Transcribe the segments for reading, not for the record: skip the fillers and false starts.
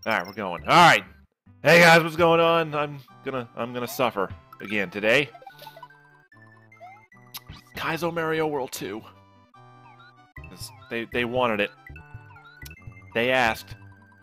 Alright, we're going. Alright! Hey guys, what's going on? I'm gonna suffer again today. Kaizo Mario World 2. They wanted it. They asked.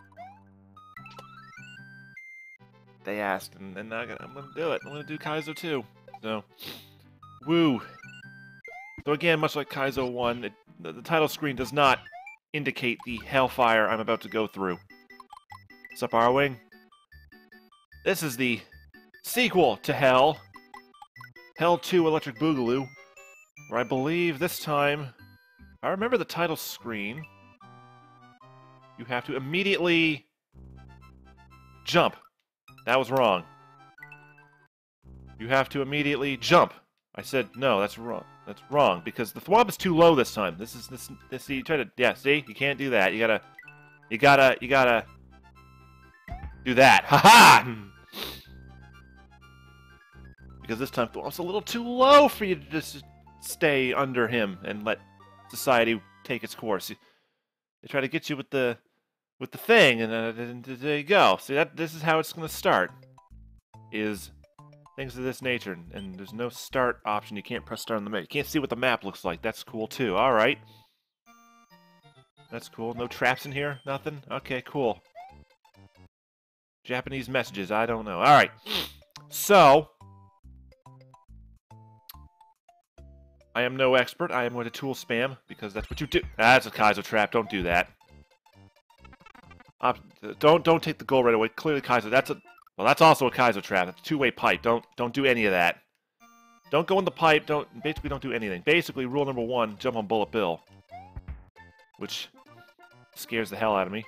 They asked, and I'm gonna do it. I'm gonna do Kaizo 2. So, woo. So again, much like Kaizo 1, the title screen does not indicate the hellfire I'm about to go through. What's up, R-Wing? This is the sequel to Hell. Hell 2 Electric Boogaloo. Where I believe this time, I remember the title screen. You have to immediately jump. That was wrong. You have to immediately jump. I said, no, that's wrong. That's wrong, because the thwomp is too low this time. This, you try to, yeah, see? You can't do that. You gotta do that. Haha! Because this time thwomp's a little too low for you to just stay under him and let society take its course. They try to get you with the thing, and there you go. See, this is how it's gonna start. Is things of this nature, and there's no start option. You can't press start on the map. You can't see what the map looks like. That's cool too. All right, that's cool. No traps in here. Nothing. Okay, cool. Japanese messages. I don't know. All right. So, I am no expert. I am going to tool spam because that's what you do. That's a Kaizo trap. Don't do that. Don't take the goal right away. Clearly, Kaizo. Well, that's also a Kaizo trap. It's a two-way pipe. Don't do any of that. Don't go in the pipe. Basically don't do anything. Basically, rule number 1: jump on Bullet Bill, which scares the hell out of me.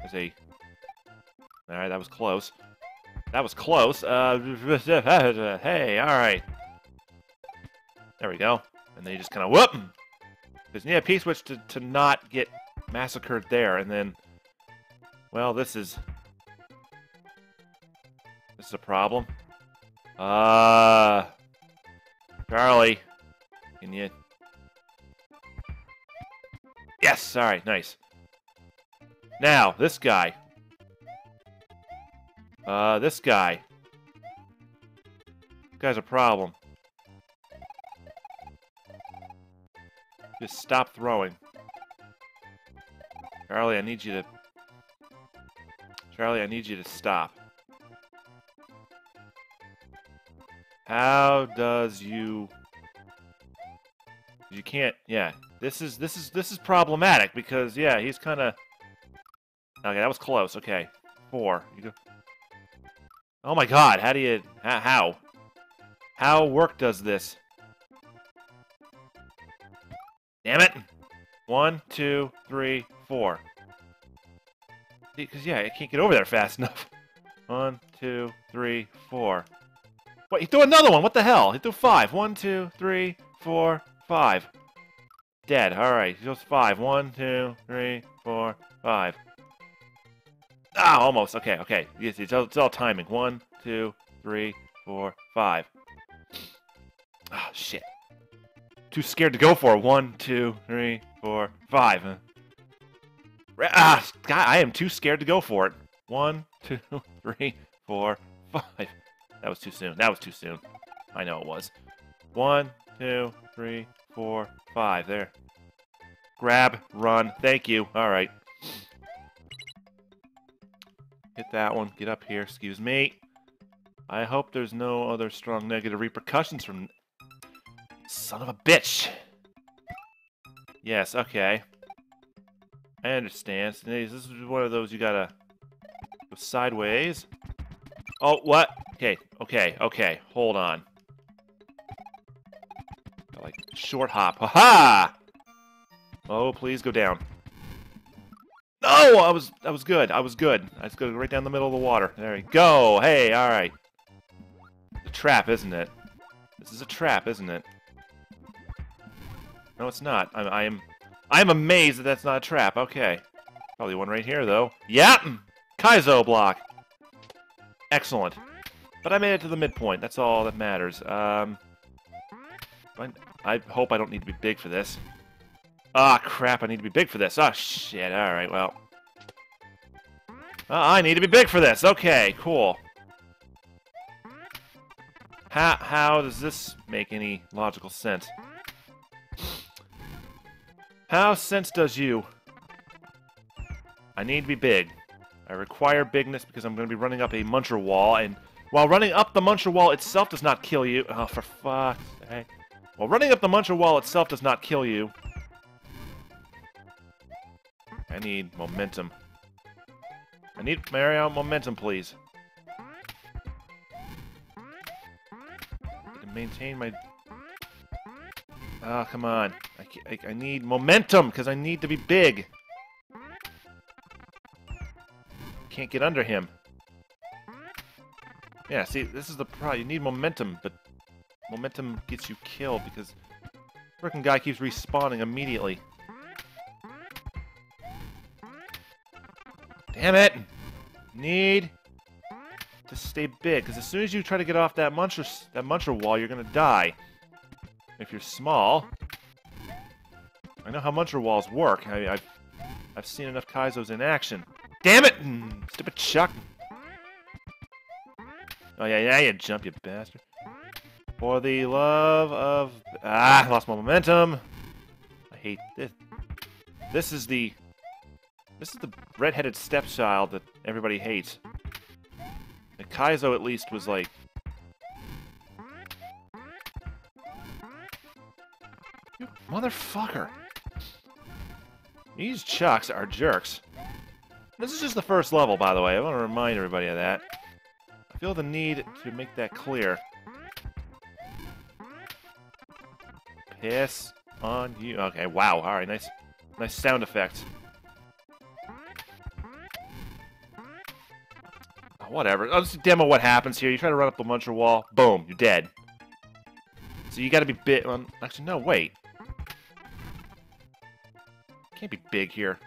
All right, that was close. That was close. Hey, all right. There we go. And then you just kind of whoop. Because you need a P-switch to not get massacred there, and then. Well, this is a problem. Charlie, can you? Yes. All right. Nice. Now this guy. This guy. This guy's a problem. Just stop throwing. Charlie, I need you to. Charlie, I need you to stop. How does you? You can't. Yeah, this is problematic because yeah, he's kind of. Okay, that was close. Okay, 4. You go. Oh my God! How do you? How work does this? Damn it! 1, 2, 3, 4. Because, yeah, I can't get over there fast enough. 1, 2, 3, 4. Wait, he threw another one! What the hell? He threw 5. 1, 2, 3, 4, 5. Dead. Alright, he goes 5. 1, 2, 3, 4, 5. Ah, almost. Okay, okay. It's all timing. 1, 2, 3, 4, 5. Ah, shit. Too scared to go for it. 1, 2, 3, 4, 5. Ah, God, I am too scared to go for it. 1, 2, 3, 4, 5. That was too soon. That was too soon. I know it was. 1, 2, 3, 4, 5. There. Grab, run. Thank you. All right. Hit that one. Get up here. Excuse me. I hope there's no other strong negative repercussions from... Son of a bitch! Yes, okay. I understand. This is one of those you gotta go sideways. Oh, what? Okay, okay, okay. Hold on. Like, short hop. Ha-ha! Oh, please go down. No! I was good. I was good. I was going right down the middle of the water. There we go. Hey, alright. It's a trap, isn't it? This is a trap, isn't it? No, it's not. I'm amazed that that's not a trap. Okay. Probably one right here, though. Yep! Kaizo block! Excellent. But I made it to the midpoint. That's all that matters. I hope I don't need to be big for this. Ah, crap. I need to be big for this. Ah, shit. Alright, well. I need to be big for this. Okay, cool. How does this make any logical sense? How sense does you? I need to be big. I require bigness because I'm going to be running up a muncher wall, and while running up the muncher wall itself does not kill you... Oh, for fuck's sake. While running up the muncher wall itself does not kill you... I need momentum. I need Mario momentum, please. To maintain my... Oh, come on. I need momentum, because I need to be big. Can't get under him. Yeah, see, this is the problem. You need momentum, but momentum gets you killed, because the frickin' guy keeps respawning immediately. Damn it! Need to stay big, because as soon as you try to get off that muncher wall, you're gonna die. If you're small, I know how muncher walls work. I've seen enough Kaizos in action. Damn it! Stupid Chuck. Oh yeah, you jump, you bastard. For the love of... I lost my momentum. I hate this. This is the red-headed stepchild that everybody hates. And Kaizo at least was like... You motherfucker! These Chucks are jerks. This is just the first level, by the way. I want to remind everybody of that. I feel the need to make that clear. Piss on you. Okay, wow. Alright, nice sound effects. Whatever. I'll just demo what happens here. You try to run up the muncher wall. Boom. You're dead. So you gotta be big. Actually, no, wait. Can't be big here.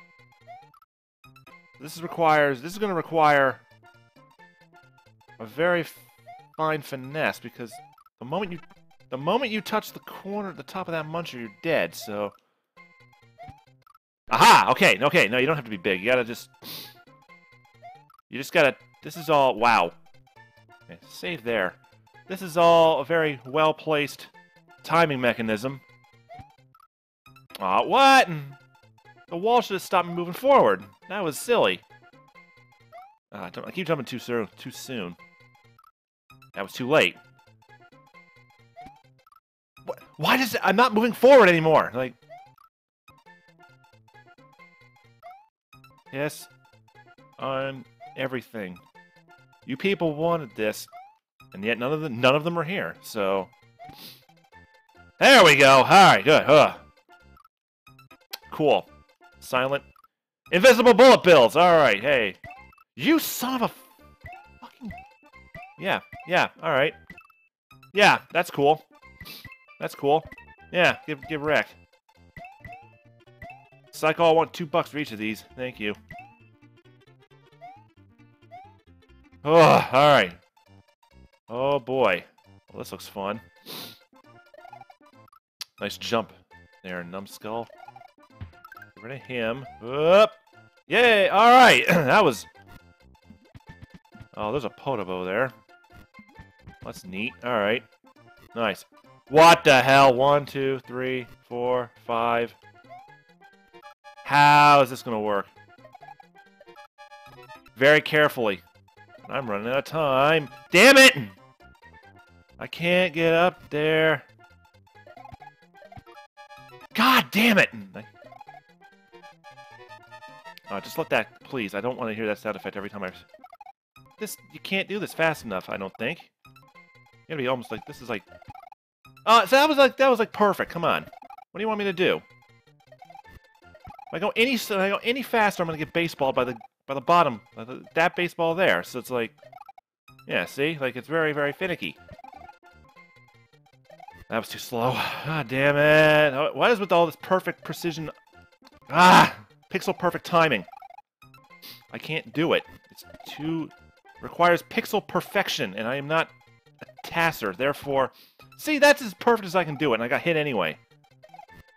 This is gonna require a very fine finesse, because the moment you touch the corner at the top of that muncher, you're dead, so... Aha! Okay, no, you don't have to be big. You just gotta... This is all... Wow. Okay, save there. This is all a very well-placed timing mechanism. Aw, what? The wall should have stopped me moving forward. That was silly. I keep jumping too soon. That was too late. Why does it... I'm not moving forward anymore. Like... Yes. On everything. You people wanted this, and yet none of them are here. So... There we go. Alright, good. Cool. Silent. Invisible bullet bills! Alright, hey. You son of a fucking... Yeah, alright. Yeah, that's cool. That's cool. Yeah, give wrecked. Psycho, I want $2 for each of these. Thank you. Oh, alright. Oh boy. Well, this looks fun. Nice jump there, numbskull. Get rid of him. Up! Yay! Alright! That was... Oh, there's a Podobo there. That's neat. Alright. Nice. What the hell? 1, 2, 3, 4, 5. How is this gonna work? Very carefully. I'm running out of time. Damn it! I can't get up there. God damn it! Just let that, please. I don't want to hear that sound effect every time I... You can't do this fast enough, I don't think. You gotta be almost like, this is like... So that was like perfect, come on. What do you want me to do? If I go any faster, I'm gonna get baseballed by the bottom, that baseball there. So it's like... Yeah, see? Like, it's very, very finicky. That was too slow. Ah, damn it. What is with all this perfect precision... Pixel perfect timing. I can't do it. It's too... Requires pixel perfection, and I am not a tasser, therefore... See, that's as perfect as I can do it, and I got hit anyway.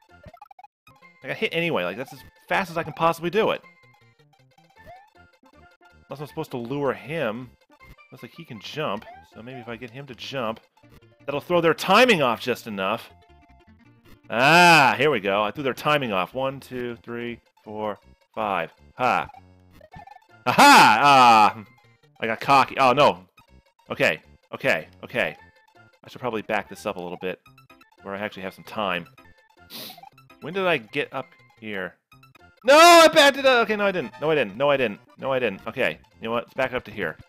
Like, that's as fast as I can possibly do it. Unless I'm supposed to lure him. Looks like he can jump, so maybe if I get him to jump, that'll throw their timing off just enough. Ah, here we go. I threw their timing off. 1, 2, 3, 4, 5. Ha. Aha! Ah! I got cocky. Oh, no. Okay. Okay. Okay. I should probably back this up a little bit, where I actually have some time. When did I get up here? No, I backed it up. Okay, no, I didn't. No, I didn't. No, I didn't. No, I didn't. Okay. You know what? Let's back it up to here.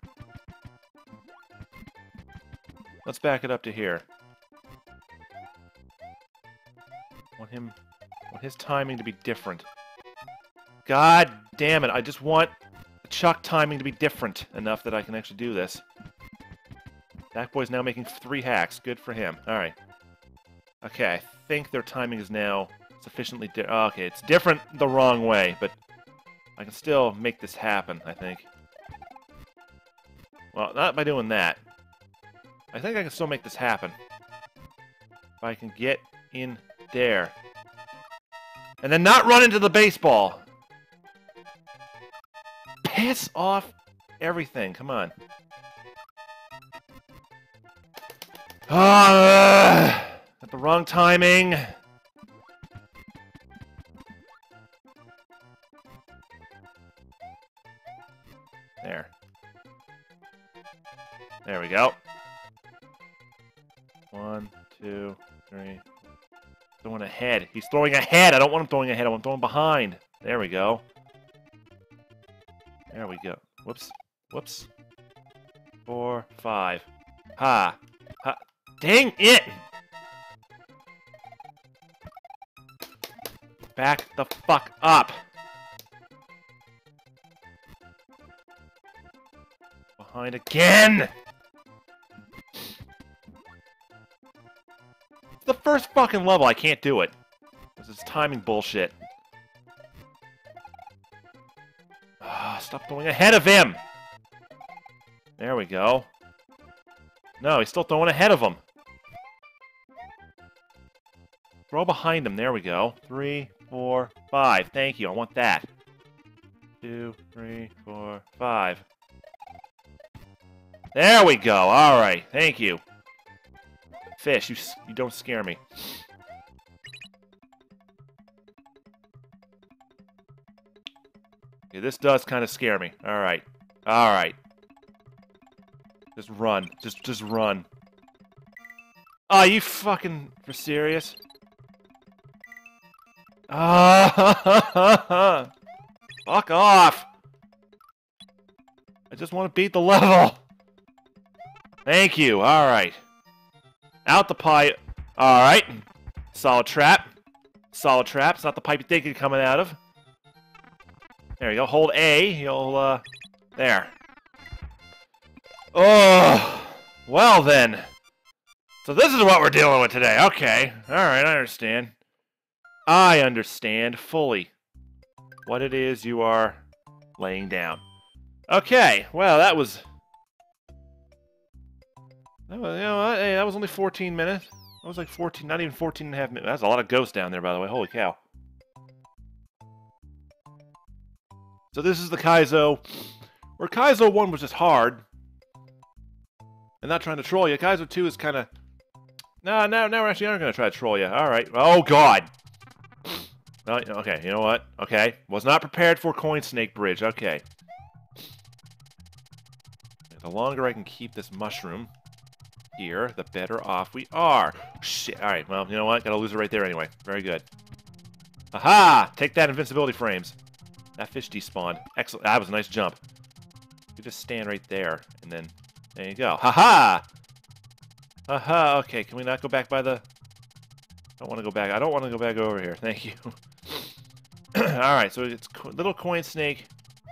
Let's back it up to here. Want his timing to be different. God damn it, I just want the Chuck timing to be different enough that I can actually do this. That boy's now making 3 hacks. Good for him. Alright. Okay, I think their timing is now sufficiently okay, it's different the wrong way, but I can still make this happen, I think. Well, not by doing that. I think I can still make this happen. If I can get in there. And then not run into the baseball. Piss off everything. Come on. Got the wrong timing. There. There we go. 1, 2, 3. Throwing ahead. He's throwing ahead. I don't want him throwing ahead. I want him throwing behind. There we go. There we go. Whoops. Whoops. 4, 5. Ha. Ha. Dang it! Back the fuck up. Behind again! It's the first fucking level. I can't do it. This is timing bullshit. Stop throwing ahead of him! There we go. No, he's still throwing ahead of him. Throw behind him. There we go. 3, 4, 5. Thank you. I want that. 2, 3, 4, 5. There we go. All right. Thank you. Fish, you don't scare me. Okay, this does kind of scare me. All right. All right. Just run. Just run. Oh, you fucking for serious? Ah! Fuck off! I just want to beat the level. Thank you. All right. Out the pipe. All right. Solid trap. Solid trap. It's not the pipe you think it's coming out of. There you go. Hold A. You'll, there. Oh! Well then. So this is what we're dealing with today. Okay. Alright, I understand. I understand fully what it is you are laying down. Okay. Well, that was... you know what? Hey, that was only 14 minutes. That was like 14, not even 14 and a half minutes. That's a lot of ghosts down there, by the way. Holy cow. So this is the Kaizo, where Kaizo 1 was just hard. And not trying to troll you. Kaizo 2 is kind of... No, we're actually not going to try to troll you. Alright. Oh, God. Well, okay, you know what? Okay. Was not prepared for Coin Snake Bridge. Okay. The longer I can keep this mushroom here, the better off we are. Shit. Alright, well, you know what? Gotta lose it right there anyway. Very good. Aha! Take that, invincibility frames. That fish despawned. Excellent. That was a nice jump. You just stand right there, and then... There you go. Ha-ha! Aha, okay. Can we not go back by the... I don't want to go back. I don't want to go back over here. Thank you. Alright, so it's little coin snake.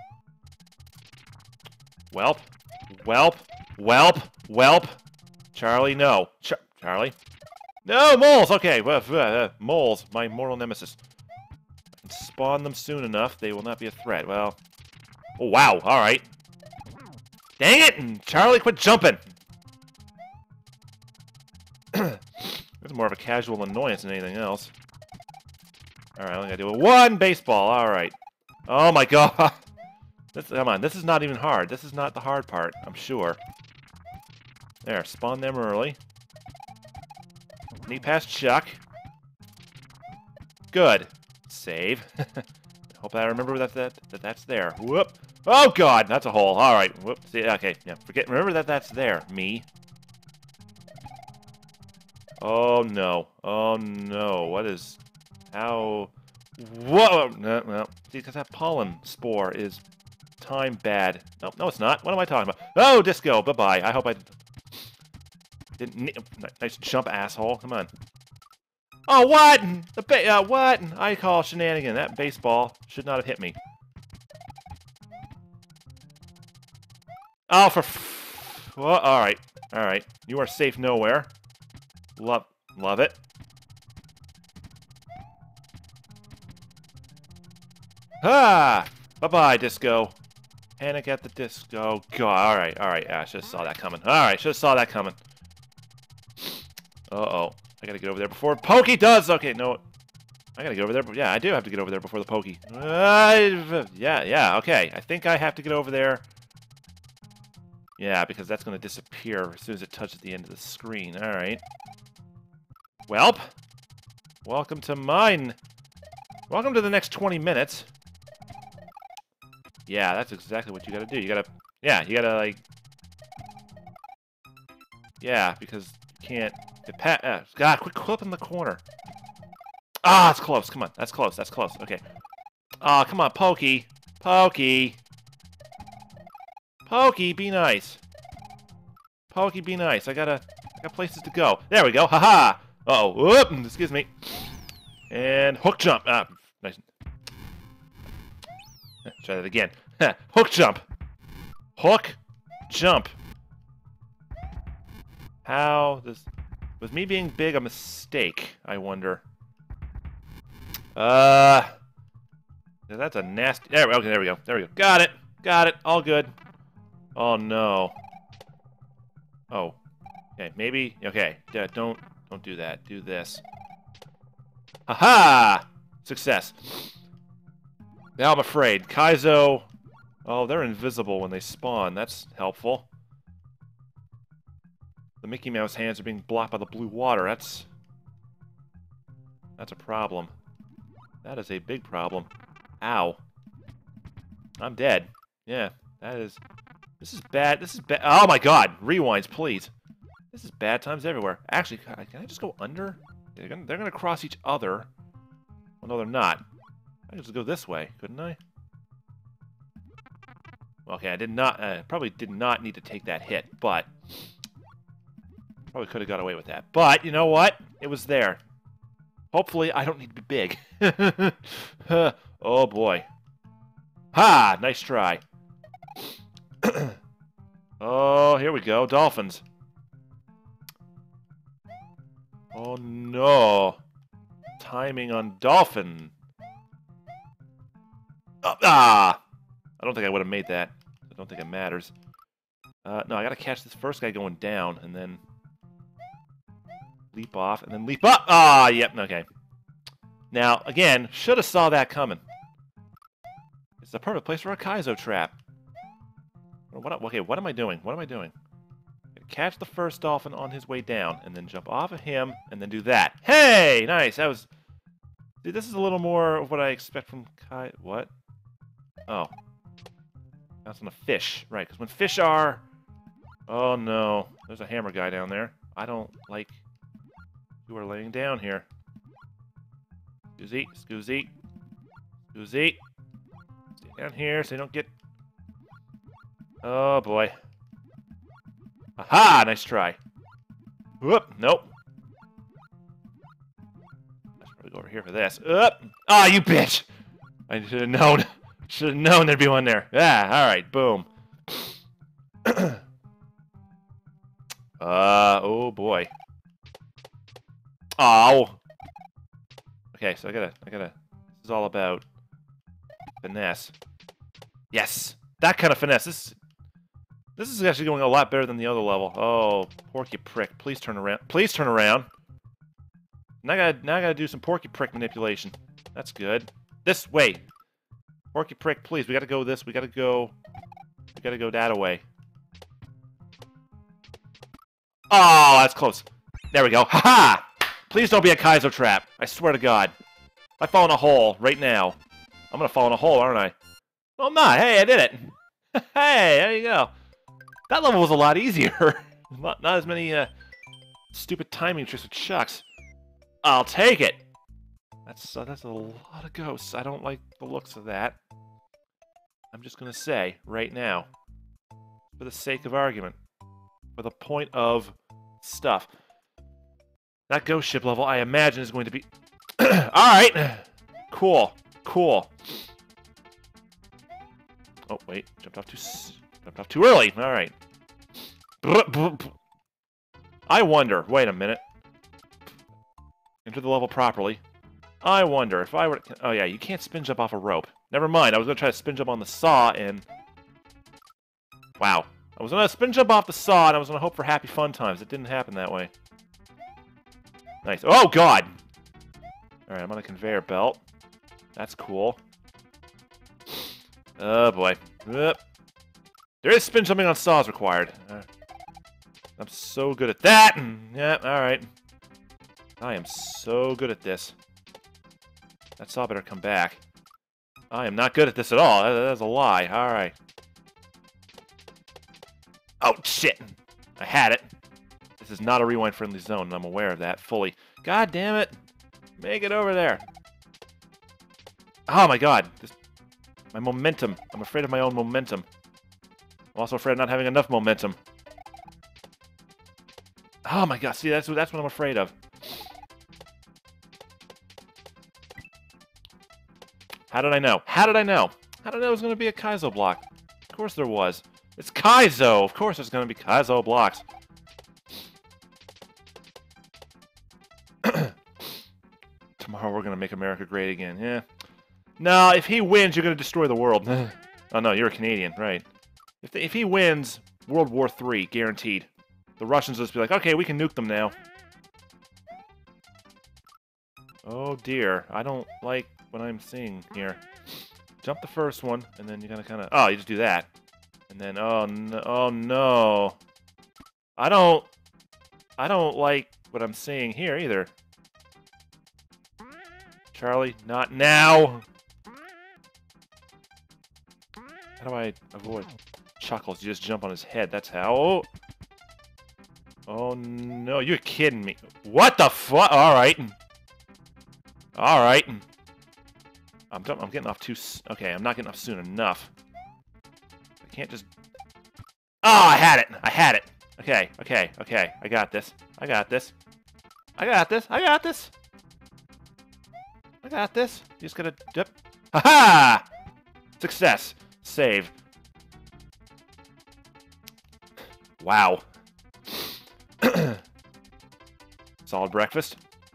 Welp. Welp. Welp. Welp. Charlie, no. Charlie? No, moles! Okay, well, moles. My mortal nemesis. I can spawn them soon enough. They will not be a threat. Well... Oh, wow. Alright. Dang it! And Charlie, quit jumping! It's more of a casual annoyance than anything else. Alright, I only gotta do one baseball. Alright. Oh my god! Come on, this is not even hard. This is not the hard part, I'm sure. There, spawn them early. Sneak past Chuck. Good. Save. Hope I remember that's there. Whoop. Oh God, that's a hole. All right. Whoop. See, okay. Yeah. Remember that's there. Me. Oh no. Oh no. What is? How? Whoa. No. No. See, because that pollen spore is time bad. No, no, it's not. What am I talking about? Oh, disco. Bye bye. I hope I didn't. Nice jump, asshole. Come on. Oh, what? What? I call shenanigan. That baseball should not have hit me. Oh, well, all right. All right. You are safe nowhere. Love it. Ah! Bye-bye, disco. Panic at the disco. God, all right. Yeah, I should have saw that coming. All right, should have saw that coming. Uh-oh. I gotta get over there before Pokey does! Okay, no. I gotta get over there. But yeah, I do have to get over there before the Pokey. Yeah, okay. I think I have to get over there. Yeah, because that's gonna disappear as soon as it touches the end of the screen. Alright. Welp. Welcome to mine. Welcome to the next 20 minutes. Yeah, that's exactly what you gotta do. You gotta... Yeah, you gotta, like... Yeah, because you can't... God, quit clipping the corner. Ah, it's close. Come on. That's close. That's close. Okay. Ah, come on, Pokey. Pokey. Pokey, be nice. Pokey, be nice. I got places to go. There we go. Haha. Uh-oh. Whoop. Excuse me. And hook jump. Ah, nice. Try that again. Hook jump. Hook jump. How does... Was me being big a mistake, I wonder? That's a nasty... Okay, there we go. There we go. Got it. Got it. All good. Oh, no. Oh. Okay, maybe... Okay. Yeah, don't do that. Do this. Ha-ha! Success. Now I'm afraid. Kaizo... Oh, they're invisible when they spawn. That's helpful. The Mickey Mouse hands are being blocked by the blue water. That's a problem. That is a big problem. Ow. I'm dead. Yeah, that is... This is bad. This is bad. Oh my god! Rewinds, please. This is bad times everywhere. Actually, can I just go under? They're gonna cross each other. Well, no, they're not. I can just go this way, couldn't I? Okay, I did not... probably did not need to take that hit, but... Probably could have got away with that. But, you know what? It was there. Hopefully, I don't need to be big. Oh, boy. Ha! Nice try. Oh, here we go. Dolphins. Oh, no. Timing on dolphin. Oh, ah! I don't think I would have made that. I don't think it matters. No, I gotta catch this first guy going down, and then... Leap off, and then leap up! Ah, yep, okay. Now, again, should have saw that coming. It's the perfect place for a Kaizo trap. Okay, what am I doing? What am I doing? Catch the first dolphin on his way down, and then jump off of him, and then do that. Hey! Nice! That was... See, this is a little more of what I expect from Kai... What? Oh. That's on a fish. Right, because when fish are... Oh, no. There's a hammer guy down there. I don't like... who are laying down here. Scoozy, Scoozy, Scoozy. Stay down here so you don't get... Oh, boy. Aha! Nice try. Whoop! Nope. I should probably go over here for this. Ah, oh, you bitch! I should have known. Should have known there'd be one there. Yeah, alright, boom. Oh, boy. Oh! Okay, so I gotta... This is all about... finesse. Yes! That kind of finesse. This is actually going a lot better than the other level. Oh, Porky Prick. Please turn around. Please turn around. Now I gotta do some Porky Prick manipulation. That's good. This way. Porky Prick, please. We gotta go this. We gotta go that away. Oh, that's close. There we go. Ha-ha! Please don't be a Kaizo trap. I swear to God. I fall in a hole right now. I'm gonna fall in a hole, aren't I? No, I'm not. Hey, I did it. Hey, there you go. That level was a lot easier. not as many stupid timing tricks with chucks. I'll take it. That's a lot of ghosts. I don't like the looks of that. I'm just gonna say right now, for the sake of argument, for the point of stuff, that ghost ship level I imagine is going to be. All right. Cool. Cool. Oh wait, jumped off too early. All right. I wonder. Wait a minute. Enter the level properly. I wonder if I were. Oh yeah, you can't spin jump off a rope. Never mind. I was gonna try to spin jump on the saw and. Wow. I was gonna spin jump off the saw and I was gonna hope for happy fun times. It didn't happen that way. Nice. Oh God. All right, I'm on a conveyor belt. That's cool. Oh boy. There is spin jumping on saws required. I'm so good at that. Yeah. All right. I am so good at this. That saw better come back. I am not good at this at all. That's a lie. All right. Oh, shit. I had it. This is not a rewind-friendly zone, and I'm aware of that fully. God damn it. Make it over there. Oh, my God. My momentum. I'm afraid of my own momentum. I'm also afraid of not having enough momentum. Oh, my God. See, that's what I'm afraid of. How did I know? How did I know? How did I know it was going to be a Kaizo block? Of course there was. It's Kaizo! Of course there's going to be Kaizo blocks. Tomorrow we're going to make America great again. Yeah. No, if he wins, you're going to destroy the world. Oh no, you're a Canadian, right. If he wins, World War III, guaranteed. The Russians will just be like, okay, we can nuke them now. Oh dear, I don't like what I'm seeing here. Jump the first one, and then you're gonna kind of... Oh, you just do that. And then, oh no. I don't like what I'm seeing here, either. Charlie, not now! How do I avoid Chuckles? You just jump on his head, that's how... Oh no, you're kidding me. What the fuck? Alright. Alright. I'm getting off too... Okay, I'm not getting off soon enough. I can't just... Oh, I had it! I had it! Okay. I got this. I got this. You just gotta dip. Ha-ha! Success. Save. Wow. Solid breakfast.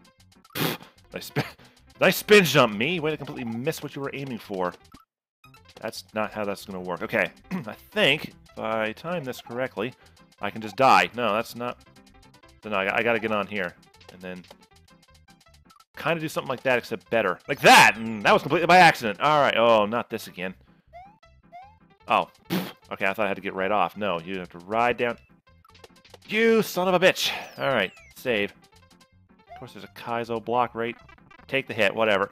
Nice spin jump, me. Way to completely miss what you were aiming for. That's not how that's going to work. Okay, I think if I time this correctly, I can just die. No, that's not... So no, I got to get on here. And then kind of do something like that, except better. Like that! That was completely by accident. Alright, oh, not this again. Oh, okay, I thought I had to get right off. No, you have to ride down... You son of a bitch! Alright, save. Of course, there's a Kaizo block right... Take the hit, whatever.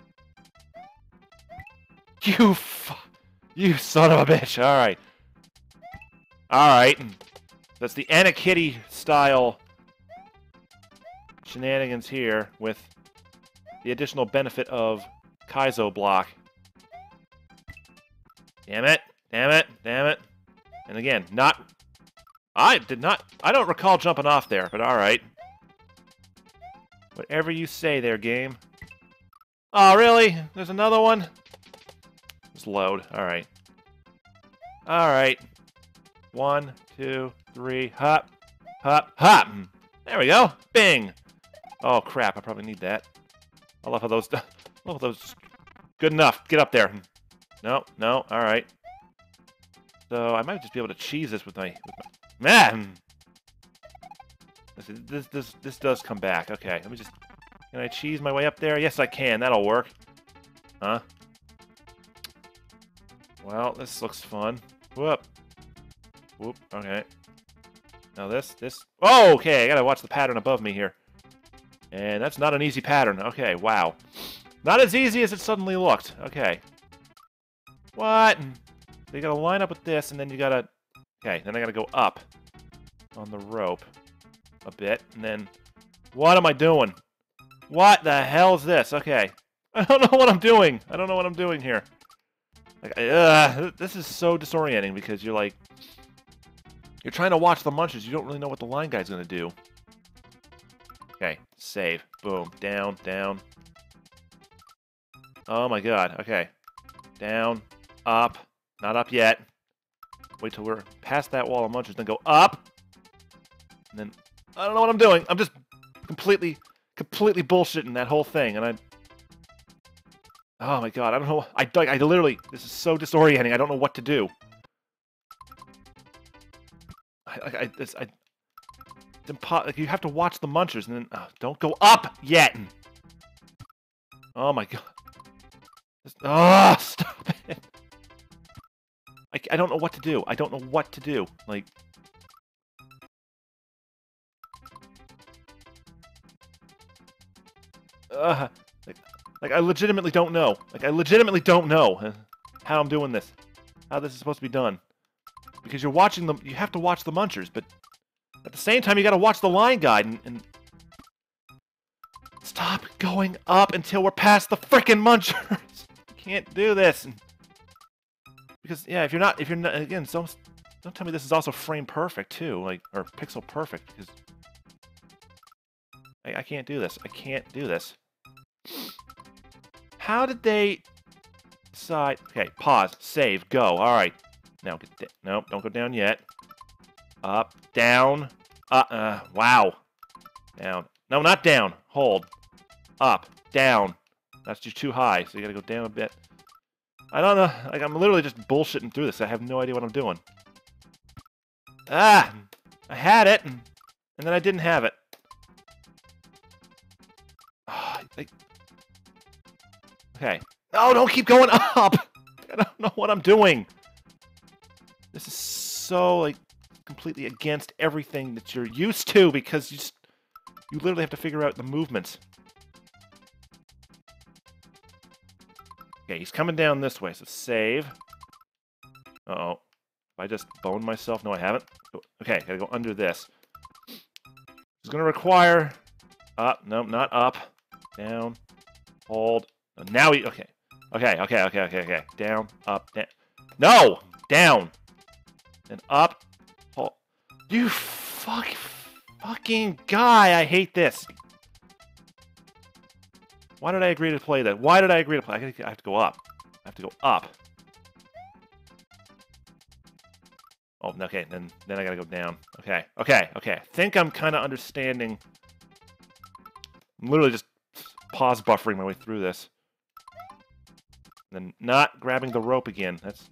You son of a bitch! Alright. Alright. That's the Anakitty style shenanigans here with the additional benefit of Kaizo block. Damn it. And again, I don't recall jumping off there, but alright. Whatever you say there, game. Oh, really? There's another one? Just load. Alright. Alright. 1, 2, 3. Hop. There we go. Bing. Oh, crap. I probably need that. I love how those... Good enough. Get up there. No. Alright. So, I might just be able to cheese this with my... Man! This does come back. Okay, let me just... Can I cheese my way up there? Yes, I can. That'll work. Huh? Well, this looks fun. Whoop. Whoop. Okay. Now this. Oh, okay. I gotta watch the pattern above me here. And that's not an easy pattern. Okay, wow. Not as easy as it suddenly looked. Okay. What? So you gotta line up with this, and then you gotta... Okay, then I gotta go up on the rope a bit, and then... What am I doing? What the hell is this? Okay. I don't know what I'm doing. I don't know what I'm doing here. Like, this is so disorienting because you're like... You're trying to watch the munchers. You don't really know what the line guy's gonna do. Okay, save. Boom. Down, down. Oh my god. Okay. Down. Up. Not up yet. Wait till we're past that wall of munchers, then go up. And then... I don't know what I'm doing. I'm just completely bullshitting that whole thing, and I... Oh my god, I don't know... I literally... This is so disorienting. I don't know what to do. It's like you have to watch the munchers, and then... don't go up yet! Oh my god. Stop it! I don't know what to do. I don't know what to do. Like... Like, I legitimately don't know. Like, I legitimately don't know how I'm doing this. How this is supposed to be done. Because you're watching them... You have to watch the munchers, but... At the same time, you gotta watch the line guide, and... Stop going up until we're past the frickin' munchers! You can't do this! Because, yeah, if you're not... Again, don't tell me this is also frame perfect, too. Like, or pixel perfect, because... I can't do this. I can't do this. How did they decide... Okay, pause, save, go. Alright. Now, nope, don't go down yet. Up, down. Wow. Down. No, not down. Hold. Up, down. That's just too high, so you gotta go down a bit. I don't know. Like, I'm literally just bullshitting through this. I have no idea what I'm doing. I had it, and then I didn't have it. Okay. No, don't keep going up! I don't know what I'm doing. This is so, like, completely against everything that you're used to, because you literally have to figure out the movements. Okay, he's coming down this way, so save. Uh-oh. I just boned myself? No, I haven't. Okay, gotta go under this. It's gonna require... Up. No, not up. Down. Hold. Now we... Okay. Okay. Down. Up. Down. No! Down! And up. Hold. You fucking guy! I hate this. Why did I agree to play that? Why did I agree to play? I have to go up. I have to go up. Oh, okay. Then I gotta go down. Okay. I think I'm kind of understanding. I'm literally just pause buffering my way through this. And then not grabbing the rope again. That's...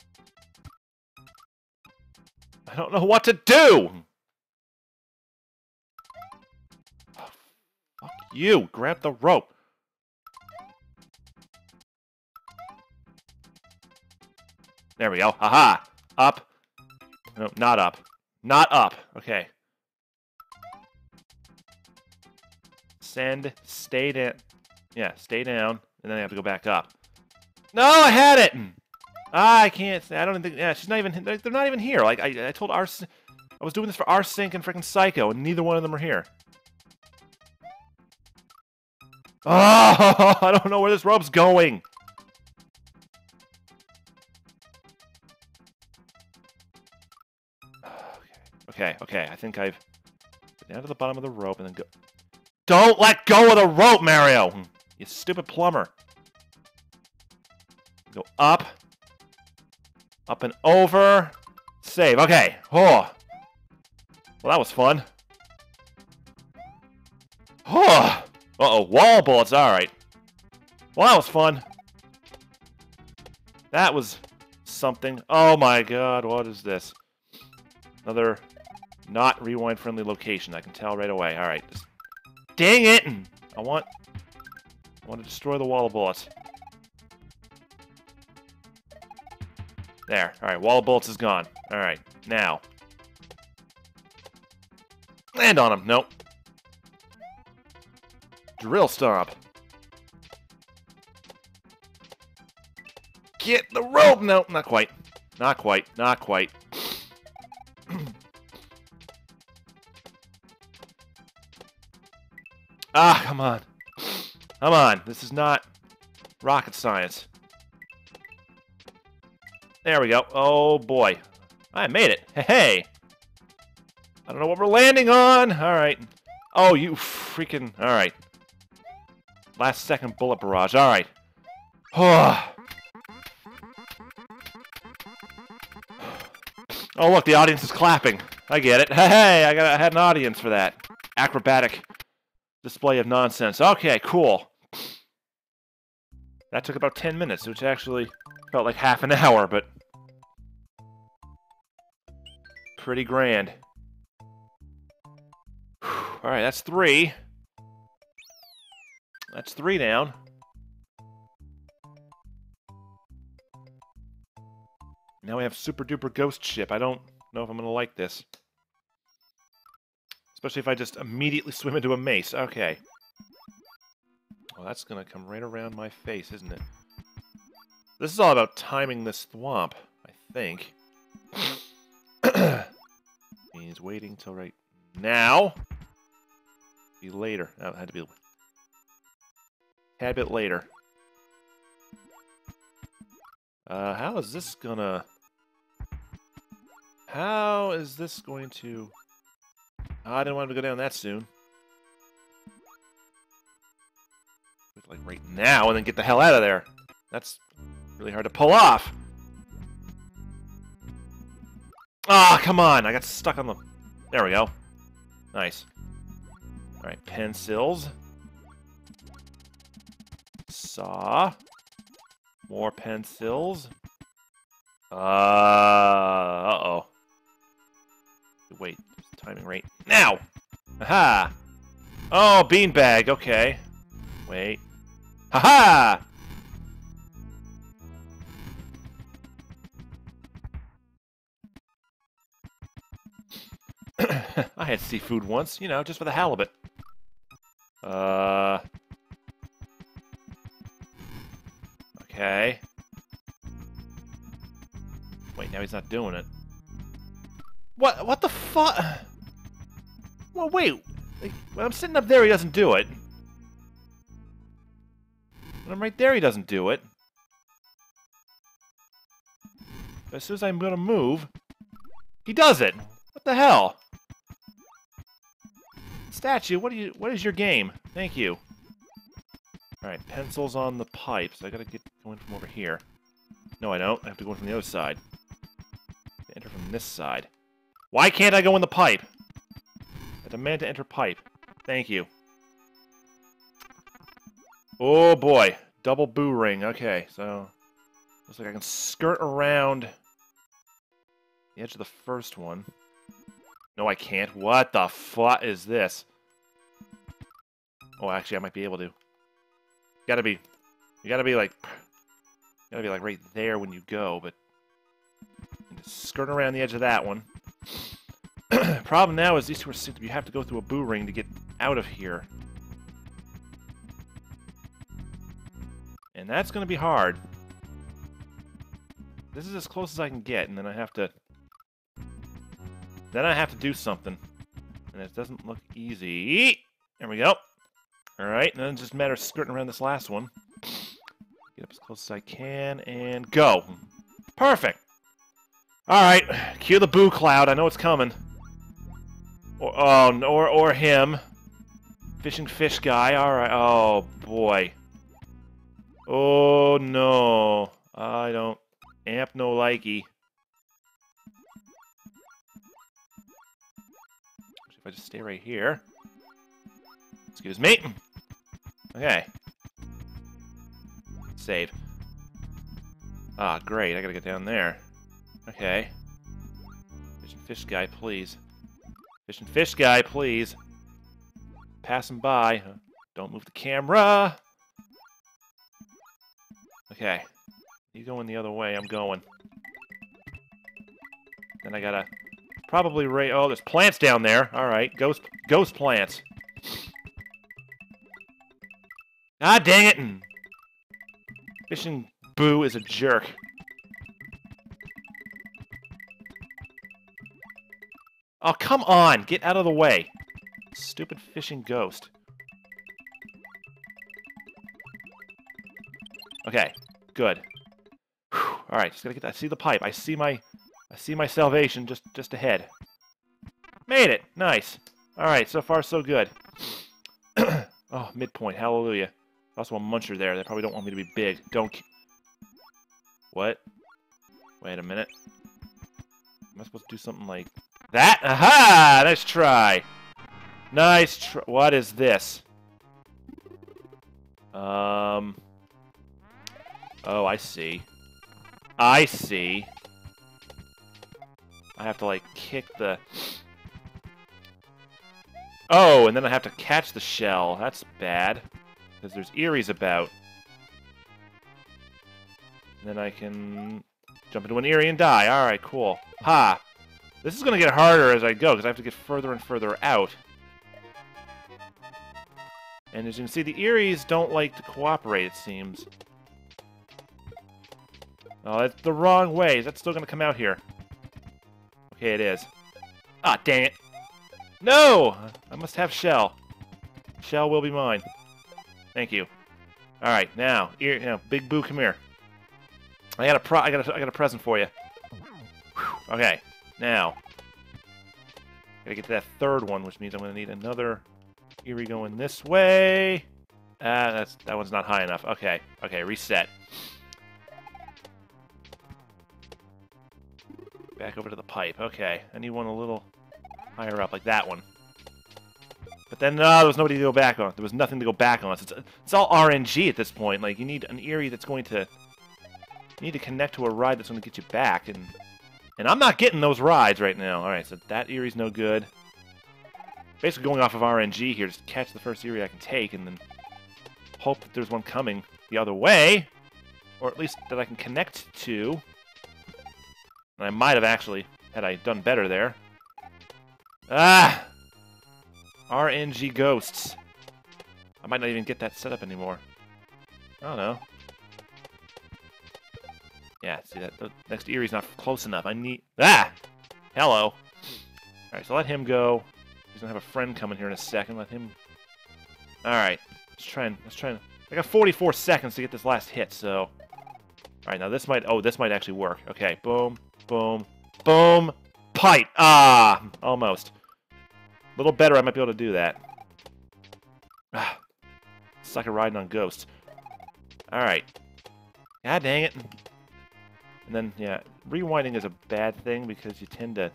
I don't know what to do! Oh, fuck you! Grab the rope! There we go. Haha! Up. No, not up. Not up. Okay. Send. Stay down. Yeah, stay down. And then I have to go back up. No, I had it! I can't... I don't even think... Yeah, she's not even... They're not even here. Like, I told I was doing this for Rsync and freaking Psycho, and neither one of them are here. Oh! I don't know where this rope's going! Okay. I think I've... Get down to the bottom of the rope and then go... Don't let go of the rope, Mario! You stupid plumber. Go up. Up and over. Save. Okay. Oh. Well, that was fun. Oh. Uh-oh. Wall bullets. All right. Well, that was fun. That was something. Oh, my God. What is this? Another not rewind-friendly location. I can tell right away. All right. Just... Dang it! I want to destroy the wall of bullets. There. Alright, wall of bullets is gone. Alright, now. Land on him. Nope. Drill stomp. Get the rope! Nope, not quite. Not quite. Not quite. Ah, come on. Come on. This is not rocket science. There we go. Oh, boy. I made it. Hey! I don't know what we're landing on. All right. Oh, you freaking... All right. Last second bullet barrage. All right. Oh, look, the audience is clapping. I get it. Hey, I had an audience for that. Acrobatic display of nonsense. Okay, cool. That took about 10 minutes, which actually felt like half an hour, but pretty grand. Alright, that's 3. That's 3 down. Now we have Super Duper Ghost Ship. I don't know if I'm going to like this. Especially if I just immediately swim into a mace. Okay. Well, that's going to come right around my face, isn't it? This is all about timing this thwomp, I think. He's waiting till right now. Be later. Oh, it had to be a tad bit later. How is this gonna... How is this going to... Oh, I didn't want him to go down that soon. Like right now, and then get the hell out of there. That's really hard to pull off. Ah, come on! I got stuck on the... There we go. Nice. Alright, pencils. Saw. More pencils. Uh-oh. Wait, timing right now! Aha! Oh, beanbag, okay. Wait. Haha! I had seafood once, you know, just for the halibut. Okay. Wait, now he's not doing it. What the fuck? Well, wait. When I'm sitting up there, he doesn't do it. When I'm right there, he doesn't do it. But as soon as I'm gonna move, he does it. What the hell? Statue, what is your game? Thank you. Alright, pencils on the pipes. I gotta get going from over here. No, I don't. I have to go in from the other side. Enter from this side. Why can't I go in the pipe? I demand to enter pipe. Thank you. Oh boy. Double boo ring. Okay, so... Looks like I can skirt around the edge of the first one. No, I can't. What the fuck is this? Oh, actually, I might be able to. You gotta be like right there when you go, but just skirt around the edge of that one. Problem now is these two are synced. You have to go through a boo ring to get out of here, and that's gonna be hard. This is as close as I can get, and then I have to do something, and it doesn't look easy. There we go. Alright, and then it's just a matter of skirting around this last one. Get up as close as I can, and go! Perfect! Alright, cue the boo cloud, I know it's coming. Or him. Fishing fish guy, alright, oh boy. Oh no. I don't... Amp no likey. If I just stay right here. Excuse me. Okay. Save. Ah, great. I gotta get down there. Okay. Fish and fish guy, please. Fish and fish guy, please. Passing by. Don't move the camera. Okay. You going the other way. I'm going. Then I gotta probably oh, there's plants down there. Alright, ghost plants. Ah, dang it! Fishing Boo is a jerk. Oh, come on! Get out of the way. Stupid fishing ghost. Okay, good. Alright, just gotta get that. I see the pipe. I see my salvation just ahead. Made it! Nice. Alright, so far so good. Oh, midpoint. Hallelujah. Also a muncher there. They probably don't want me to be big. Don't... What? Wait a minute. Am I supposed to do something like that? Aha! Nice try. Nice try. What is this? Oh, I see. I see. I have to, like, kick the... Oh, and then I have to catch the shell. That's bad. Because there's Eries about. And then I can jump into an Erie and die. Alright, cool. Ha! This is going to get harder as I go, because I have to get further and further out. And as you can see, the Eries don't like to cooperate, it seems. Oh, that's the wrong way. Is that still going to come out here? Okay, it is. Ah, dang it. No! I must have shell. Shell will be mine. Thank you. All right, now, Big Boo, come here. I got a present for you. Whew. Okay, now, gotta get to that third one, which means I'm gonna need another Erie going this way. That one's not high enough. Okay, reset. Back over to the pipe. Okay, I need one a little higher up, like that one. But then, no, there was nobody to go back on. There was nothing to go back on. It's all RNG at this point. Like, you need an Erie that's going to... You need to connect to a ride that's going to get you back, and I'm not getting those rides right now. Alright, so that Erie's no good. Basically going off of RNG here, just catch the first Erie I can take, and then hope that there's one coming the other way, or at least that I can connect to. And I might have actually, had I done better there. Ah! RNG ghosts. I might not even get that set up anymore. I don't know. Yeah, see that the next Erie's not close enough. I need... Ah! Hello! Alright, so let him go. He's gonna have a friend coming here in a second. Let him... Alright. Let's try and... I got 44 seconds to get this last hit, so... Alright, now this might... Oh, this might actually work. Okay, boom, boom, boom, pipe! Ah! Almost. A little better, I might be able to do that. Ah, sucker riding on ghosts. Alright. God dang it. And then, yeah, rewinding is a bad thing because you tend to...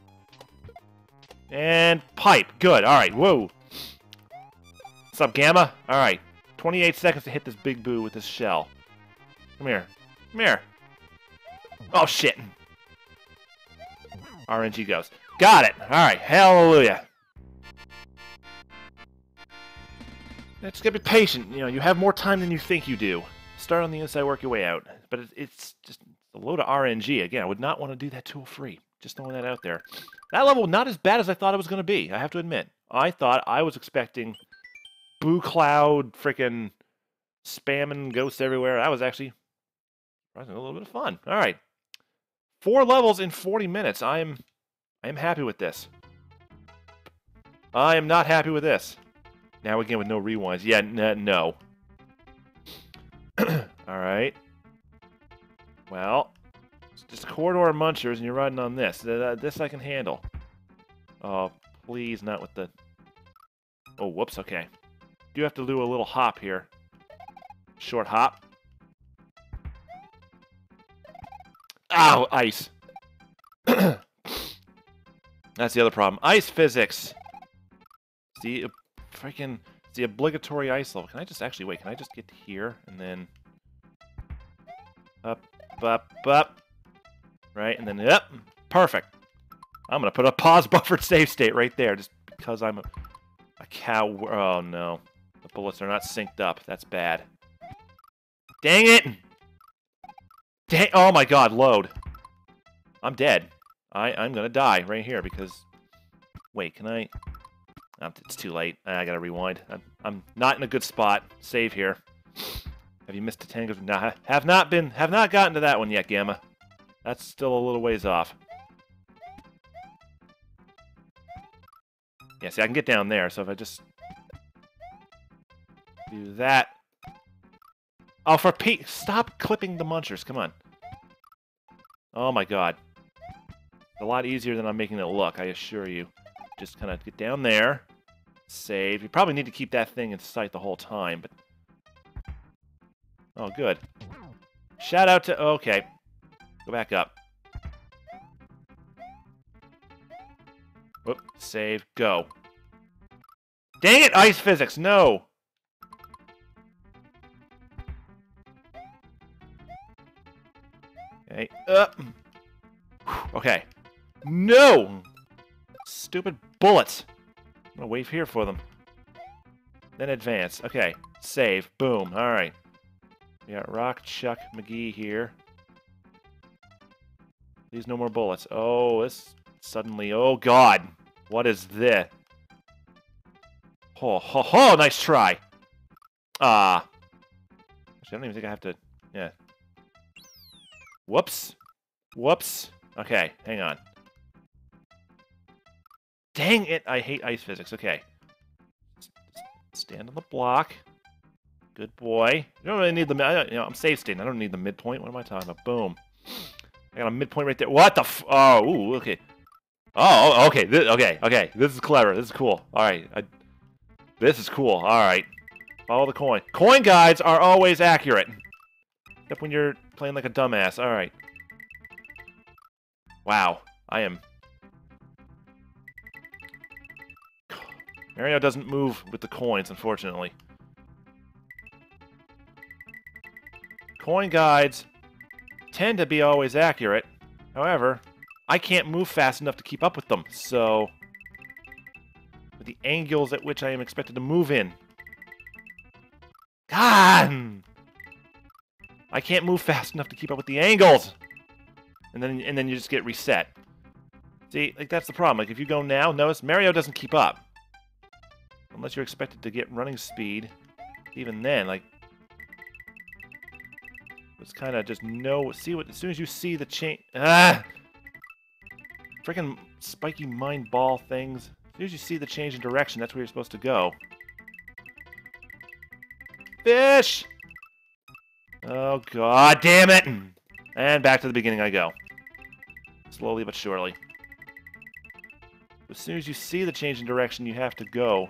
And pipe. Good. Alright, whoa. What's up, Gamma? Alright. 28 seconds to hit this Big Boo with this shell. Come here. Come here. Oh, shit. RNG goes. Got it. Alright, hallelujah. Just gotta be patient. You know, you have more time than you think you do. Start on the inside, work your way out. But it's just a load of RNG. Again, I would not want to do that tool-free. Just throwing that out there. That level, not as bad as I thought it was going to be, I have to admit. I thought I was expecting Boo Cloud, frickin' spamming ghosts everywhere. That was actually a little bit of fun. Alright. 4 levels in 40 minutes. I am happy with this. I am not happy with this. Now again with no rewinds. Yeah, no. Alright. Well, it's just a corridor of munchers and you're riding on this. This I can handle. Oh, please not with the... Oh, whoops, okay. Do have to do a little hop here. Short hop. Ow, ice. That's the other problem. Ice physics. See, freaking... It's the obligatory ice level. Can I just actually... Wait, can I just get to here and then... Up, up. Right, and then up. Perfect. I'm going to put a pause buffered save state right there just because I'm a cow. Oh, no. The bullets are not synced up. That's bad. Dang it! Dang... Oh, my God. Load. I'm dead. I'm gonna die right here because... Wait, can I... Oh, it's too late. I gotta rewind. I'm not in a good spot. Save here. Have you missed a tango? Nah, have not gotten to that one yet, Gamma. That's still a little ways off. Yeah, see, I can get down there, so if I just... do that... Oh, for Pete! Stop clipping the munchers, come on. Oh my god. It's a lot easier than I'm making it look, I assure you. Just kind of get down there. Save. You probably need to keep that thing in sight the whole time, but... Oh, good. Shout out to... Okay. Go back up. Whoop. Save. Go. Dang it! Ice physics! No! Okay. Okay. No! Stupid bullets! I'm gonna wait here for them. Then advance. Okay. Save. Boom. Alright. We got Rock, Chuck, McGee here. Please, no more bullets. Oh, this suddenly... Oh, God! What is this? Ho, ho, ho! Nice try! Actually, I don't even think I have to... Yeah. Whoops. Whoops. Okay, hang on. Dang it! I hate ice physics. Okay. Stand on the block. Good boy. You don't really need the... I'm safe stating. I don't need the midpoint. What am I talking about? Boom. I got a midpoint right there. What the f... Oh, ooh, okay. Oh, okay. Okay. This is clever. This is cool. Alright. This is cool. Alright. Follow the coin. Coin guides are always accurate. Except when you're playing like a dumbass. Alright. Wow. I am... Mario doesn't move with the coins, unfortunately. Coin guides tend to be always accurate. However, I can't move fast enough to keep up with them, so... With the angles at which I am expected to move in. God! I can't move fast enough to keep up with the angles! And then you just get reset. See, like, that's the problem. Like, if you go now, notice Mario doesn't keep up. Unless you're expected to get running speed. Even then, like... It's kind of just no... See what... As soon as you see the change... Ah! Freaking spiky mind ball things. As soon as you see the change in direction, that's where you're supposed to go. Fish! Oh, god damn it! And back to the beginning I go. Slowly but surely. As soon as you see the change in direction, you have to go.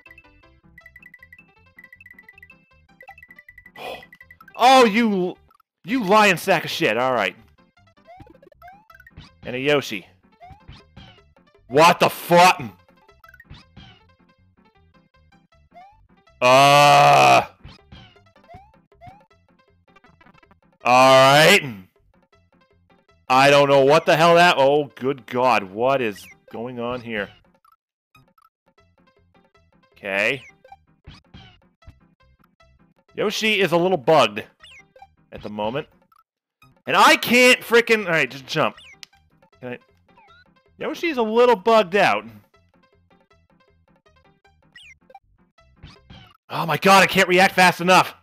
Oh, you lying sack of shit. Alright. And a Yoshi. What the fuck? Alright. I don't know what the hell that... Oh, good god. What is going on here? Okay. Yoshi is a little bugged at the moment. And I can't frickin'... Alright, just jump. Can I... Yoshi's a little bugged out. Oh my god, I can't react fast enough!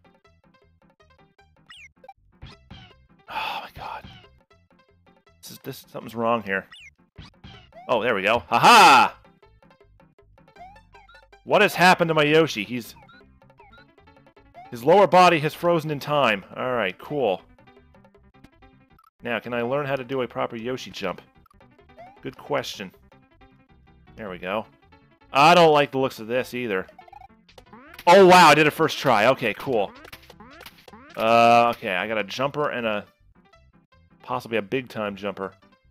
Oh my god. Something's wrong here. Oh, there we go. Haha! What has happened to my Yoshi? His lower body has frozen in time. Alright, cool. Now, can I learn how to do a proper Yoshi jump? Good question. There we go. I don't like the looks of this either. Oh wow, I did it first try. Okay, cool. Okay, I got a jumper and a... possibly a big-time jumper.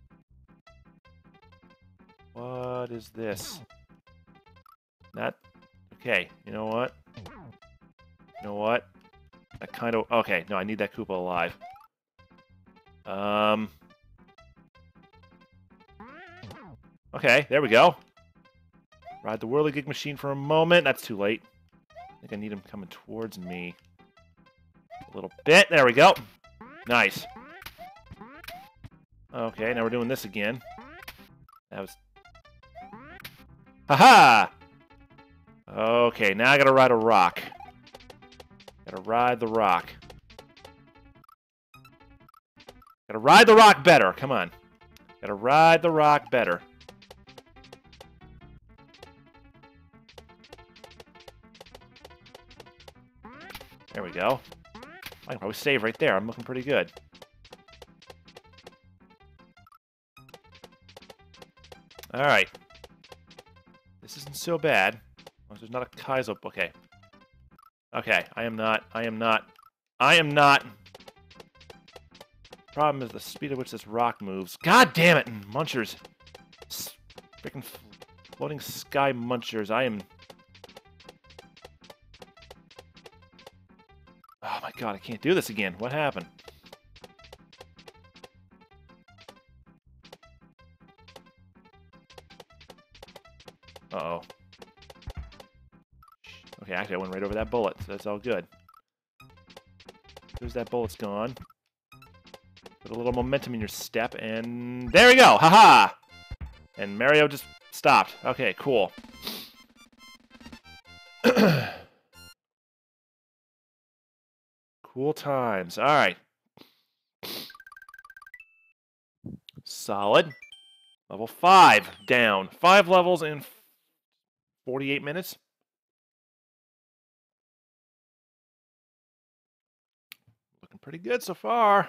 What is this? That... Okay, you know what? You know what? That kind of... Okay, no, I need that Koopa alive. Okay, there we go. Ride the whirligig machine for a moment. That's too late. I think I need him coming towards me. A little bit. There we go. Nice. Okay, now we're doing this again. That was... Haha! Okay, now I gotta ride a rock. Gotta ride the rock. Gotta ride the rock better, come on. Gotta ride the rock better. There we go. I can probably save right there. I'm looking pretty good. Alright. This isn't so bad. As long as there's not a Kaizo... Okay. Okay, I am not... Problem is the speed at which this rock moves. God damn it! Munchers. Freaking floating sky munchers. I am... Oh my god, I can't do this again. What happened? Uh-oh. Okay, actually I went right over that bullet, so that's all good. There's that bullet's gone. Put a little momentum in your step, and there we go! Haha! And Mario just stopped. Okay, cool. Cool times. Alright. Solid. Level 5 down. 5 levels in 48 minutes. Looking pretty good so far.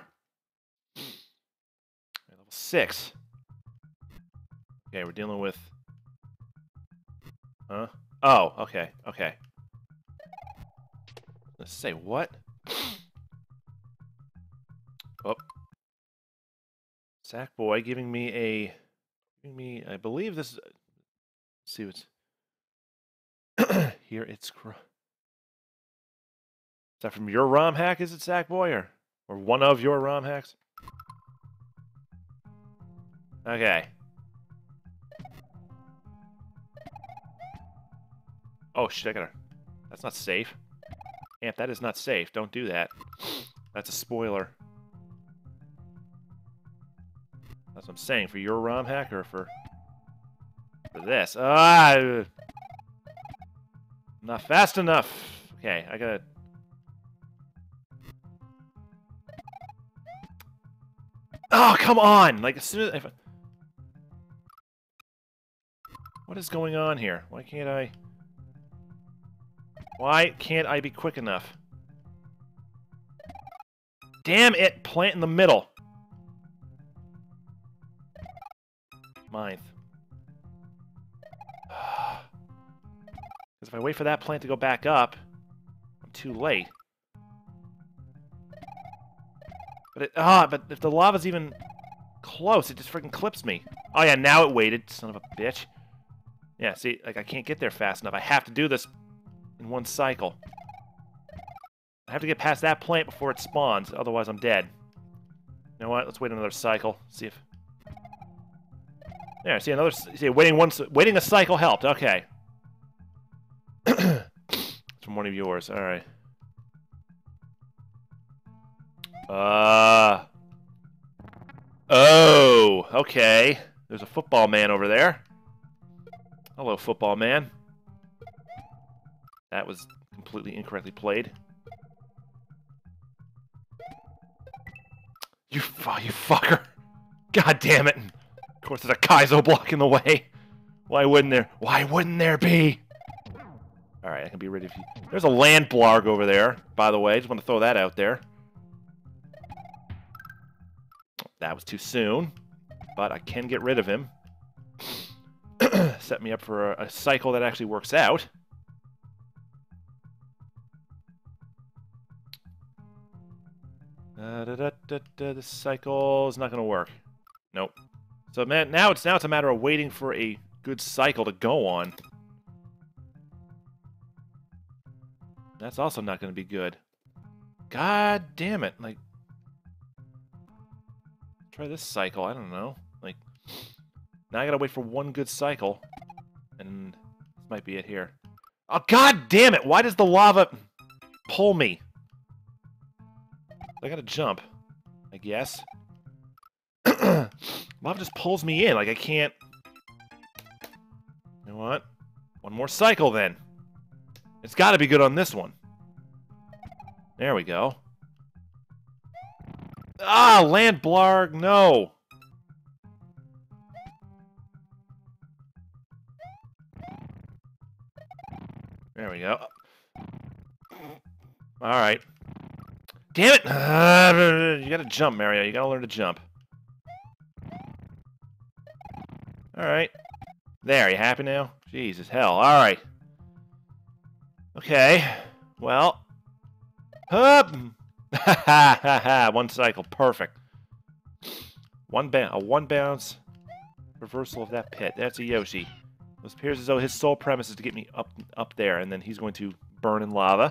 Level 6. Okay, we're dealing with... Huh? Oh, okay, okay. Let's say what? Oh. Sackboy giving me a... I believe this is... Let's see what's... Here it's... Is that from your ROM hack, is it, Sackboy? Or one of your ROM hacks? Okay. Oh, shit, I gotta... That's not safe. Amp, that is not safe. Don't do that. That's a spoiler. That's what I'm saying. For your ROM hack or for this? Ah! Not fast enough. Okay, I gotta... Oh, come on! Like, as soon as... What is going on here? Why can't I... Why can't I be quick enough? Damn it! Plant in the middle. Ninth. Because if I wait for that plant to go back up, I'm too late. But if the lava's even close, it just freaking clips me. Oh yeah, now it waited, son of a bitch. Yeah, see, like I can't get there fast enough. I have to do this in one cycle. I have to get past that plant before it spawns, otherwise I'm dead. You know what? Let's wait another cycle. See if... There, see another... See, waiting a cycle helped. Okay. It's from one of yours. All right. Oh, okay. There's a football man over there. Hello, football man. That was completely incorrectly played. You fucker. God damn it. Of course there's a Kaizo block in the way. Why wouldn't there? Why wouldn't there be? Alright, I can be rid of you. There's a land blarg over there, by the way. Just want to throw that out there. That was too soon. But I can get rid of him. Set me up for a cycle that actually works out. This cycle is not going to work. Nope. So man, now it's a matter of waiting for a good cycle to go on. That's also not going to be good. God damn it! Like, try this cycle. I don't know. Like, now I gotta wait for one good cycle, and this might be it here. Oh god damn it! Why does the lava pull me? I gotta jump, I guess. Lava just pulls me in. Like, I can't... You know what? One more cycle, then. It's got to be good on this one. There we go. Ah, land blarg, no. There we go. Alright. Damn it! You gotta jump, Mario. You gotta learn to jump. Alright. There, you happy now? Jesus, hell. Alright. Okay. Well. Up! Ha ha ha ha! One cycle. Perfect. A one bounce reversal of that pit. That's a Yoshi. It appears as though his sole premise is to get me up there, and then he's going to burn in lava.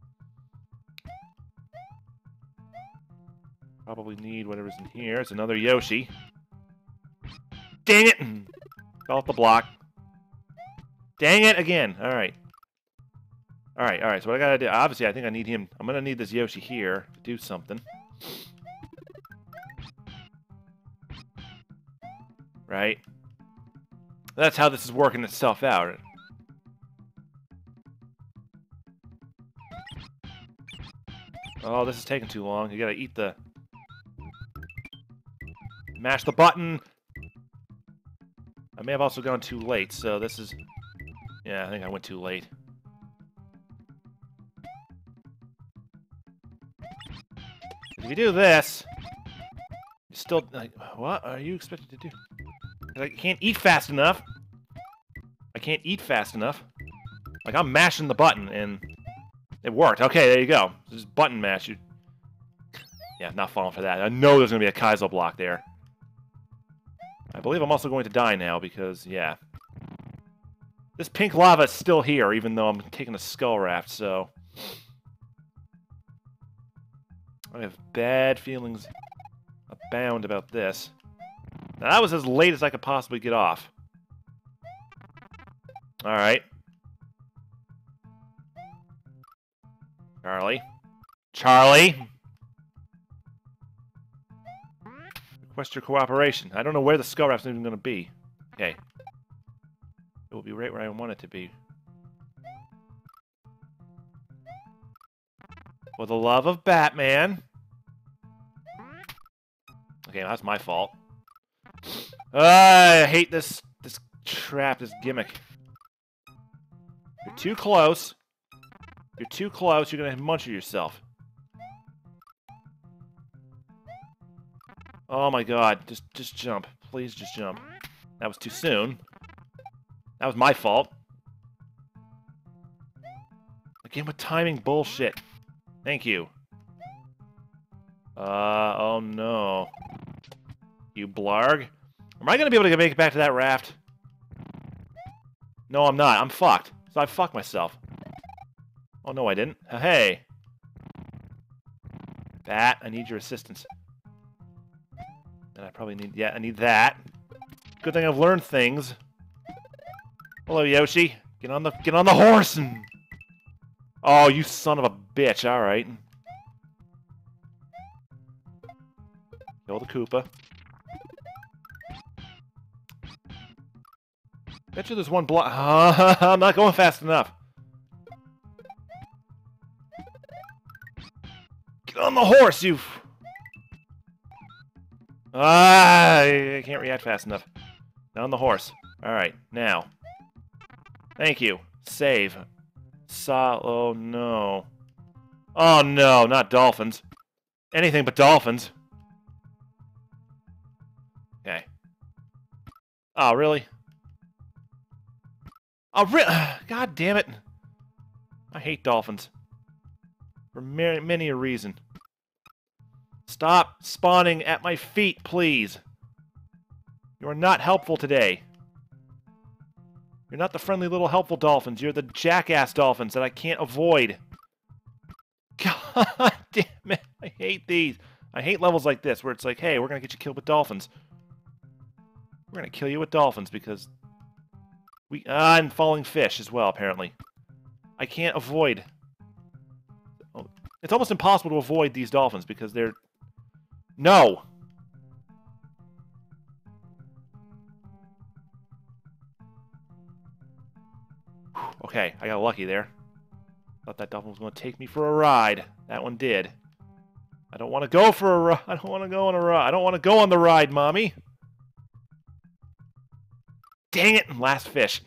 Probably need whatever's in here. It's another Yoshi. Dang it! Fell off the block. Dang it again! Alright. Alright, so what I gotta do... Obviously, I think I need him... I'm gonna need this Yoshi here to do something. Right? That's how this is working itself out. Oh, this is taking too long. You gotta eat the... Mash the button! I may have also gone too late, so this is... Yeah, I think I went too late. If you do this... You still... Like, what are you expected to do? I can't eat fast enough. I can't eat fast enough. Like, I'm mashing the button, and... It worked. Okay, there you go. Just button mash. Yeah, not falling for that. I know there's going to be a Kaizo block there. I believe I'm also going to die now because, yeah. This pink lava is still here, even though I'm taking a skull raft, so... I have bad feelings abound about this. Now, that was as late as I could possibly get off. Alright. Charlie! Request your cooperation. I don't know where the skull raft's even going to be. Okay. It will be right where I want it to be. For the love of Batman. Okay, that's my fault. I hate this trap, this gimmick. You're too close. You're too close, you're gonna munch yourself. Oh my god, just jump. Please just jump. That was too soon. That was my fault. Again with timing bullshit. Thank you. Oh no. You blarg. Am I gonna be able to make it back to that raft? No, I'm not. I'm fucked. So I fucked myself. Oh, no, I didn't. Hey. Bat, I need your assistance. And I probably need... Yeah, I need that. Good thing I've learned things. Hello, Yoshi. Get on the horse and... Oh, you son of a bitch. All right. Kill the Koopa. Bet you there's one block. I'm not going fast enough. Get on the horse, you... I can't react fast enough. Down the horse. Alright, now. Thank you. Save. Oh, no. Oh, no, not dolphins. Anything but dolphins. Okay. Oh, really? Oh, God damn it. I hate dolphins. For many a reason. Stop spawning at my feet, please. You are not helpful today. You're not the friendly little helpful dolphins. You're the jackass dolphins that I can't avoid. God damn it. I hate these. I hate levels like this where it's like, hey, we're going to get you killed with dolphins. We're going to kill you with dolphins because... and falling fish as well, apparently. I can't avoid... Oh, it's almost impossible to avoid these dolphins because they're... No! Okay, I got lucky there. Thought that dolphin was going to take me for a ride. That one did. I don't want to go for a ride. I don't want to go on a ride. I don't want to go on the ride, Mommy. Dang it! Last fish.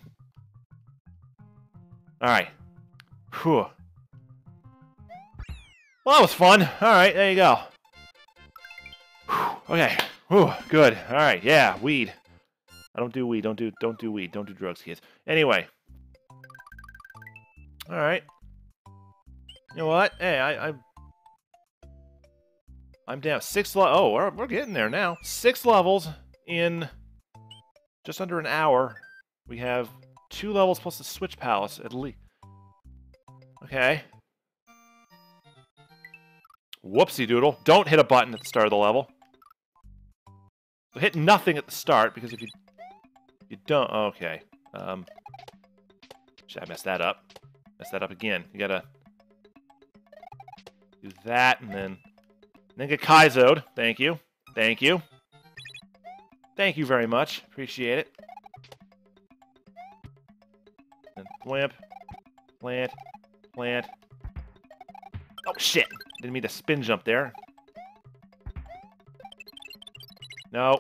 Alright. Whew. Well, that was fun. Alright, there you go. Whew. Okay. Whew. Good. Alright, yeah, weed. I don't do weed. Don't do weed. Don't do drugs, kids. Anyway. Alright. You know what? Hey, I'm down 6 levels. Oh, we're getting there now. 6 levels in just under an hour. We have 2 levels plus the Switch Palace, at least. Okay. Whoopsie doodle. Don't hit a button at the start of the level. So hit nothing at the start, because if you don't... Okay. Should I mess that up? Mess that up again. You gotta do that, and then get Kaizo'd. Thank you. Thank you. Thank you very much. Appreciate it. And thwimp. Plant. Plant. Oh, shit. Didn't mean to spin jump there. No.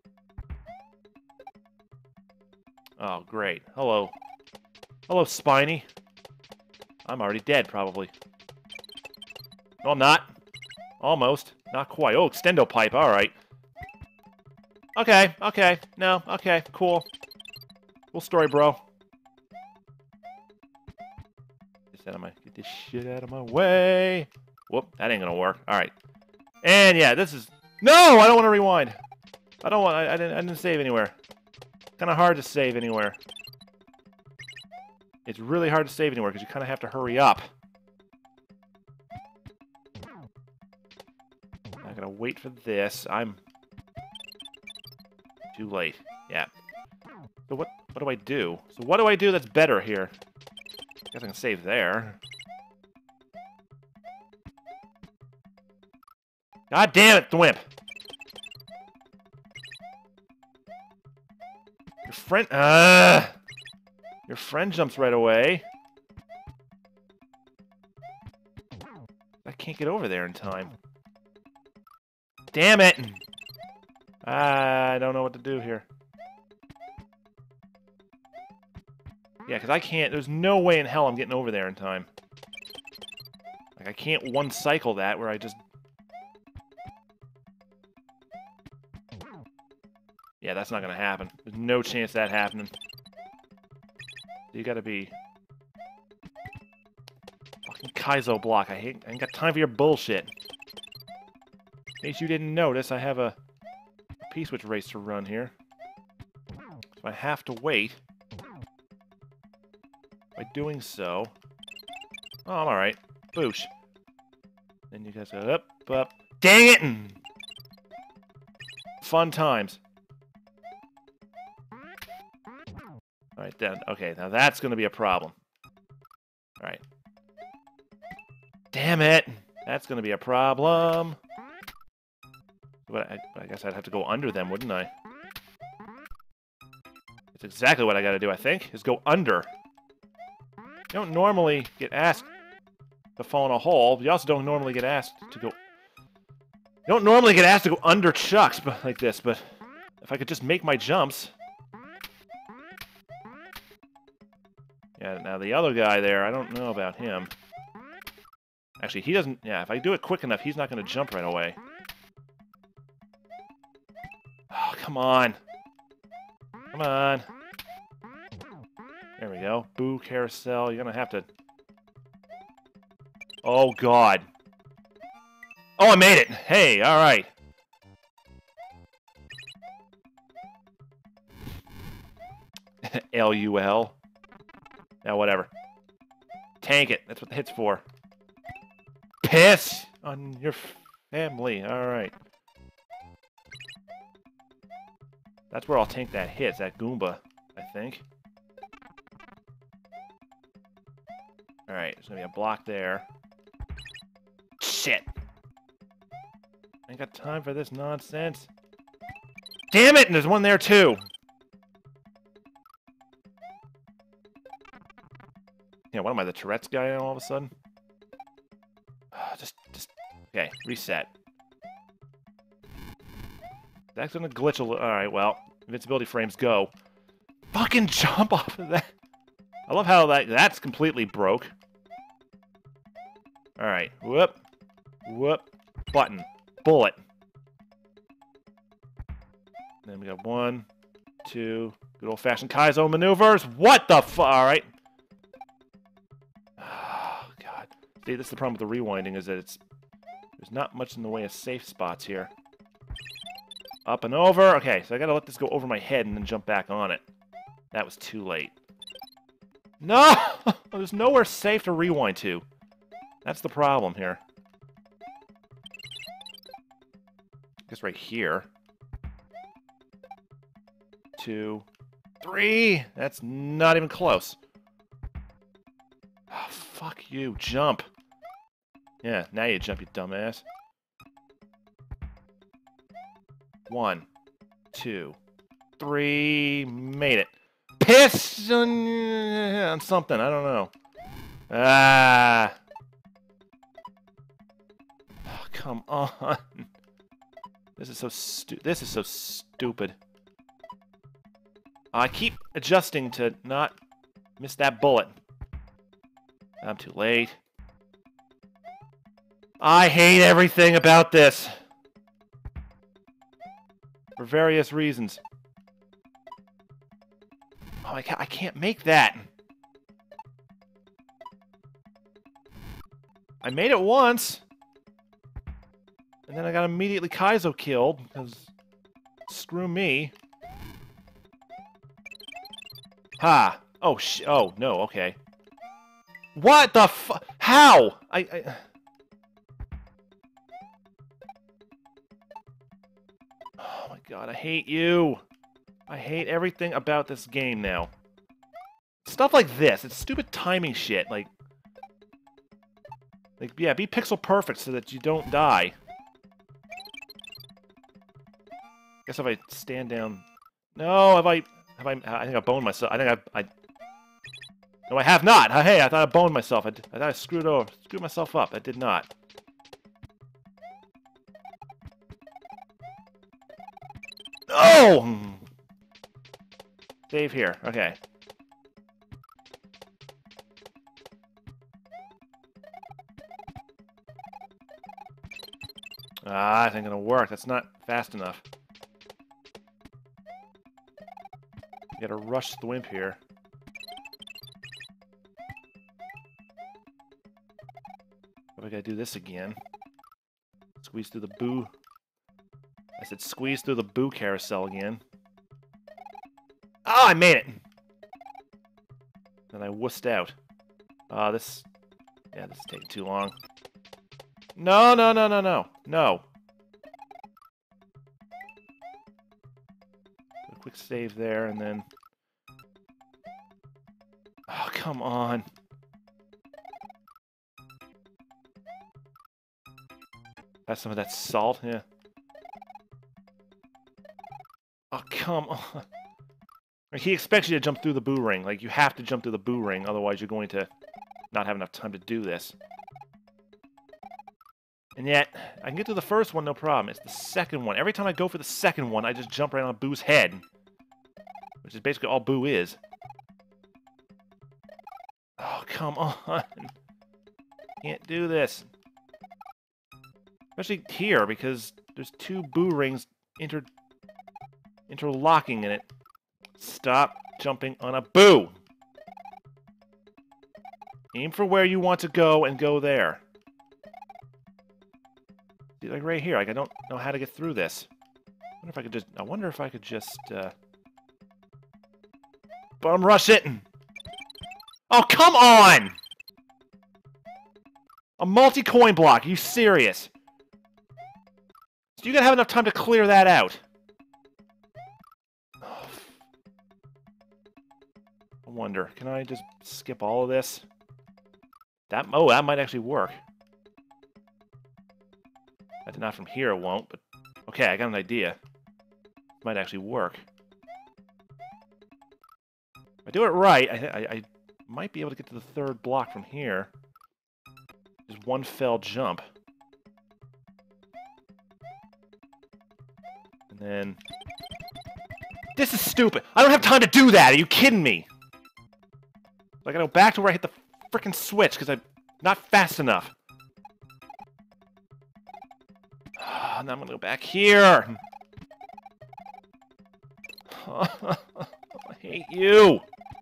Oh, great. Hello. Hello, Spiny. I'm already dead, probably. No, I'm not. Almost. Not quite. Oh, extendo pipe. All right. Okay. Okay. No. Okay. Cool. Cool story, bro. Get this shit out of my way. Whoop. That ain't gonna work. All right. And yeah, this is... No! I don't want to rewind. I don't want... I didn't save anywhere. Kind of hard to save anywhere. It's really hard to save anywhere because you kind of have to hurry up. I gotta wait for this. I'm too late. Yeah. So what do I do? So what do I do that's better here? I guess I can save there. God damn it, Thwimp! Your friend jumps right away. I can't get over there in time. Damn it! I don't know what to do here. Yeah, because I can't... There's no way in hell I'm getting over there in time. Like, I can't one-cycle that where I just... Yeah, that's not gonna happen. There's no chance of that happening. You gotta be... Fucking Kaizo block. I ain't got time for your bullshit. In case you didn't notice, I have a P-switch race to run here. So I have to wait. By doing so... Oh, I'm alright. Boosh. Then you guys go up, up. Dang it! Fun times. Alright, then. Okay, now that's going to be a problem. Alright. Damn it! That's going to be a problem. But I guess I'd have to go under them, wouldn't I? That's exactly what I got to do, I think, is go under. You don't normally get asked to fall in a hole. You also don't normally get asked to go... You don't normally get asked to go under chucks like this, but if I could just make my jumps... Yeah, now the other guy there, I don't know about him. Actually, he doesn't... Yeah, if I do it quick enough, he's not going to jump right away. Oh, come on. Come on. There we go. Boo, carousel. You're going to have to... Oh, God. Oh, I made it! Hey, alright. LUL. Now, whatever. Tank it. That's what the hit's for. Piss on your family. Alright. That's where I'll tank that hit, that Goomba, I think. Alright, there's gonna be a block there. Shit! I ain't got time for this nonsense. Damn it! And there's one there, too! Yeah, what am I, the Tourette's guy now all of a sudden? Just, okay, reset. That's gonna glitch a little. Alright, well, invincibility frames go. Fucking jump off of that. I love how that's completely broke. Alright, whoop. Whoop. Button. Bullet. Then we got 1, 2, good old-fashioned Kaizo maneuvers. What the fuck? Alright. Oh, God. See, this is the problem with the rewinding, is that there's not much in the way of safe spots here. Up and over. Okay, so I gotta let this go over my head and then jump back on it. That was too late. No! There's nowhere safe to rewind to. That's the problem here. I guess right here. 2, 3. That's not even close. Oh, fuck you. Jump. Yeah, now you jump, you dumbass. 1, 2, 3. Made it. Piss on something. I don't know. Ah. Oh, come on. This is so stupid. I keep adjusting to not miss that bullet. I'm too late. I hate everything about this. For various reasons. Oh, I can't make that. I made it once. And then I got immediately Kaizo killed, because screw me. Ha! Oh, oh, no, okay. What the fu- How? Oh my god, I hate you. I hate everything about this game now. Stuff like this, it's stupid timing shit, like, yeah, be pixel perfect so that you don't die. Guess if I stand down... No, I think I boned myself. I think No, I have not! Hey, I thought I boned myself. I thought I screwed myself up. I did not. Oh! Save here. Okay. Ah, that ain't gonna work. That's not fast enough. You gotta rush the wimp here. But I gotta do this again. Squeeze through the boo. I said squeeze through the boo carousel again. Oh, I made it! Then I wussed out. This is taking too long. No, no, no, no, no. No. A quick save there, and then... Oh, come on. Have some of that salt, yeah. Oh, come on. He expects you to jump through the boo ring. Like, you have to jump through the boo ring, otherwise you're going to not have enough time to do this. And yet, I can get to the first one, no problem. It's the second one. Every time I go for the second one, I just jump right on Boo's head. Which is basically all Boo is. Oh, come on. Can't do this. Especially here, because there's 2 Boo rings interlocking in it. Stop jumping on a Boo! Aim for where you want to go and go there. See, like right here, like I don't know how to get through this. I wonder if I could just, bum rush it! Oh, come on! A multi-coin block, are you serious? So you gotta have enough time to clear that out. Oh, I wonder, can I just skip all of this? That might actually work. Not from here, it won't, but... Okay, I got an idea. It might actually work. If I do it right, might be able to get to the third block from here. Just one fell jump. And then... This is stupid! I don't have time to do that! Are you kidding me? I gotta go back to where I hit the frickin' switch, because I'm not fast enough. Now I'm gonna go back here! I hate you!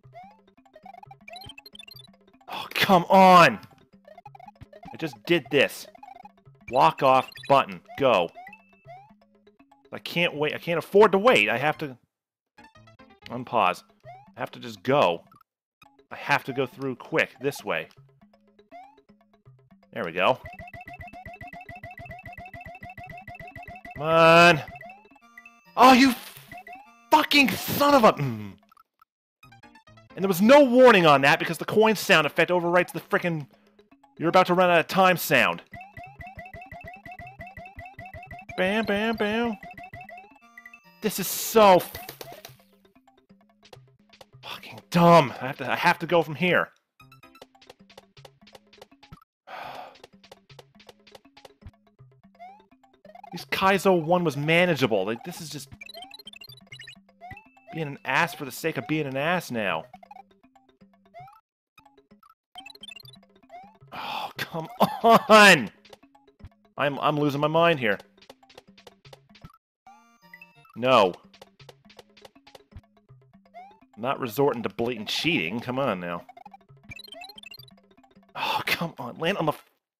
Oh, come on! I just did this. Walk off, button, go. I can't wait. I can't afford to wait. I have to... Unpause. I have to just go. I have to go through quick, this way. There we go. Come on! Oh, you fucking son of a... And there was no warning on that because the coin sound effect overwrites the frickin' "you're about to run out of time" sound. Bam, bam, bam. This is so fucking dumb. I have to go from here. At least Kaizo 1 was manageable. Like, this is just being an ass for the sake of being an ass now. Oh, come on! I'm losing my mind here. No. I'm not resorting to blatant cheating. Come on now. Oh, come on. Land on the...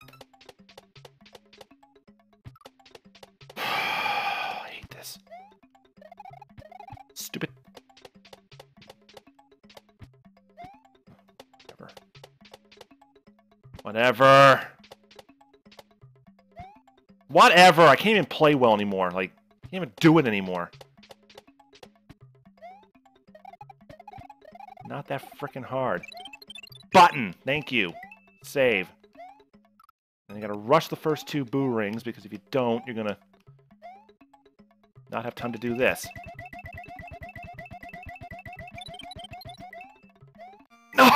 I hate this. Stupid. Whatever. Whatever. I can't even play well anymore. Like, I can't even do it anymore. Not that frickin' hard. Button! Thank you. Save. And you gotta rush the first 2 boo rings, because if you don't, you're gonna not have time to do this. No!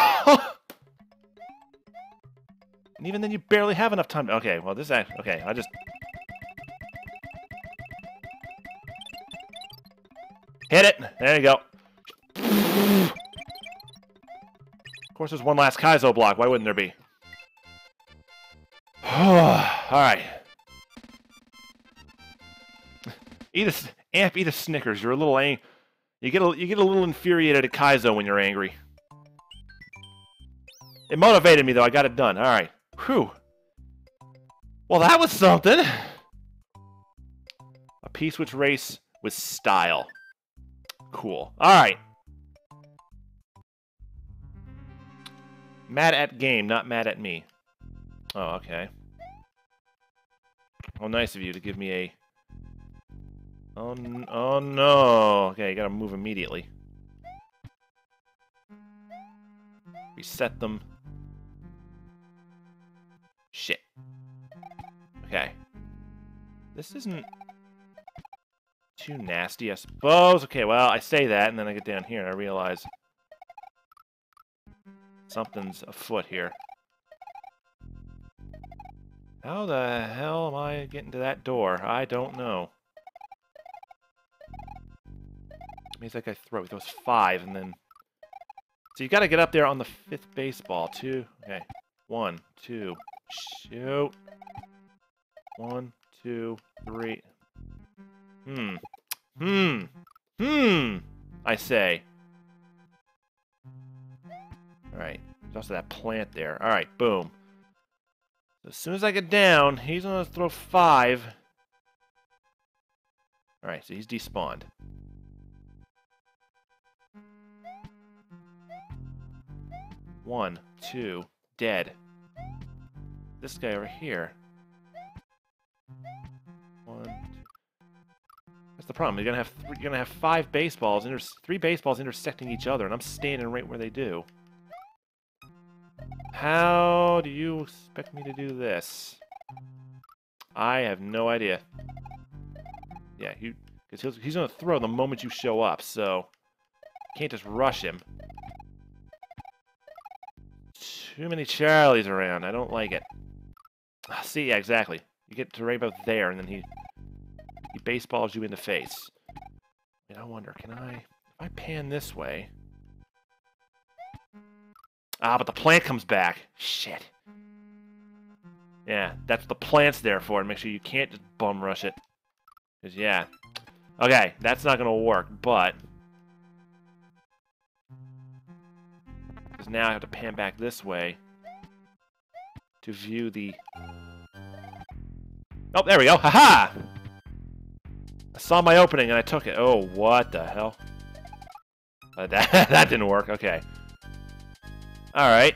And even then, you barely have enough time to... Okay, well, this is... Okay, I just... Hit it! There you go. Of course, there's one last Kaizo block. Why wouldn't there be? Alright. Eat a Snickers. You're a little you get a little infuriated at Kaizo when you're angry. It motivated me though. I got it done. Alright. Whew. Well, that was something. A P-switch race with style. Cool. Alright. Mad at game, not mad at me. Oh, okay. Oh, nice of you to give me a... Oh, oh no. Okay, you gotta move immediately. Reset them. Shit. Okay. This isn't too nasty, I suppose. Okay, well, I say that, and then I get down here, and I realize something's afoot here. How the hell am I getting to that door? I don't know. Means like I throw those 5, and then... So you gotta get up there on the 5th baseball, 2... Okay. 1, 2... Shoot! 1, 2, 3... I say. Alright. There's also that plant there. Alright, boom. As soon as I get down, he's gonna throw 5. Alright, so he's despawned. One, 2, dead. This guy over here. 1, 2. That's the problem. You're gonna have 5 baseballs, 3 baseballs intersecting each other, and I'm standing right where they do. How do you expect me to do this? I have no idea. Yeah, because he's gonna throw the moment you show up, so can't just rush him. Too many Charlies around. I don't like it. See, yeah, exactly. You get to right about there, and then he baseballs you in the face. And I wonder, can I... If I pan this way... Ah, but the plant comes back. Shit. Yeah, that's what the plant's there for. Make sure you can't just bum rush it. Because, yeah. Okay, that's not going to work, but... Because now I have to pan back this way to view the... Oh, there we go. Haha! I saw my opening and I took it. Oh, what the hell? That didn't work. Okay. Alright.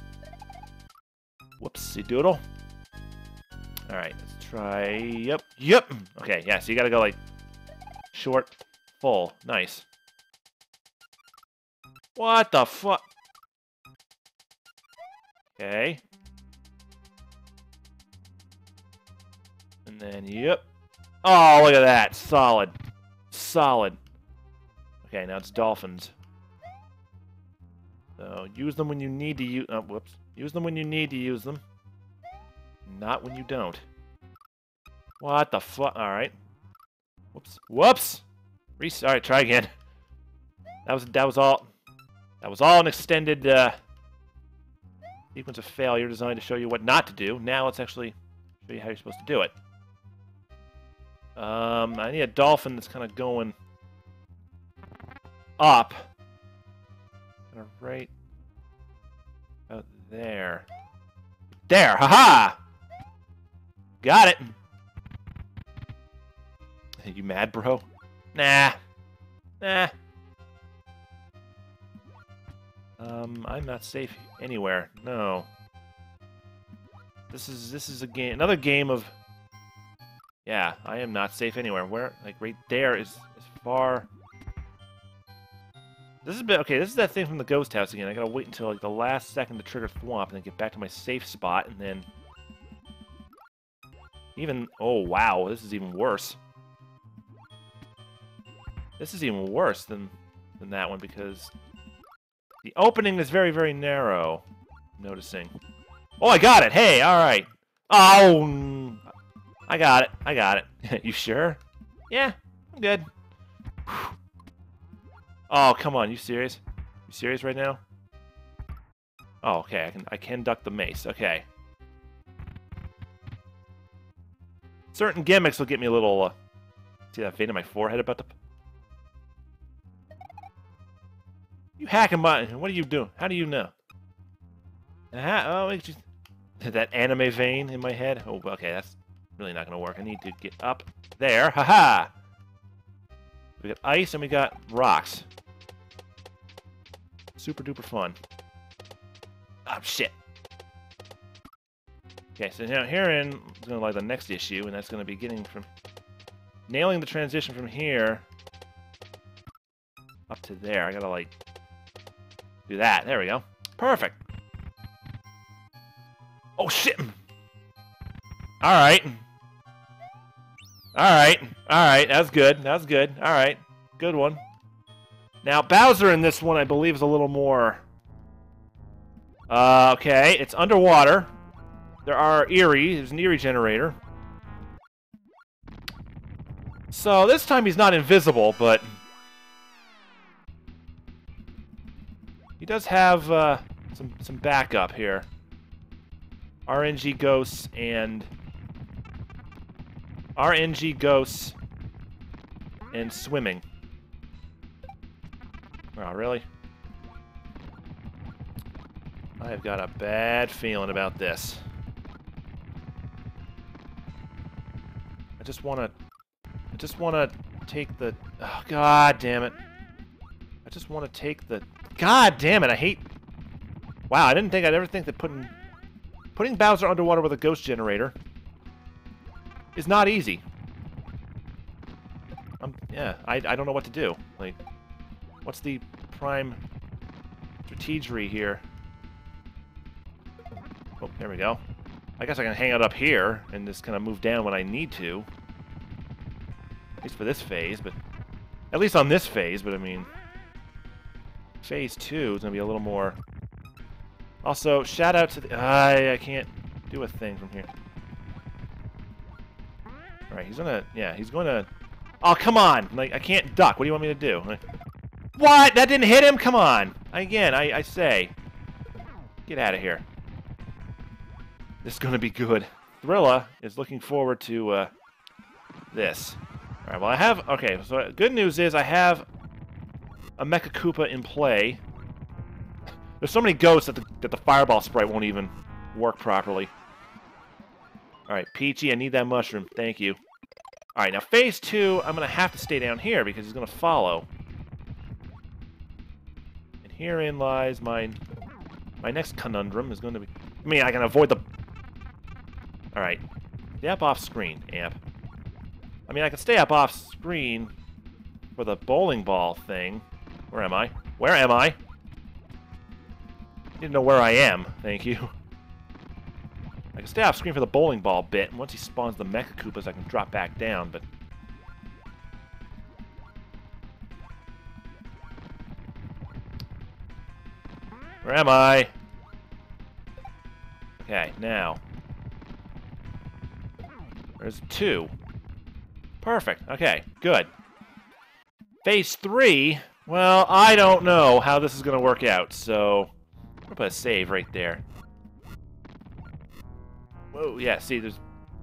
Whoopsie doodle. Alright, let's try... Yep. Yep! Okay, yeah, so you gotta go, like, short, full. Nice. What the fuck? Okay. And then, yep. Oh, look at that. Solid. Solid. Okay, now it's dolphins. So, use them when you need to use... Oh, whoops. Use them when you need to use them. Not when you don't. What the fuck? Alright. Whoops. Whoops! Alright, try again. That was all an extended sequence of failure designed to show you what not to do. Now let's actually show you how you're supposed to do it. I need a dolphin that's kind of going up. Kind of right about there. There! Haha! Got it! You mad, bro? Nah. Nah. I'm not safe anywhere. No. This is a game, another game of... Yeah, I am not safe anywhere. Where, like, right there is far... This is okay, this is that thing from the ghost house again. I gotta wait until, like, the last second to trigger Thwomp and then get back to my safe spot, and then... Even... Oh, wow, this is even worse. This is even worse than that one, because... The opening is very, very narrow. I'm noticing. Oh, I got it! Hey, alright. Oh! I got it. I got it. You sure? Yeah, I'm good. Oh, come on. You serious? You serious right now? Oh, okay. I can duck the mace. Okay. Certain gimmicks will get me a little... see that vein in my forehead about to... You hacking button. What are you doing? How do you know? Oh, it's just... that anime vein in my head? Oh, okay. That's really not going to work. I need to get up there. Haha! We got ice and we got rocks. Super duper fun. Oh, shit. Okay, so now herein is going to lie the next issue, and that's going to be getting from... nailing the transition from here up to there. I gotta, like, do that. There we go. Perfect. Oh, shit! Alright. Alright. Alright. That's good. That's good. Alright. Good one. Now, Bowser in this one, I believe, is a little more... okay. It's underwater. There's an Eerie generator. So, this time he's not invisible, but... he does have, some backup here. RNG ghosts and... RNG ghosts and swimming. Oh, really? I've got a bad feeling about this. I just want to take the... oh, god damn it. I just want to take the... god damn it, I hate... wow, I didn't think I'd ever think that putting Bowser underwater with a ghost generator is not easy. Yeah, I don't know what to do. Like, what's the prime strategery here? Oh, there we go. I guess I can hang out up here and just kind of move down when I need to. At least for this phase, but... at least on this phase, but I mean... Phase 2 is going to be a little more... Also, shout out to the... I can't do a thing from here. Alright, he's gonna... Yeah, he's gonna... Oh, come on! Like, I can't duck. What do you want me to do? What? That didn't hit him? Come on! Again, I say. Get out of here. This is gonna be good. Thrilla is looking forward to, this. Alright, well, I have... Okay, so good news is I have a Mecha Koopa in play. There's so many ghosts that the Fireball Sprite won't even work properly. Alright, Peachy, I need that mushroom. Thank you. Alright, now phase 2, I'm going to have to stay down here because he's going to follow. And herein lies my next conundrum is going to be... I mean, I can avoid the... Alright. Stay up off screen, Amp. I mean, I can stay up off screen for the bowling ball thing. Where am I? Where am I? Didn't know where I am. Thank you. I can stay off screen for the bowling ball bit, and once he spawns the Mecha Koopas, I can drop back down, but... Where am I? Okay, now. There's 2. Perfect. Okay, good. Phase 3, well, I don't know how this is going to work out, so... I'm going to put a save right there. Whoa, yeah, see, there's...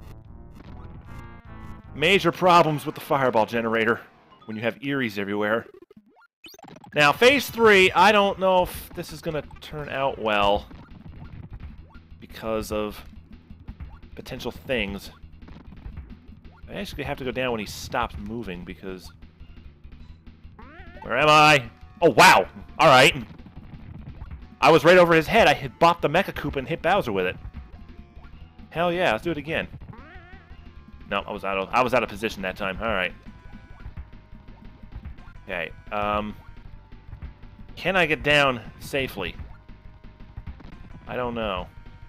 major problems with the fireball generator when you have Eries everywhere. Now, phase 3, I don't know if this is going to turn out well because of potential things. I actually have to go down when he stops moving because... Where am I? Oh, wow! Alright. I was right over his head. I had bopped the Mecha Koopa and hit Bowser with it. Hell yeah, let's do it again. No, I was out of position that time. Alright. Okay, can I get down safely? I don't know.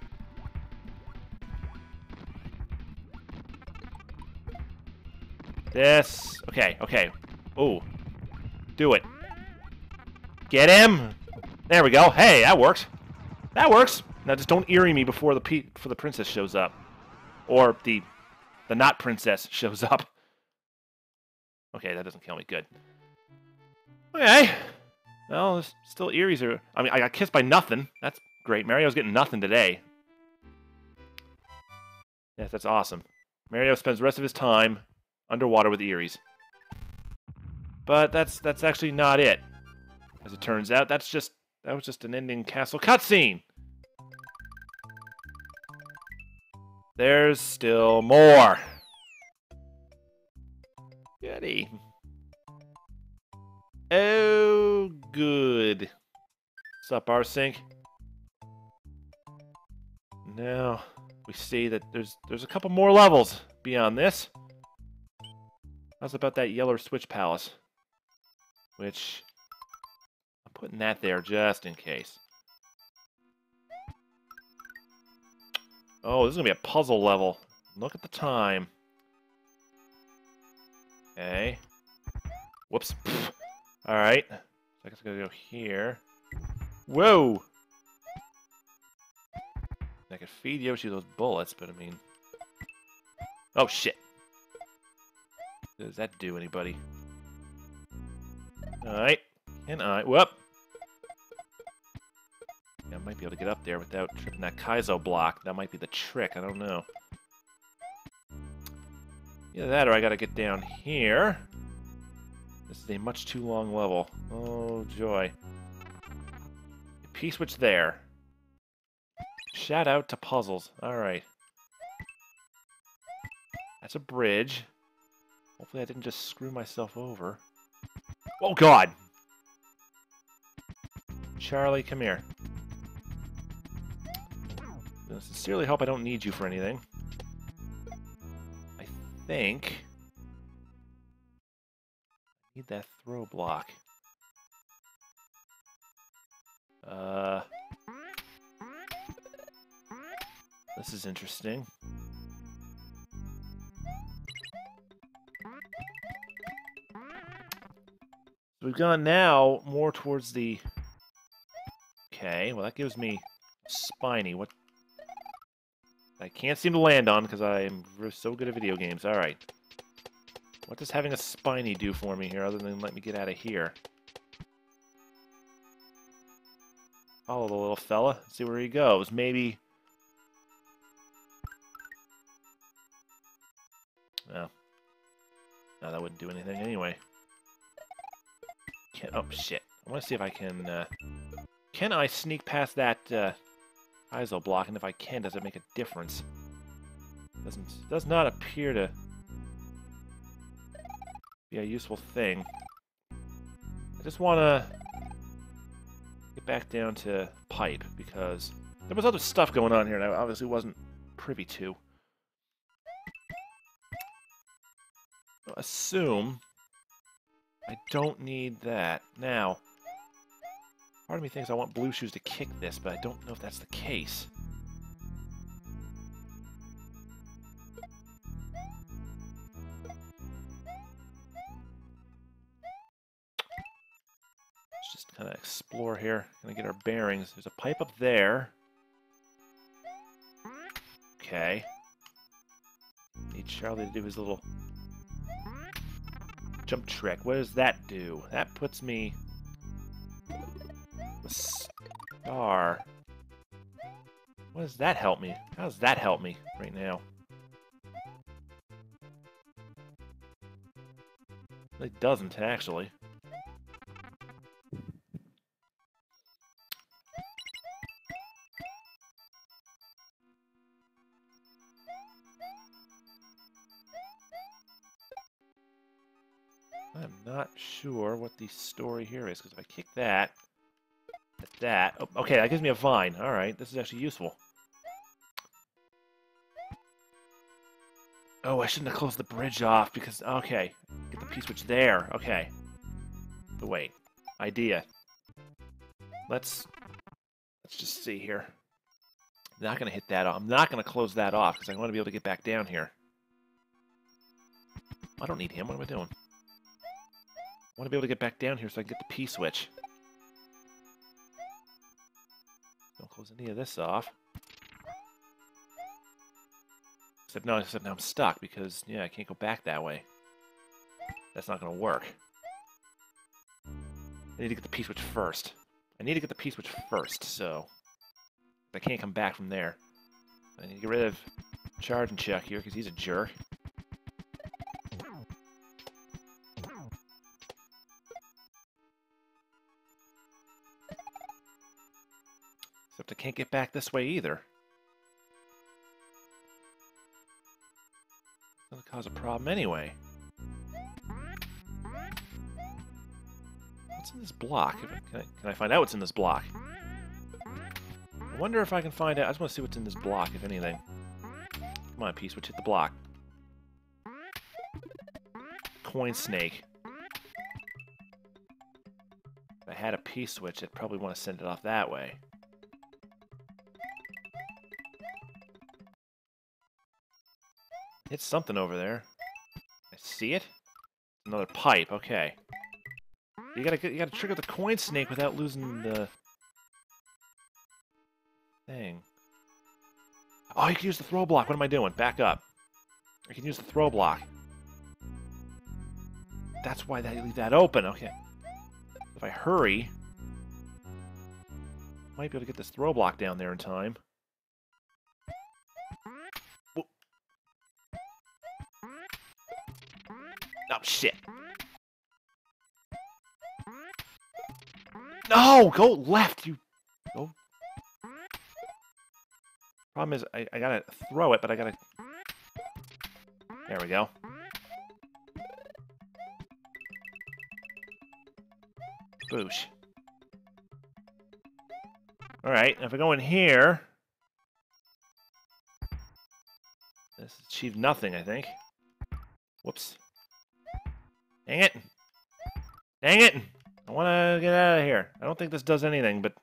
This... Okay, okay. Ooh. Do it. Get him! There we go. Hey, that works. That works! Now just don't eerie me before the princess shows up. Or the not princess shows up. Okay, that doesn't kill me. Good. Okay. Well, there's still Eries are... I mean, I got kissed by nothing. That's great. Mario's getting nothing today. Yes, that's awesome. Mario spends the rest of his time underwater with Eries. But that's actually not it. As it turns out, that was just an ending castle cutscene. There's still more. Goody. Oh, good. What's up, R-Sync? Now we see that there's a couple more levels beyond this. How's about that Yellow Switch Palace? Which I'm putting that there just in case. Oh, this is gonna be a puzzle level. Look at the time. Okay. Whoops. Alright. So I guess I gotta go here. Whoa! I could feed Yoshi those bullets, but I mean... Oh, shit. Does that do anybody? Alright. Can I... Whoop! Yeah, I might be able to get up there without tripping that Kaizo block. That might be the trick. I don't know. Either that or I gotta get down here. This is a much too long level. Oh, joy. P-switch there. Shout out to puzzles. Alright. That's a bridge. Hopefully I didn't just screw myself over. Oh, God! Charlie, come here. I sincerely hope I don't need you for anything. I think... I need that throw block. This is interesting. So we've gone now more towards the... Okay, well that gives me Spiny. What? I can't seem to land on because I am so good at video games. Alright. What does having a spiny do for me here other than let me get out of here? Follow the little fella. See where he goes. Maybe... No. No, that wouldn't do anything anyway. Oh, shit. I want to see if I can... Can I sneak past that Kaizo block? And if I can, does it make a difference? Does not appear to be a useful thing. I just want to get back down to pipe, because there was other stuff going on here that I obviously wasn't privy to. I'll assume I don't need that. Now, part of me thinks I want Blue Shoes to kick this, but I don't know if that's the case. Let's just kind of explore here. Gonna get our bearings. There's a pipe up there. Okay. Need Charlie to do his little jump trick. What does that do? That puts me... a star. What does that help me? How does that help me right now? It doesn't, actually. I'm not sure what the story here is, because if I kick that at that... Oh, okay, that gives me a vine. Alright, this is actually useful. Oh, I shouldn't have closed the bridge off, because... Okay, get the P-switch there. Okay. But wait. Idea. Let's just see here. I'm not going to hit that off. I'm not going to close that off, because I want to be able to get back down here. I don't need him. What am I doing? I want to be able to get back down here so I can get the P-switch. Don't close any of this off. Except now I'm stuck because, yeah, I can't go back that way. That's not going to work. I need to get the P-switch first. I need to get the P-switch first, so... I can't come back from there. I need to get rid of Charge and Chuck here because he's a jerk. Except I can't get back this way either. It's gonna cause a problem anyway. What's in this block? Can I find out what's in this block? I wonder if I can find out. I just want to see what's in this block, if anything. Come on, P-switch, hit the block. Coin snake. If I had a P-switch, I'd probably want to send it off that way. Hit something over there. I see it. Another pipe. Okay. You gotta trigger the coin snake without losing the thing. Oh, you can use the throw block. What am I doing? Back up. I can use the throw block. That's why they leave that open. Okay. If I hurry, might be able to get this throw block down there in time. Oh, shit. No! Go left, you... Go. Problem is, I gotta throw it, but I gotta... There we go. Boosh. Alright, if I go in here... This achieved nothing, I think. Whoops. Dang it! Dang it! I want to get out of here. I don't think this does anything, but...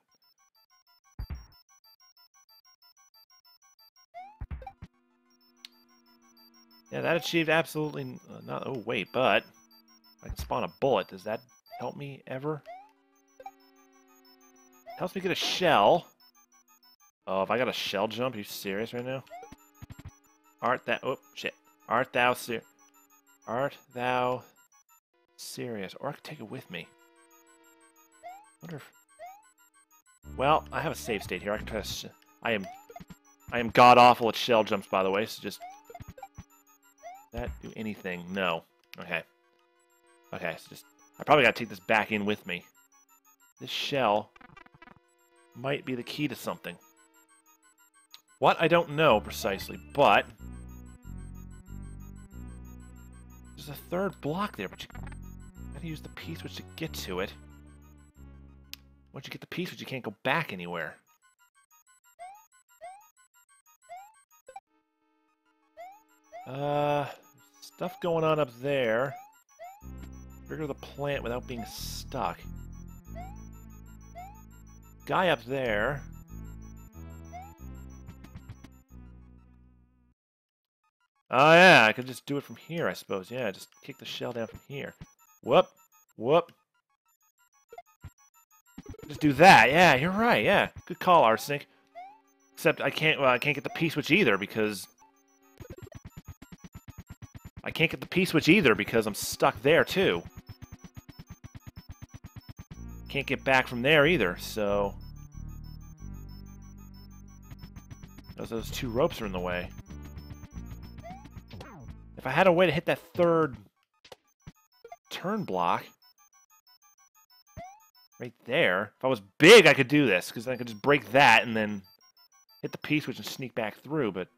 Yeah, that achieved absolutely not... Oh, wait, but... I can spawn a bullet. Does that help me ever? Helps me get a shell. Oh, if I got a shell jump, are you serious right now? Art thou... Oh, shit. Art thou serious? Art thou serious? Or I could take it with me. Wonder if... Well, I have a save state here. I can try to... I am god-awful at shell jumps, by the way, so just... Does that do anything? No. Okay. Okay, so just... I probably gotta take this back in with me. This shell might be the key to something. What? I don't know precisely, but... There's a third block there, but you gotta use the piece switch to get to it. Once you get the piece switch, you can't go back anywhere. Stuff going on up there. Trigger the plant without being stuck. Guy up there. Oh yeah, I could just do it from here, I suppose. Yeah, just kick the shell down from here. Whoop. Whoop. Just do that. Yeah, you're right. Yeah, good call, Arsenic. Except I can't. Well, I can't get the P switch either because I can't get the P switch either because I'm stuck there too. Can't get back from there either. So those two ropes are in the way. If I had a way to hit that third turn block right there, if I was big, I could do this because I could just break that and then hit the P switch and sneak back through. But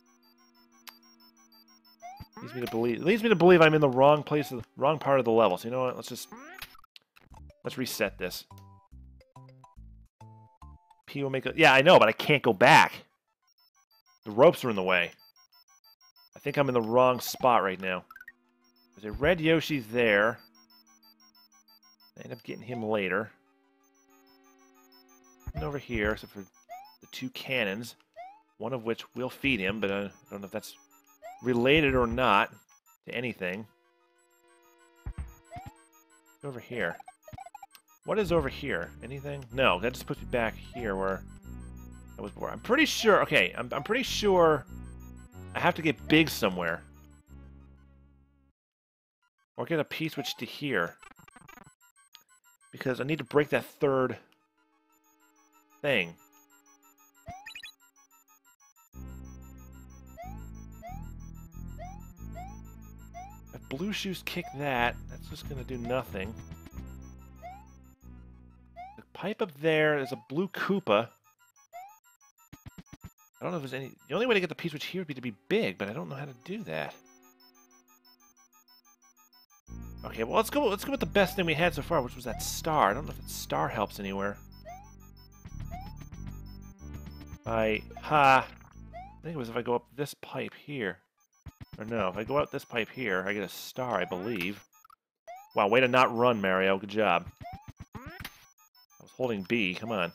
leads me to believe I'm in the wrong place, the wrong part of the level. So you know what? Let's reset this. P will make a... Yeah, I know, but I can't go back. The ropes are in the way. I think I'm in the wrong spot right now. There's a red Yoshi there. I end up getting him later. And over here, except for the two cannons, one of which will feed him, but I don't know if that's related or not to anything. Over here. What is over here? Anything? No, that just puts me back here where I was before. I'm pretty sure... Okay, I'm pretty sure I have to get big somewhere. Or get a P-switch to here. Because I need to break that third thing. If blue shoes kick that, that's just going to do nothing. The pipe up there is a blue Koopa. I don't know if there's any... The only way to get the P-switch here would be to be big, but I don't know how to do that. Okay, well, let's go with the best thing we had so far, which was that star. I don't know if that star helps anywhere. I think it was if I go up this pipe here. Or no, if I go out this pipe here, I get a star, I believe. Wow, way to not run, Mario. Good job. I was holding B. Come on.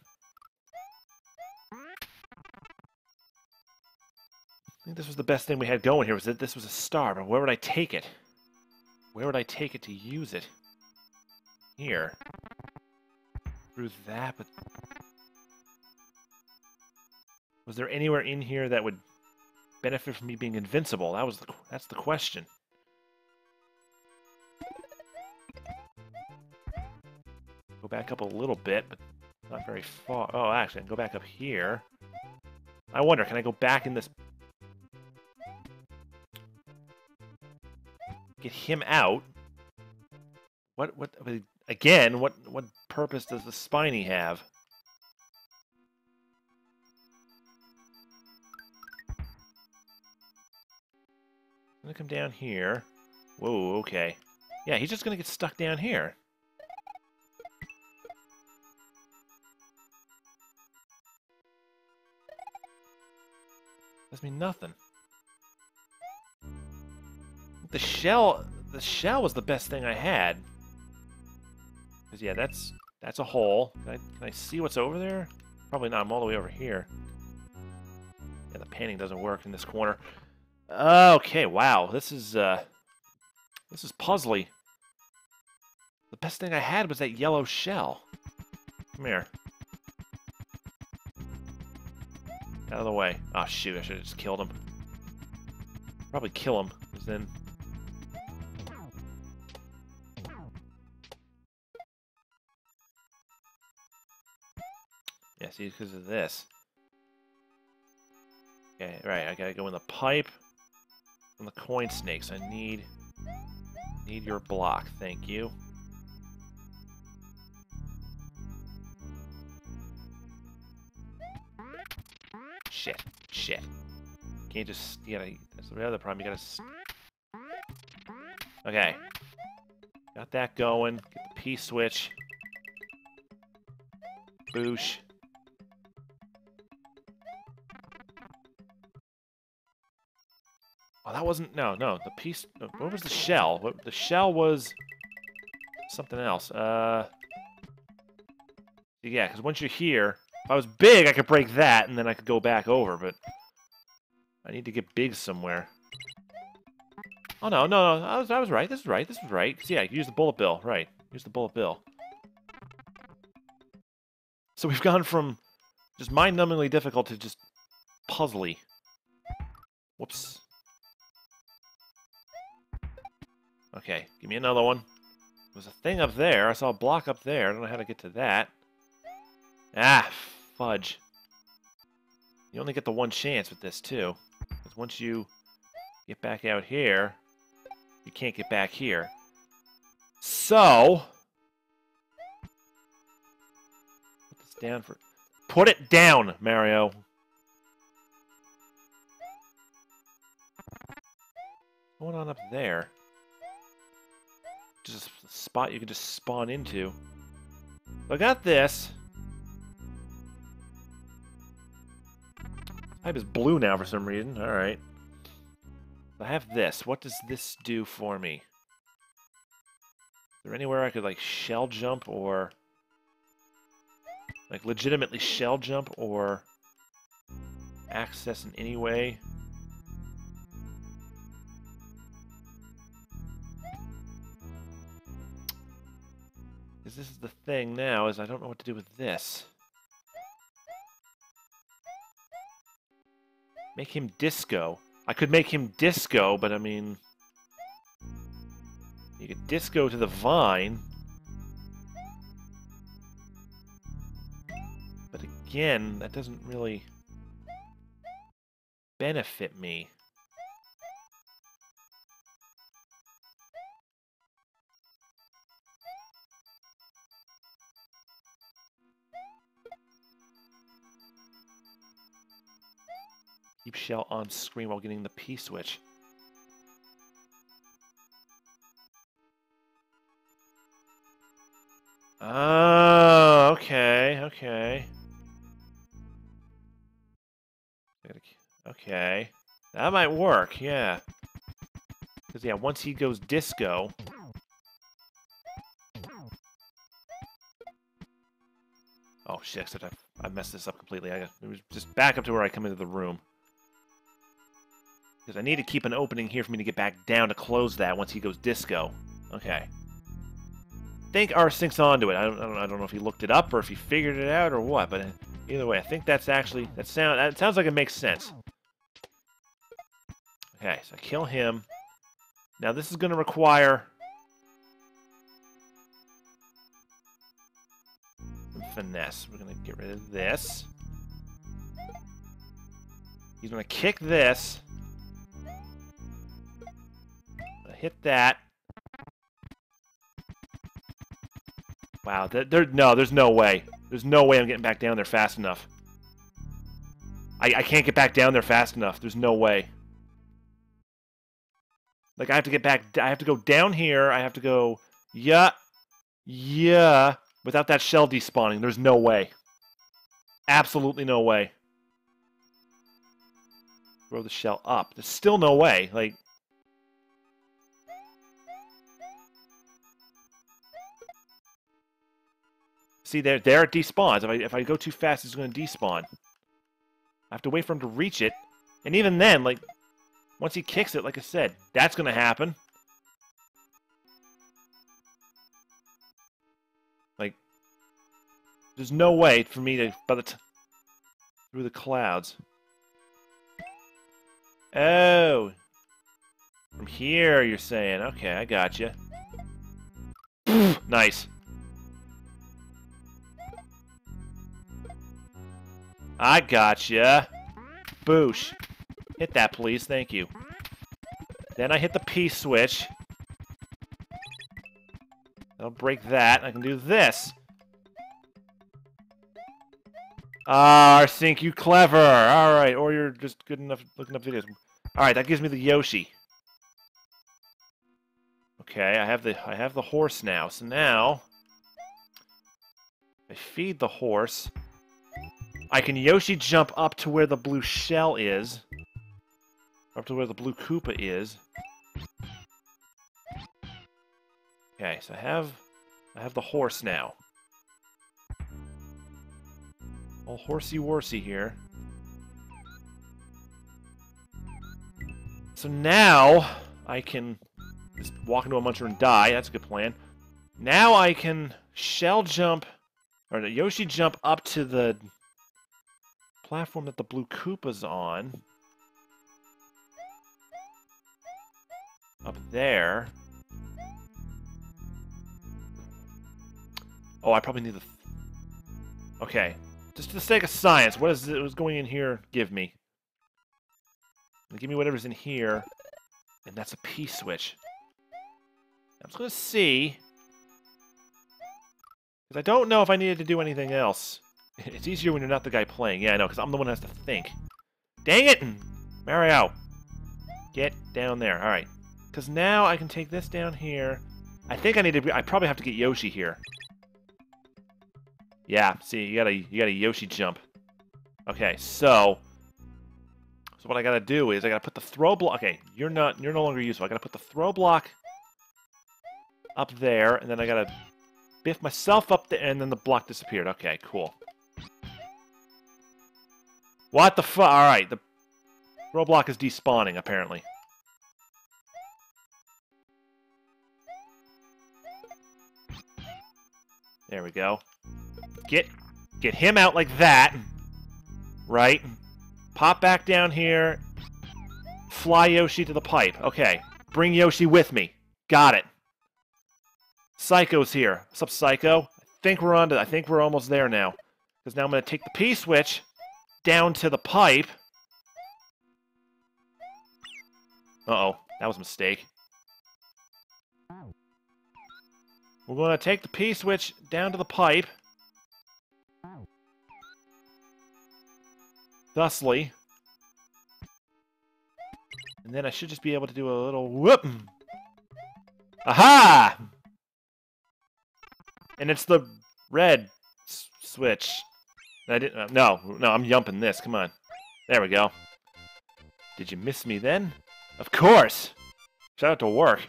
I think this was the best thing we had going here, was that this was a star, but where would I take it? Where would I take it to use it? Here. Through that, but... Was there anywhere in here that would benefit from me being invincible? That's the question. Go back up a little bit, but not very far. Oh, actually, I can go back up here. I wonder, can I go back in this... Get him out. Again, what purpose does the Spiny have? I'm gonna come down here. Whoa, okay. Yeah, he's just gonna get stuck down here. Does mean nothing. The shell was the best thing I had. Cause yeah, that's a hole. Can I see what's over there? Probably not. I'm all the way over here. Yeah, the panning doesn't work in this corner. Okay, wow. This is puzzly. The best thing I had was that yellow shell. Come here. Out of the way. Oh, shoot. I should have just killed him. Probably kill him, because then... Yeah, see, because of this. Okay, right, I gotta go in the pipe from the coin snakes. I need your block, thank you. Shit. Can't just, you gotta, that's the other problem, you gotta... Okay. Got that going. Get the P-switch. Boosh. Oh, that wasn't... No, the piece... What was the shell? The shell was... something else. Yeah, because once you're here... If I was big, I could break that, and then I could go back over, but... I need to get big somewhere. Oh, no. I was right. This is right. So, yeah, use the bullet bill. Right. Use the bullet bill. So we've gone from just mind-numbingly difficult to just puzzly. Whoops. Okay, give me another one. There's a thing up there. I saw a block up there. I don't know how to get to that. Ah, fudge. You only get the one chance with this, too. Because once you get back out here, you can't get back here. So... Put this down for... Put it down, Mario! What's going on up there? Just a spot you can just spawn into. I got this. Pipe is blue now for some reason. Alright. I have this. What does this do for me? Is there anywhere I could, like, shell jump or... Like, legitimately shell jump or... access in any way? Because this is the thing now, is I don't know what to do with this. Make him disco. I could make him disco, but I mean... You could disco to the vine. But again, that doesn't really benefit me. Keep shell on screen while getting the P-switch. Oh, okay. Okay. That might work, yeah. Because, yeah, once he goes disco... Oh, shit, except I messed this up completely. It was just back up to where I come into the room. Because I need to keep an opening here for me to get back down to close that once he goes disco. Okay. I think R syncs onto it. I don't know if he looked it up or if he figured it out or what, but either way, I think that's actually... That sounds like it makes sense. Okay, so I kill him. Now this is going to require... some finesse. We're going to get rid of this. He's going to kick this. Hit that. Wow, there's no way. There's no way I'm getting back down there fast enough. I can't get back down there fast enough. There's no way. Like, I have to get back... I have to go down here. I have to go... Yeah. Without that shell despawning. There's no way. Absolutely no way. Throw the shell up. There's still no way. Like... See, there it despawns. If I go too fast, it's going to despawn. I have to wait for him to reach it. And even then, like, once he kicks it, like I said, that's going to happen. Like, there's no way for me to, through the clouds. Oh. From here, you're saying. Okay, I gotcha. Nice. I gotcha. Boosh. Hit that, please. Thank you. Then I hit the P switch. I'll break that. I can do this. Ah, Arsink, you clever. All right, or you're just good enough looking up videos. All right, that gives me the Yoshi. Okay, I have the horse now. So now I feed the horse. I can Yoshi jump up to where the blue shell is. Up to where the blue Koopa is. Okay, so I have the horse now. All horsey-worsey here. So now I can just walk into a muncher and die. That's a good plan. Now I can shell jump, or the Yoshi jump up to the platform that the blue Koopa's on. Up there. Oh, I probably need the... Okay. Just for the sake of science, what is it was going in here give me? Give me whatever's in here. And that's a P switch. I'm just going to see. Because I don't know if I needed to do anything else. It's easier when you're not the guy playing. Yeah, I know, because I'm the one who has to think. Dang it! Mario! Get down there. Alright. Because now I can take this down here. I think I need to... I probably have to get Yoshi here. Yeah, see, you gotta Yoshi jump. Okay, so what I gotta do is I gotta put the throw block. Okay, you're no longer useful. I gotta put the throw block up there, and then I gotta biff myself up there, and then the block disappeared. Okay, cool. What the fuck? All right, the throw block is despawning apparently. There we go. Get him out like that. Right? Pop back down here. Fly Yoshi to the pipe. Okay. Bring Yoshi with me. Got it. Psycho's here. What's up, Psycho? I think we're almost there now. Because now I'm going to take the P switch down to the pipe. Uh-oh. That was a mistake. We're going to take the P switch down to the pipe. Thusly. And then I should just be able to do a little whoop. Aha! And it's the red switch. I didn't. No, I'm yumping this. Come on. There we go. Did you miss me then? Of course! Shout out to work.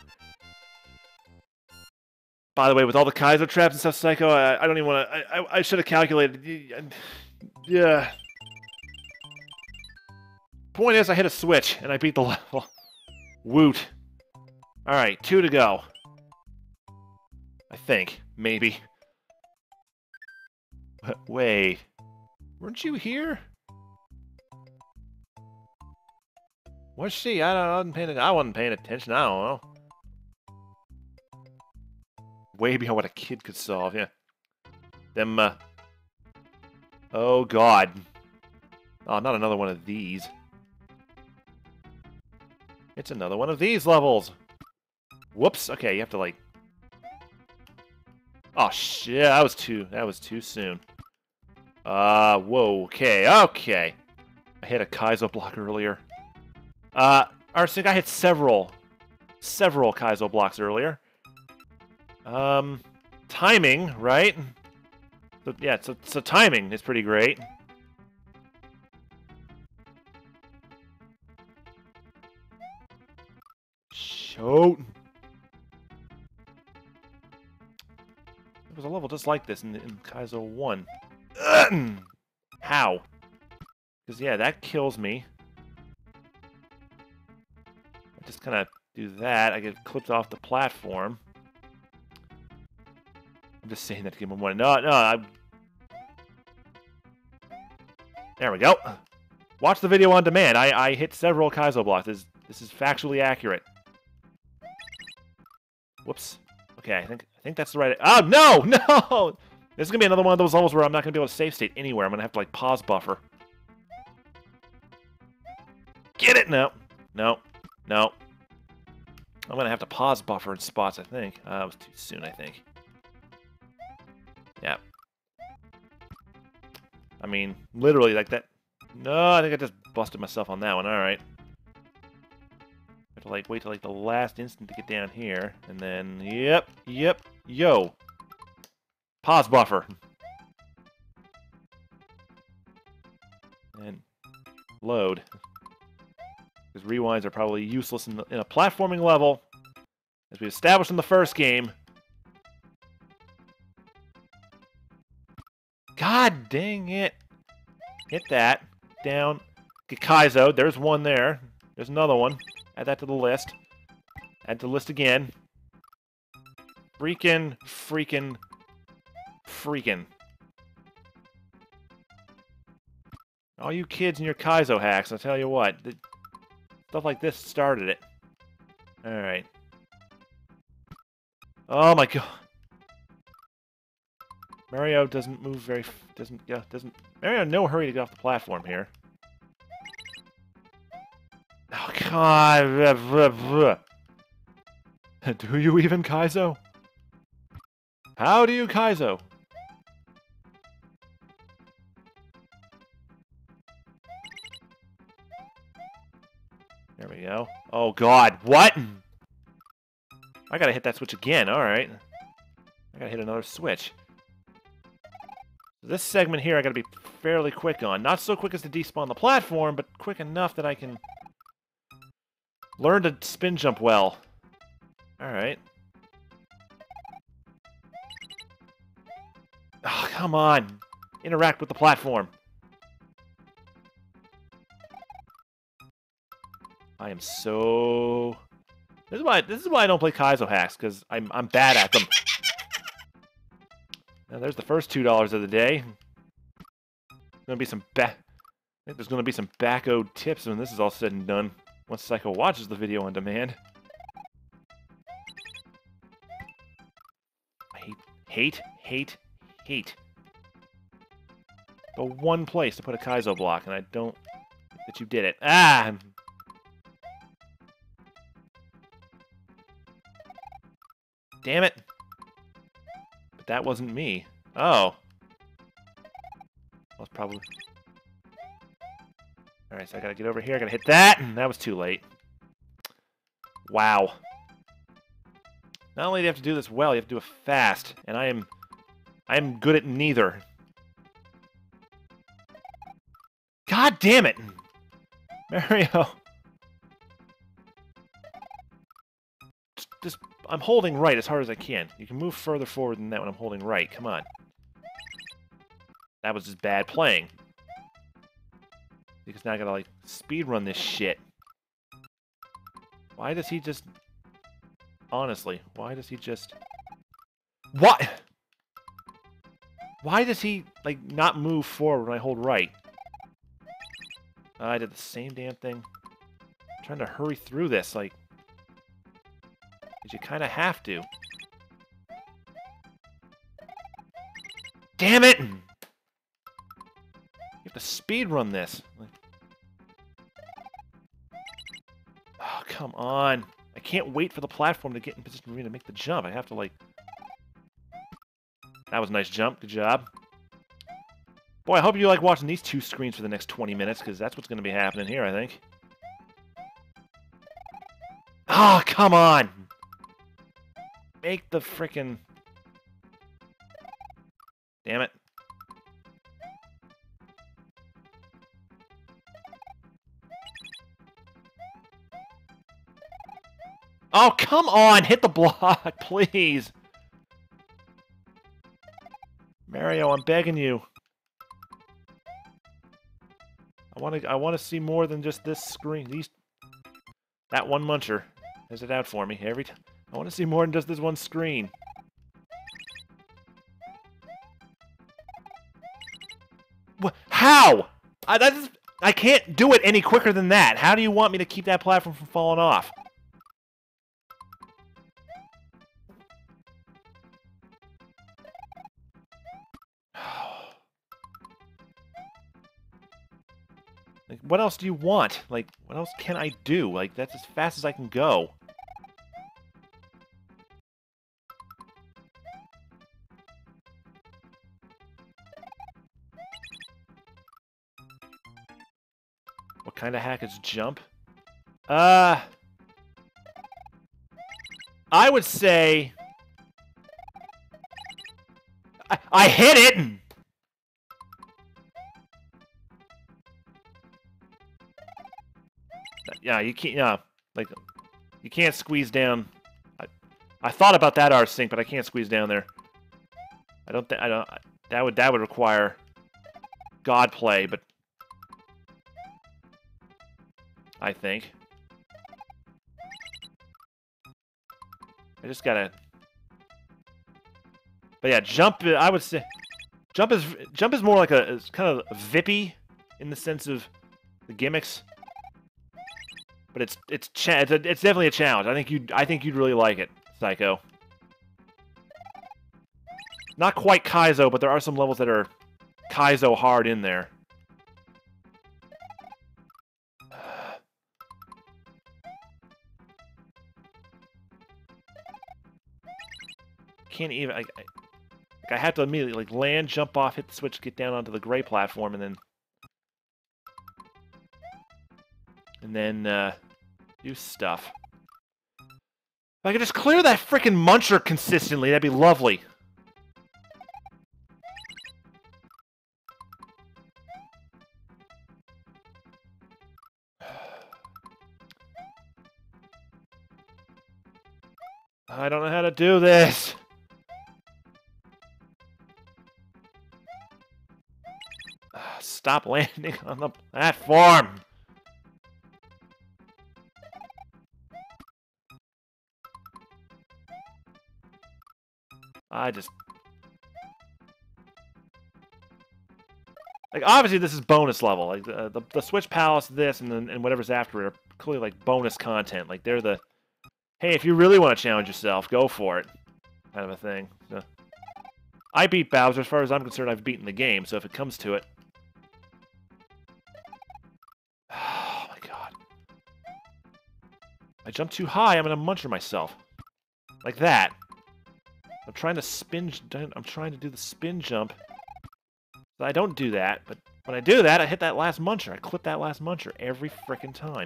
By the way, with all the Kaizo traps and stuff, Psycho, I don't even want to... I should have calculated. Yeah. Point is, I hit a switch, and I beat the level. Woot. Alright, 2 to go. I think. Maybe. Wait. Weren't you here? Was she? I wasn't paying attention. I don't know. Way beyond what a kid could solve, yeah. Them, oh, God. Oh, not another one of these. It's another one of these levels. Whoops. Okay, you have to, like... Oh, shit. That was too soon. Whoa. Okay. Okay. I hit a Kaizo block earlier. Arsenic, I hit several Kaizo blocks earlier. Timing, right? So, yeah, so timing is pretty great. Shoot. There was a level just like this in Kaizo 1. How? Because, yeah, that kills me. I just kind of do that. I get clipped off the platform. I'm just saying that to give him one. No, there we go. Watch the video on demand. I hit several Kaizo blocks. This is factually accurate. Whoops. Okay, I think that's the right... Oh, no! No! This is going to be another one of those levels where I'm not going to be able to save state anywhere. I'm going to have to, like, pause buffer. Get it! No. No. No. I'm going to have to pause buffer in spots, I think. That was too soon, I think. Yeah. I mean, literally, like that... No, I think I just busted myself on that one. Alright. Have to, like, wait till, like, the last instant to get down here. And then... Yep. Yo. Pause buffer. And load. Because rewinds are probably useless in a platforming level, as we established in the first game. God dang it. Hit that. Down. Get Kaizo. There's one there. There's another one. Add that to the list. Add to the list again. Freaking. All you kids and your Kaizo hacks, I'll tell you what. Stuff like this started it. Alright. Oh my god. Mario doesn't move very... Mario, no hurry to get off the platform here. Oh god. Do you even Kaizo? How do you Kaizo? There we go. Oh god, what? I gotta hit that switch again, alright. I gotta hit another switch. This segment here I gotta be fairly quick on. Not so quick as to despawn the platform, but quick enough that I can learn to spin jump well. Alright. Oh, come on. Interact with the platform. I am so... This is why I don't play Kaizo hacks, because I'm bad at them. Now there's the first $2 of the day. Gonna be some I think there's gonna be some back-owed tips when this is all said and done. Once Psycho watches the video on demand. I hate. The one place to put a Kaizo block, and I don't think that you did it. Ah! Damn it! But that wasn't me. Oh. That was probably... Alright, so I gotta get over here, I gotta hit that, and that was too late. Wow. Not only do you have to do this well, you have to do it fast, and I am good at neither. God damn it! Mario! Just I'm holding right as hard as I can. You can move further forward than that when I'm holding right. Come on. That was just bad playing. Because now I gotta, like, speedrun this shit. Why does he just... Honestly, why does he just... What? Why does he, like, not move forward when I hold right? I did the same damn thing. I'm trying to hurry through this, like... Because you kind of have to. Damn it! You have to speedrun this. Oh, come on. I can't wait for the platform to get in position for me to make the jump. I have to, like... That was a nice jump. Good job. Boy, I hope you like watching these two screens for the next 20 minutes, because that's what's going to be happening here, I think. Oh, come on! Make the frickin'... Damn it. Oh, come on! Hit the block, please! Mario, I'm begging you. I want to see more than just this screen. That one muncher has it out for me every time. I want to see more than just this one screen. What? How? I can't do it any quicker than that. How do you want me to keep that platform from falling off? Like, what else do you want? Like, what else can I do? Like, that's as fast as I can go. What kind of hack is jump? I would say... I hit it! Yeah, you can't, yeah, like, you can't squeeze down. I thought about that R-Sync, but I can't squeeze down there. That would require God play, but I think. I just gotta... But yeah, jump, I would say... Jump is more like it's kind of Vippy, in the sense of the gimmicks. But it's definitely a challenge. I think you'd really like it, Psycho. Not quite Kaizo, but there are some levels that are Kaizo hard in there. Can't even... I have to immediately like land, jump off, hit the switch, get down onto the gray platform, and then do stuff. If I could just clear that frickin' muncher consistently, that'd be lovely. I don't know how to do this. Stop landing on the platform. Like, obviously this is bonus level. Like, the Switch Palace, this, and whatever's after it are clearly, like, bonus content. Like, they're the, hey, if you really want to challenge yourself, go for it, kind of a thing. So, I beat Bowser. As far as I'm concerned, I've beaten the game, so if it comes to it. Oh, my God. I jump too high, I'm going to muncher myself. Like that. I'm trying to do the spin jump. I don't do that, but when I do that, I hit that last muncher. I clip that last muncher every frickin' time.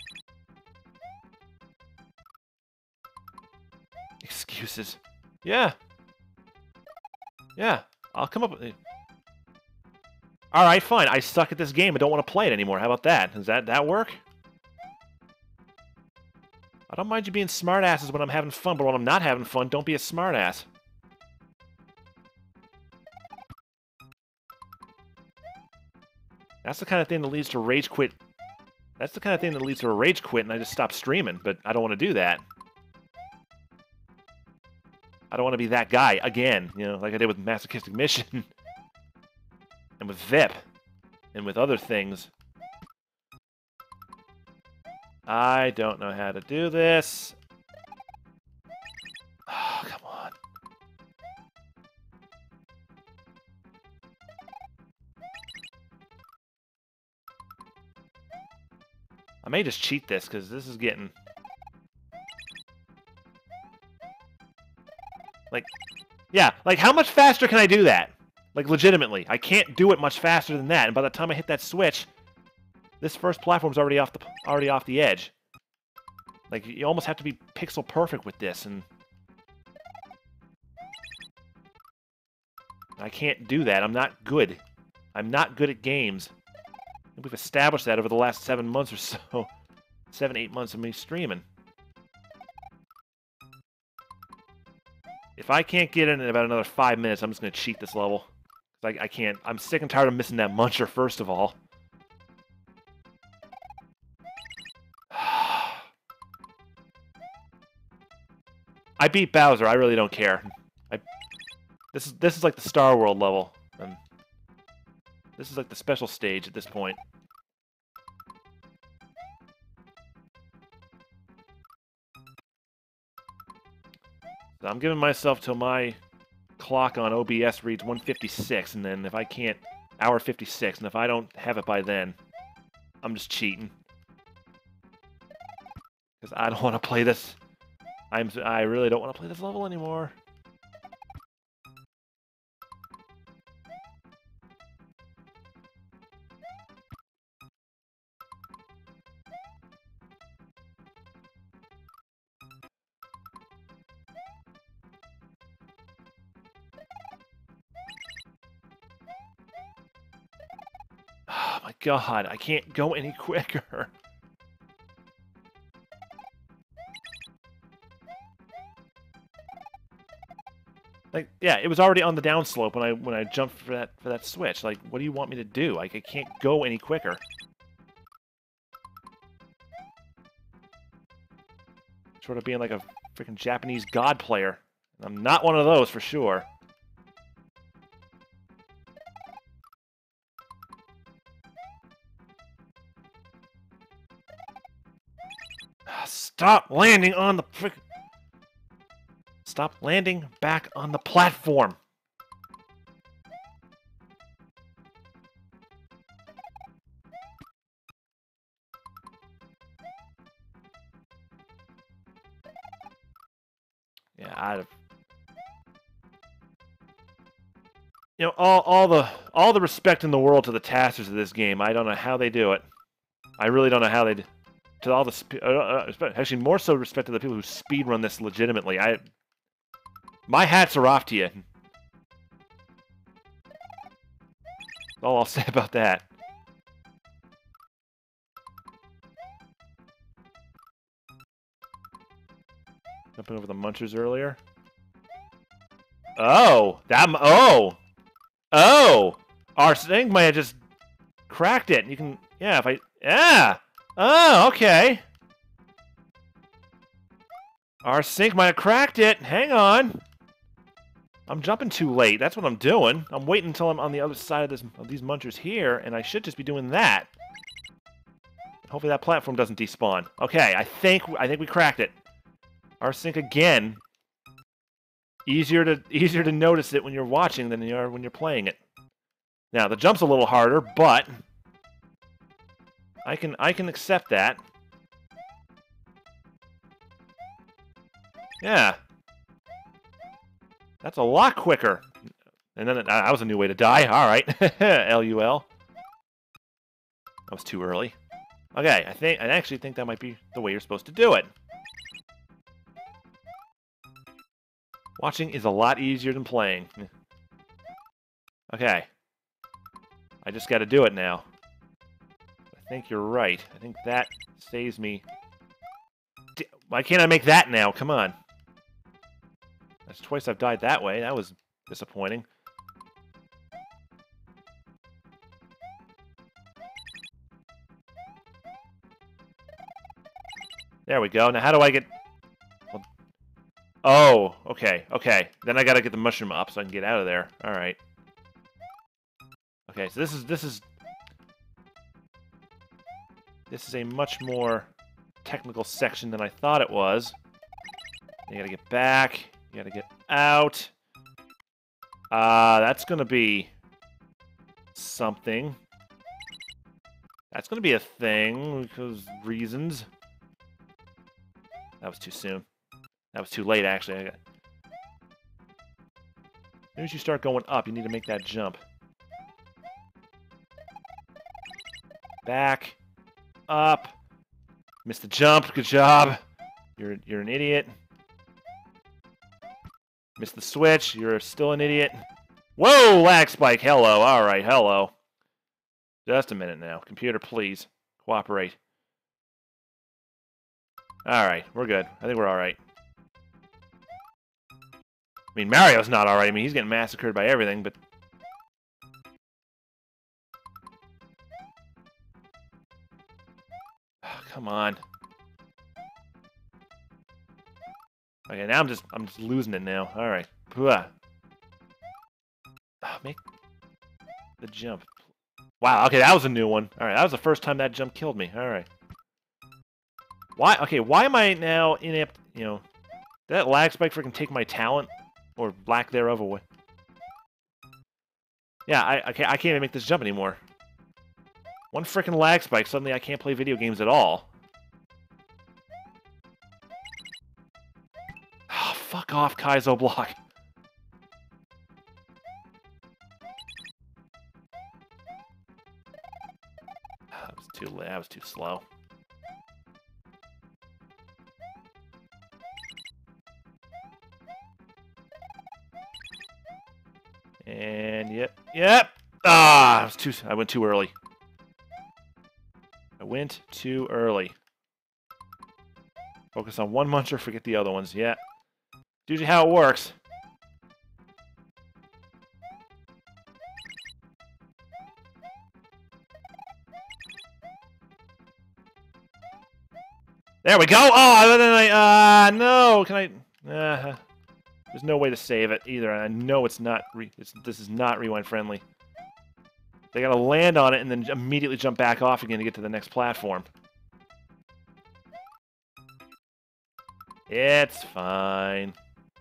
Excuses. Yeah. Yeah. I'll come up with it. Alright, fine. I suck at this game. I don't want to play it anymore. How about that? Does that work? I don't mind you being smartasses when I'm having fun, but when I'm not having fun, don't be a smartass. That's the kind of thing that leads to rage quit. That's the kind of thing that leads to a rage quit, and I just stop streaming, but I don't want to do that. I don't want to be that guy again, you know, like I did with Masochistic Mission. And with VIP. And with other things. I don't know how to do this. Oh, come on. I may just cheat this, because this is getting... Like, yeah, like, how much faster can I do that? Like, legitimately. I can't do it much faster than that, and by the time I hit that switch, this first platform's already off the edge. Like, you almost have to be pixel perfect with this, and... I can't do that. I'm not good. I'm not good at games. We've established that over the last 7 months or so. 7, 8 months of me streaming. If I can't get in about another 5 minutes, I'm just going to cheat this level. I can't. I'm sick and tired of missing that muncher, first of all. I beat Bowser. I really don't care. This is like the Star World level. And this is like the special stage at this point. So I'm giving myself till my clock on OBS reads 1:56, and then if I can't, hour 56, and if I don't have it by then, I'm just cheating. Because I don't want to play this. I really don't want to play this level anymore. Oh my god, I can't go any quicker. Like, yeah, it was already on the downslope when I jumped for that switch. Like, what do you want me to do? Like, I can't go any quicker. Sort of being like a freaking Japanese god player. I'm not one of those for sure. Stop landing on the frick. Stop landing back on the platform. Yeah, you know, all the respect in the world to the testers of this game. I don't know how they do it. I really don't know how they do. To all the actually more so respect to the people who speedrun this legitimately. My hats are off to you. That's all I'll say about that. Jumping over the munchers earlier. Oh, oh, our thing might have just cracked it. You can, yeah, if I, yeah. Oh, okay. Our sync might have cracked it. Hang on. I'm jumping too late. That's what I'm doing. I'm waiting until I'm on the other side of these munchers here, and I should just be doing that. Hopefully that platform doesn't despawn. Okay, I think we cracked it. Our sync again. Easier to notice it when you're watching than you are when you're playing it. Now the jump's a little harder, but I can accept that. Yeah. That's a lot quicker. And then that was a new way to die. All right. LUL. That was too early. Okay, I actually think that might be the way you're supposed to do it. Watching is a lot easier than playing. Okay. I just got to do it now. I think you're right. I think that saves me. Why can't I make that now? Come on. That's twice I've died that way. That was disappointing. There we go. Now how do I get... Oh, okay, okay. Then I gotta get the mushroom up so I can get out of there. Alright. Okay, so this is a much more technical section than I thought it was. You gotta get back. You gotta get out. That's gonna be something. That's gonna be a thing because reasons. That was too soon. That was too late, actually. As soon as you start going up, you need to make that jump. Back. Up. Missed the jump. Good job. You're an idiot. Missed the switch. You're still an idiot. Whoa, lag spike. Hello. All right, hello. Just a minute now. Computer, please. Cooperate. All right, we're good. I think we're all right. I mean, Mario's not alright. I mean, he's getting massacred by everything, but... Oh, come on. Okay, now I'm just losing it now. Alright. Oh, make the jump. Wow, okay, that was a new one. Alright, that was the first time that jump killed me. Alright. Why? Okay, why am I now inept, you know... Did that lag spike freaking take my talent? Or lack thereof away? Yeah, I can't even make this jump anymore. One freaking lag spike, suddenly I can't play video games at all. Oh, fuck off, Kaizo block. That was too slow. And yep. Ah, I went too early. I went too early. Focus on one muncher, forget the other ones. Yeah. It's usually how it works. There we go! Oh, then no! Can I... there's no way to save it, either. I know it's not... this is not rewind-friendly. They gotta land on it and then immediately jump back off again to get to the next platform. It's fine.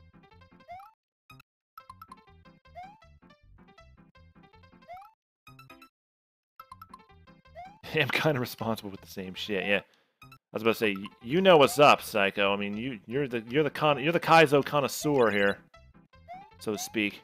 I'm kind of responsible with the same shit, yeah. I was about to say, you know what's up, Psycho. I mean, you're the Kaizo connoisseur here, so to speak.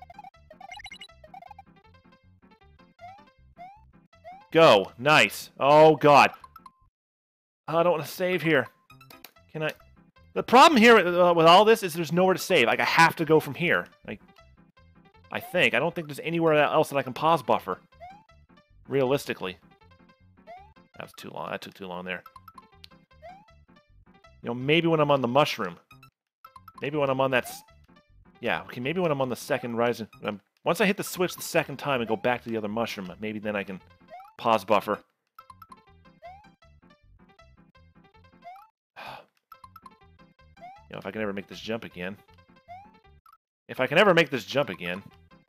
Go, nice. Oh God, I don't want to save here. Can I? The problem here with all this is there's nowhere to save. Like I have to go from here. Like I don't think there's anywhere else that I can pause buffer. Realistically, that was too long. That took too long there. You know, maybe when I'm on the mushroom. Maybe when I'm on that... Yeah, okay, maybe when I'm on the second rising... Once I hit the switch the second time and go back to the other mushroom, maybe then I can pause buffer. You know, if I can ever make this jump again. If I can ever make this jump again...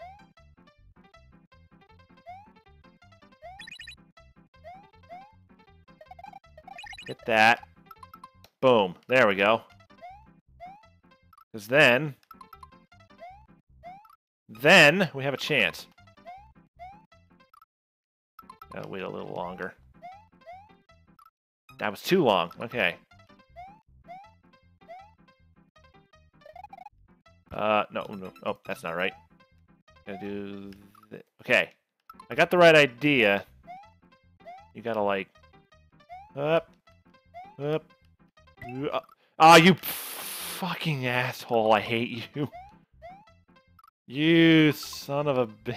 Hit that. Boom. There we go. Because then we have a chance. Gotta wait a little longer. That was too long. Okay. No. Oh, that's not right. Gotta do... Okay. I got the right idea. You gotta, like... Up. Ah, you fucking asshole. I hate you. You son of a bitch.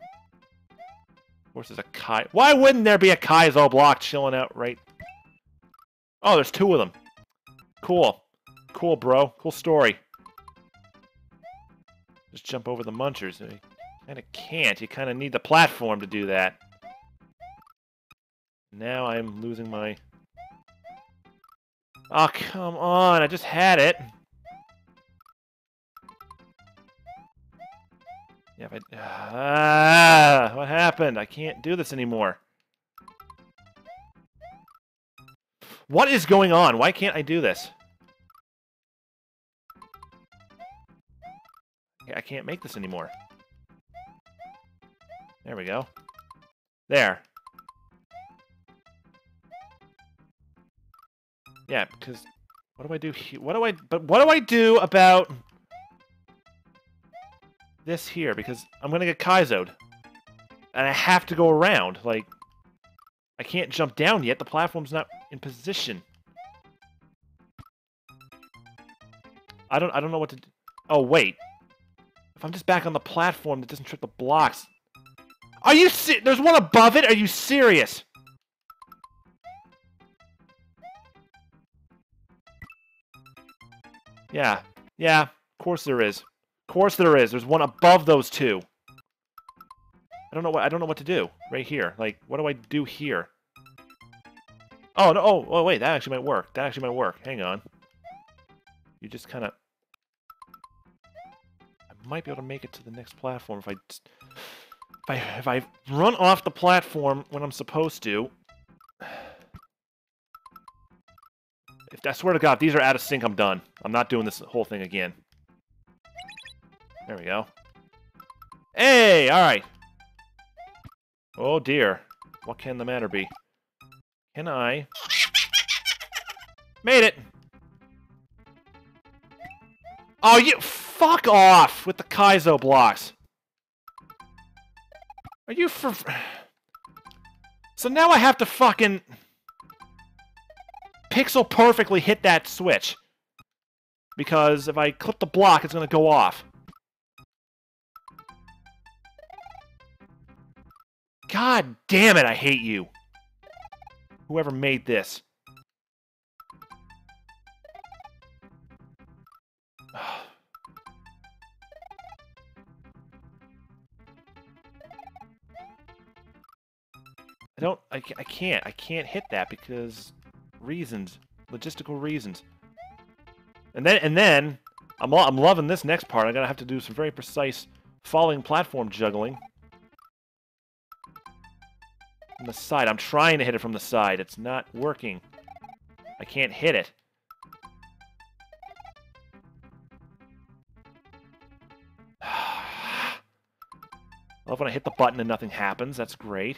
Of course, there's a Kai. Why wouldn't there be a Kaizo block chilling out right? Oh, there's two of them. Cool. Cool, bro. Cool story. Just jump over the munchers. You kind of can't. You kind of need the platform to do that. Now I'm losing my... Oh, come on. I just had it. Yeah, but... what happened? I can't do this anymore. What is going on? Why can't I do this? I can't make this anymore. There we go. There. Yeah, because what do I do here? What do I do about this here? Because I'm gonna get Kaizo'd. And I have to go around. Like, I can't jump down yet. The platform's not in position. I don't know what to do. Oh, wait. If I'm just back on the platform that doesn't trip the blocks. Are you there's one above it? Are you serious? Yeah. Yeah. Of course there is. Of course there is. There's one above those two. I don't know what to do right here. Like, what do I do here? Oh, no. Oh, wait. That actually might work. That actually might work. Hang on. You just kind of... I might be able to make it to the next platform if I run off the platform when I'm supposed to. If I swear to God, if these are out of sync, I'm done. I'm not doing this whole thing again. There we go. Hey, all right. Oh dear. What can the matter be? Can I? Made it! Oh, you fuck off with the Kaizo blocks. Are you for... So now I have to fucking... pixel perfectly hit that switch. Because if I clip the block, it's gonna go off. God damn it, I hate you. Whoever made this. I can't hit that because reasons, logistical reasons. And then I'm loving this next part. I'm gonna have to do some very precise falling platform juggling. From the side. I'm trying to hit it from the side. It's not working. I can't hit it. I love when I hit the button and nothing happens. That's great.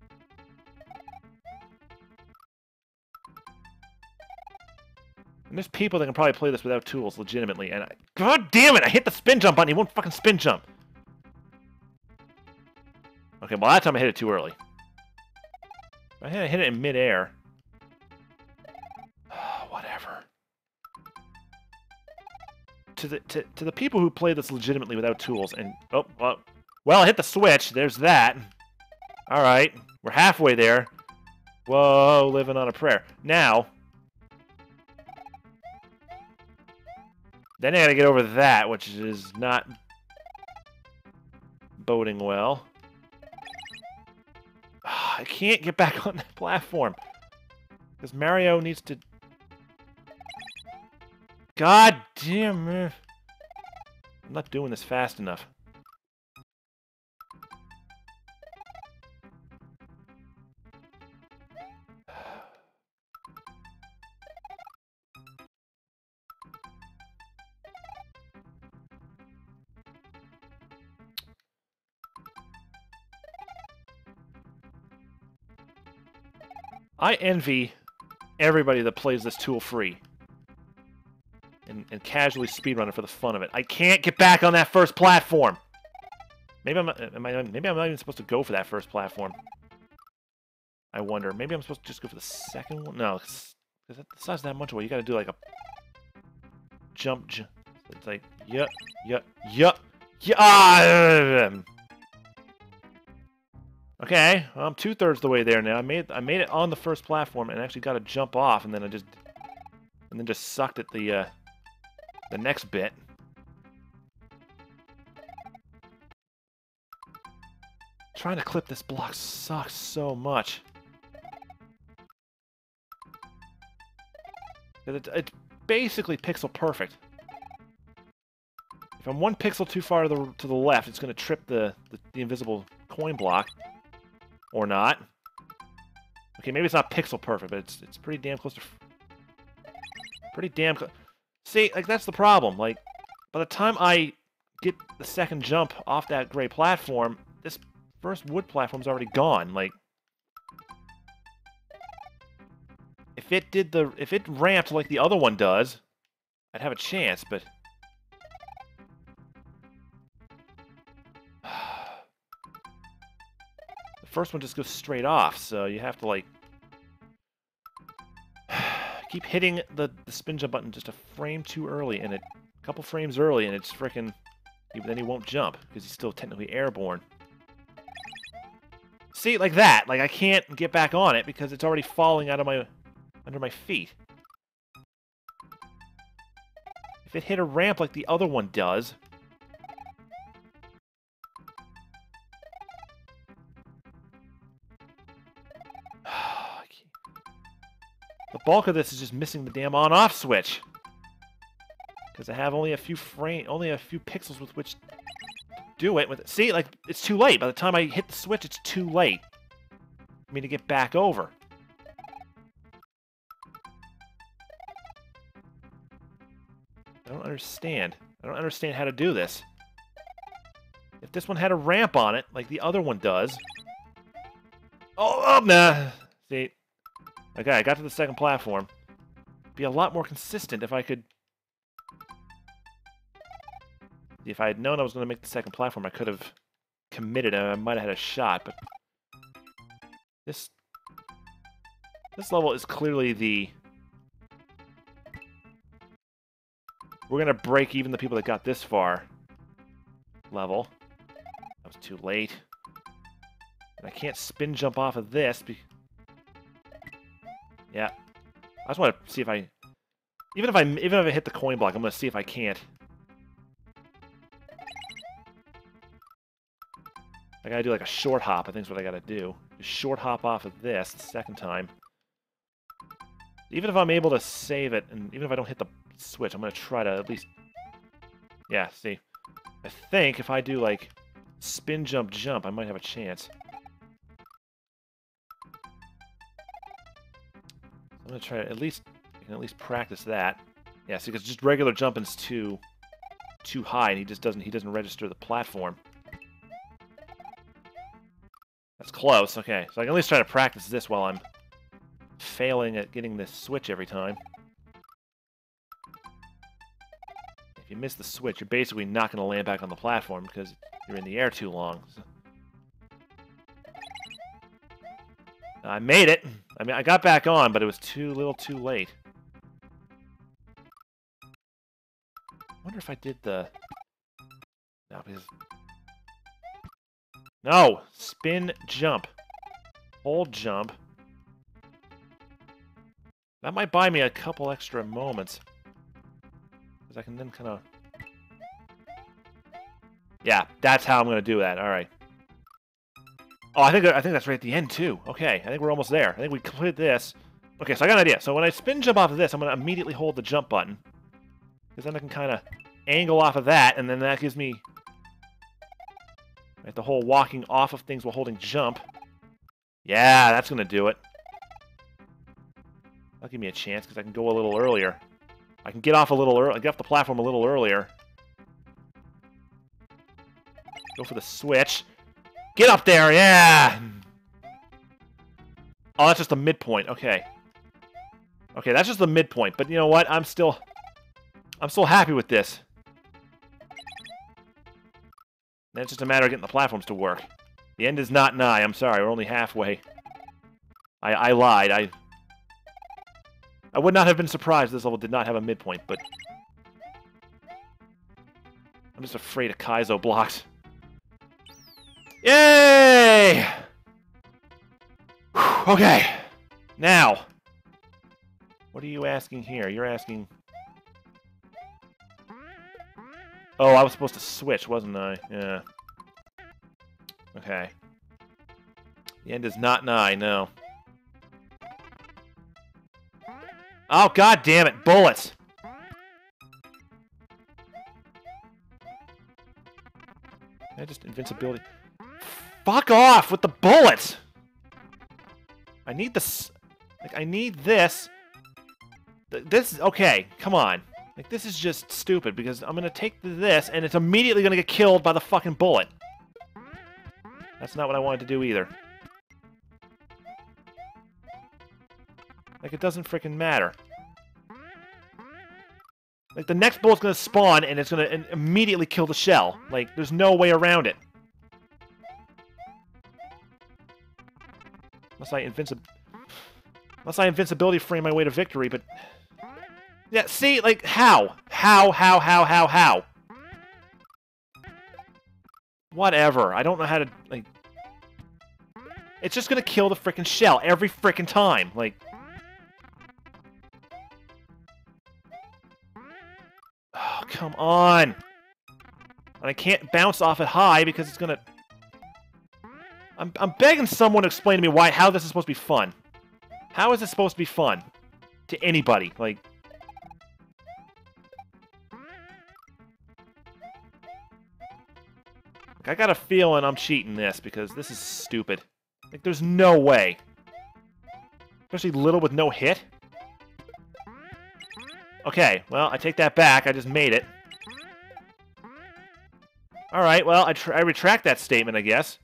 And there's people that can probably play this without tools, legitimately. And God damn it! I hit the spin jump button. He won't fucking spin jump. Okay, well that time I hit it too early. I hit it in midair. Whatever. To the people who play this legitimately without tools, and well, I hit the switch. There's that. All right, we're halfway there. Whoa, living on a prayer. Now, then I gotta get over that, which is not boding well. I can't get back on that platform. Because Mario needs to... God damn it. I'm not doing this fast enough. I envy everybody that plays this tool free and casually speedrun it for the fun of it. I can't get back on that first platform. Maybe I'm not even supposed to go for that first platform. I wonder. Maybe I'm supposed to just go for the second one. No, because it's not that much away. You got to do like a jump. It's like yup. Okay, well, I'm 2/3 the way there now. I made it on the first platform and actually got to jump off, and then just sucked at the next bit. Trying to clip this block sucks so much. It's basically pixel perfect. If I'm one pixel too far to the left, it's going to trip the invisible coin block. Or not. Okay, maybe it's not pixel perfect, but it's pretty damn close to... Pretty damn close. See, like, that's the problem. Like, by the time I get the second jump off that gray platform, this first wood platform's already gone. Like, if it ramped like the other one does, I'd have a chance, but... First one just goes straight off, so you have to, like, keep hitting the spin jump button just a frame too early, and a couple frames early, and it's frickin'... Then he won't jump, because he's still technically airborne. See, like that. Like, I can't get back on it, because it's already falling out of under my feet. If it hit a ramp like the other one does... The bulk of this is just missing the damn on-off switch. Because I have only a few pixels with which to do it. See, like, it's too late. By the time I hit the switch, it's too late for me to get back over. I don't understand. I don't understand how to do this. If this one had a ramp on it, like the other one does... Oh, nah! See? Okay, I got to the second platform. It'd be a lot more consistent if I could... If I had known I was going to make the second platform, I could have committed and I might have had a shot, but... This level is clearly the... We're going to break even the people that got this far level. That was too late. And I can't spin jump off of this. Yeah. I just want to see if I... Even if I hit the coin block, I'm going to see if I can't. I gotta do like a short hop, I think is what I gotta do. Just short hop off of this the second time. Even if I'm able to save it, and even if I don't hit the switch, I'm gonna try to at least... Yeah, see. I think if I do like spin jump jump, I might have a chance. I'm gonna try to at least... I can at least practice that. Yeah, see, because just regular jumping's too high, and he doesn't register the platform. That's close, okay. So I can at least try to practice this while I'm failing at getting this switch every time. If you miss the switch, you're basically not going to land back on the platform because you're in the air too long. So... I made it! I mean, I got back on, but it was a little too late. I wonder if I did the... No, because... No! Spin, jump. Hold, jump. That might buy me a couple extra moments. Because I can then kind of... Yeah, that's how I'm going to do that. Alright. Oh, I think that's right at the end, too. Okay, I think we're almost there. I think we completed this. Okay, so I got an idea. So when I spin jump off of this, I'm going to immediately hold the jump button. Because then I can kind of angle off of that, and then that gives me... Right, the whole walking off of things while holding jump. Yeah, that's going to do it. That'll give me a chance, because I can go a little earlier. I can get off a little early. Get off the platform a little earlier. Go for the switch. Get up there, yeah! Oh, that's just the midpoint. Okay. Okay, that's just the midpoint. But you know what? I'm still happy with this. And it's just a matter of getting the platforms to work. The end is not nigh. I'm sorry. We're only halfway. I lied. I would not have been surprised if this level did not have a midpoint, but... I'm just afraid of Kaizo blocks. Yay! Whew, okay. Now. What are you asking here? You're asking... Oh, I was supposed to switch, wasn't I? Yeah. Okay. The end is not nigh, no. Oh, god damn it! Bullets! I just invincibility... Fuck off with the bullets! I need this... Like, I need this... This... Okay, come on. Like, this is just stupid, because I'm gonna take this, and it's immediately gonna get killed by the fucking bullet. That's not what I wanted to do, either. Like, it doesn't frickin' matter. Like, the next bullet's gonna spawn, and it's gonna immediately kill the shell. Like, there's no way around it. Unless I invincibility frame my way to victory, but... Yeah, see, like, how? How? Whatever. I don't know how to, like... It's just gonna kill the frickin' shell every frickin' time. Like... Oh, come on! And I can't bounce off it high because it's gonna... I'm begging someone to explain to me how this is supposed to be fun. How is this supposed to be fun? To anybody, like... I got a feeling I'm cheating this, because this is stupid. Like, there's no way. Especially little with no hit. Okay, well, I take that back. I just made it. Alright, well, I retract that statement, I guess.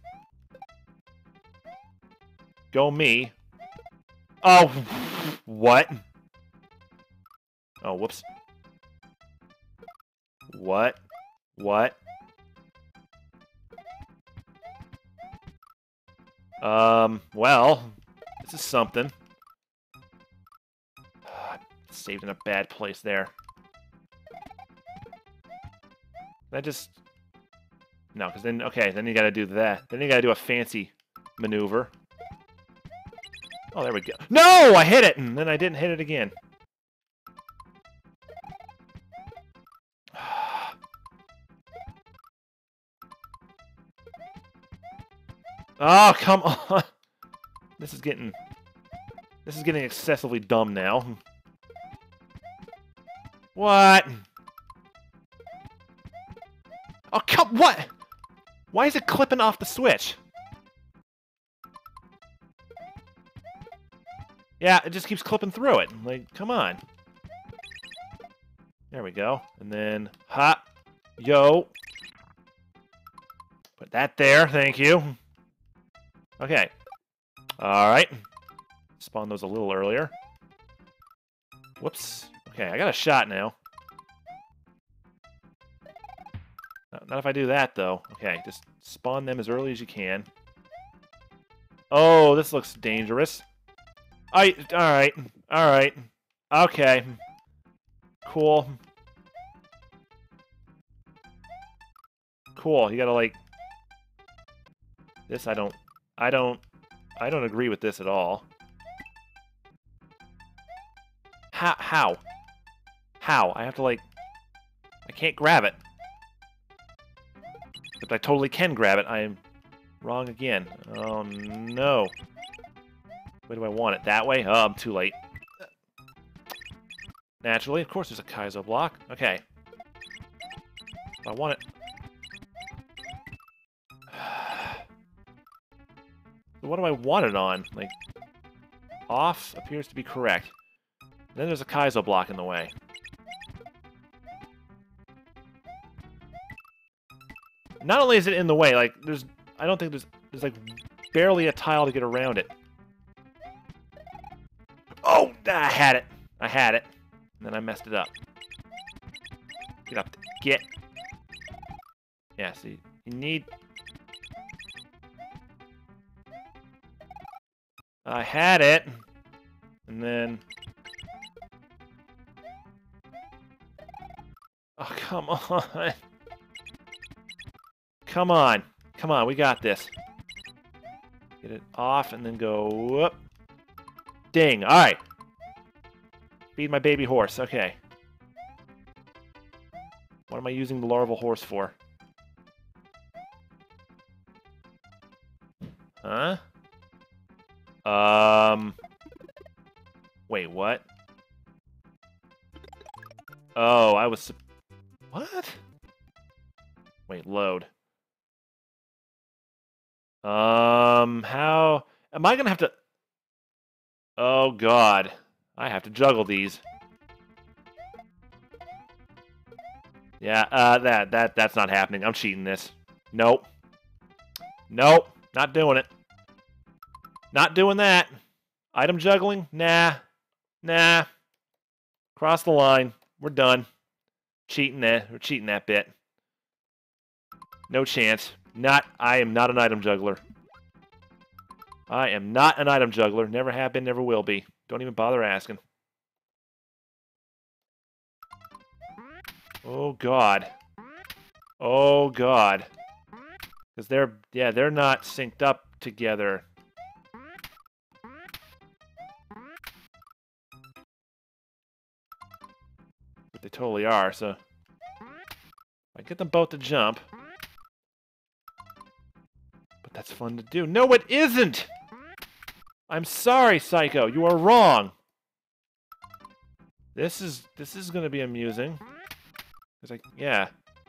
Go me. Oh, what? Oh, whoops. What? What? Well, this is something. Saved in a bad place there. Can I just... No, because then, okay, then you gotta do that. Then you gotta do a fancy maneuver. Oh, there we go. No! I hit it! And then I didn't hit it again. Oh, come on! This is getting excessively dumb now. What? Oh, come... What? Why is it clipping off the switch? Yeah, it just keeps clipping through it. Like, come on. There we go. And then, hop, yo. Put that there, thank you. Okay. Alright. Spawn those a little earlier. Whoops. Okay, I got a shot now. Not if I do that, though. Okay, just spawn them as early as you can. Oh, this looks dangerous. Alright. Alright. Okay. Cool. Cool, you gotta, like... This, I don't agree with this at all. How? How? I have to, like... I can't grab it. But I totally can grab it. I am wrong again. Oh, no. Where do I want it? That way? Oh, I'm too late. Naturally, of course there's a Kaizo block. Okay. I want it... What do I want it on? Like, off appears to be correct. Then there's a Kaizo block in the way. Not only is it in the way, like, I don't think there's like, barely a tile to get around it. Oh, I had it. I had it. And then I messed it up. Get up. Get. Yeah, see, you need... I had it. And then... Oh, come on. Come on. Come on, we got this. Get it off and then go whoop. Ding. Alright. Feed my baby horse. Okay. What am I using the larval horse for? Huh? Wait, what? Oh, I was... What? Wait, load. How... Am I gonna have to... Oh, God. I have to juggle these. Yeah, that's not happening. I'm cheating this. Nope. Nope. Not doing it. Not doing that. Item juggling? Nah. Nah. Cross the line. We're done. Cheating that. We're cheating that bit. No chance. I am not an item juggler. I am not an item juggler. Never have been, never will be. Don't even bother asking. Oh, God. Oh, God. Because they're not synced up together. But they totally are, so... I get them both to jump. But that's fun to do. No, it isn't! I'm sorry, Psycho. You are wrong. This is going to be amusing. It's like, yeah.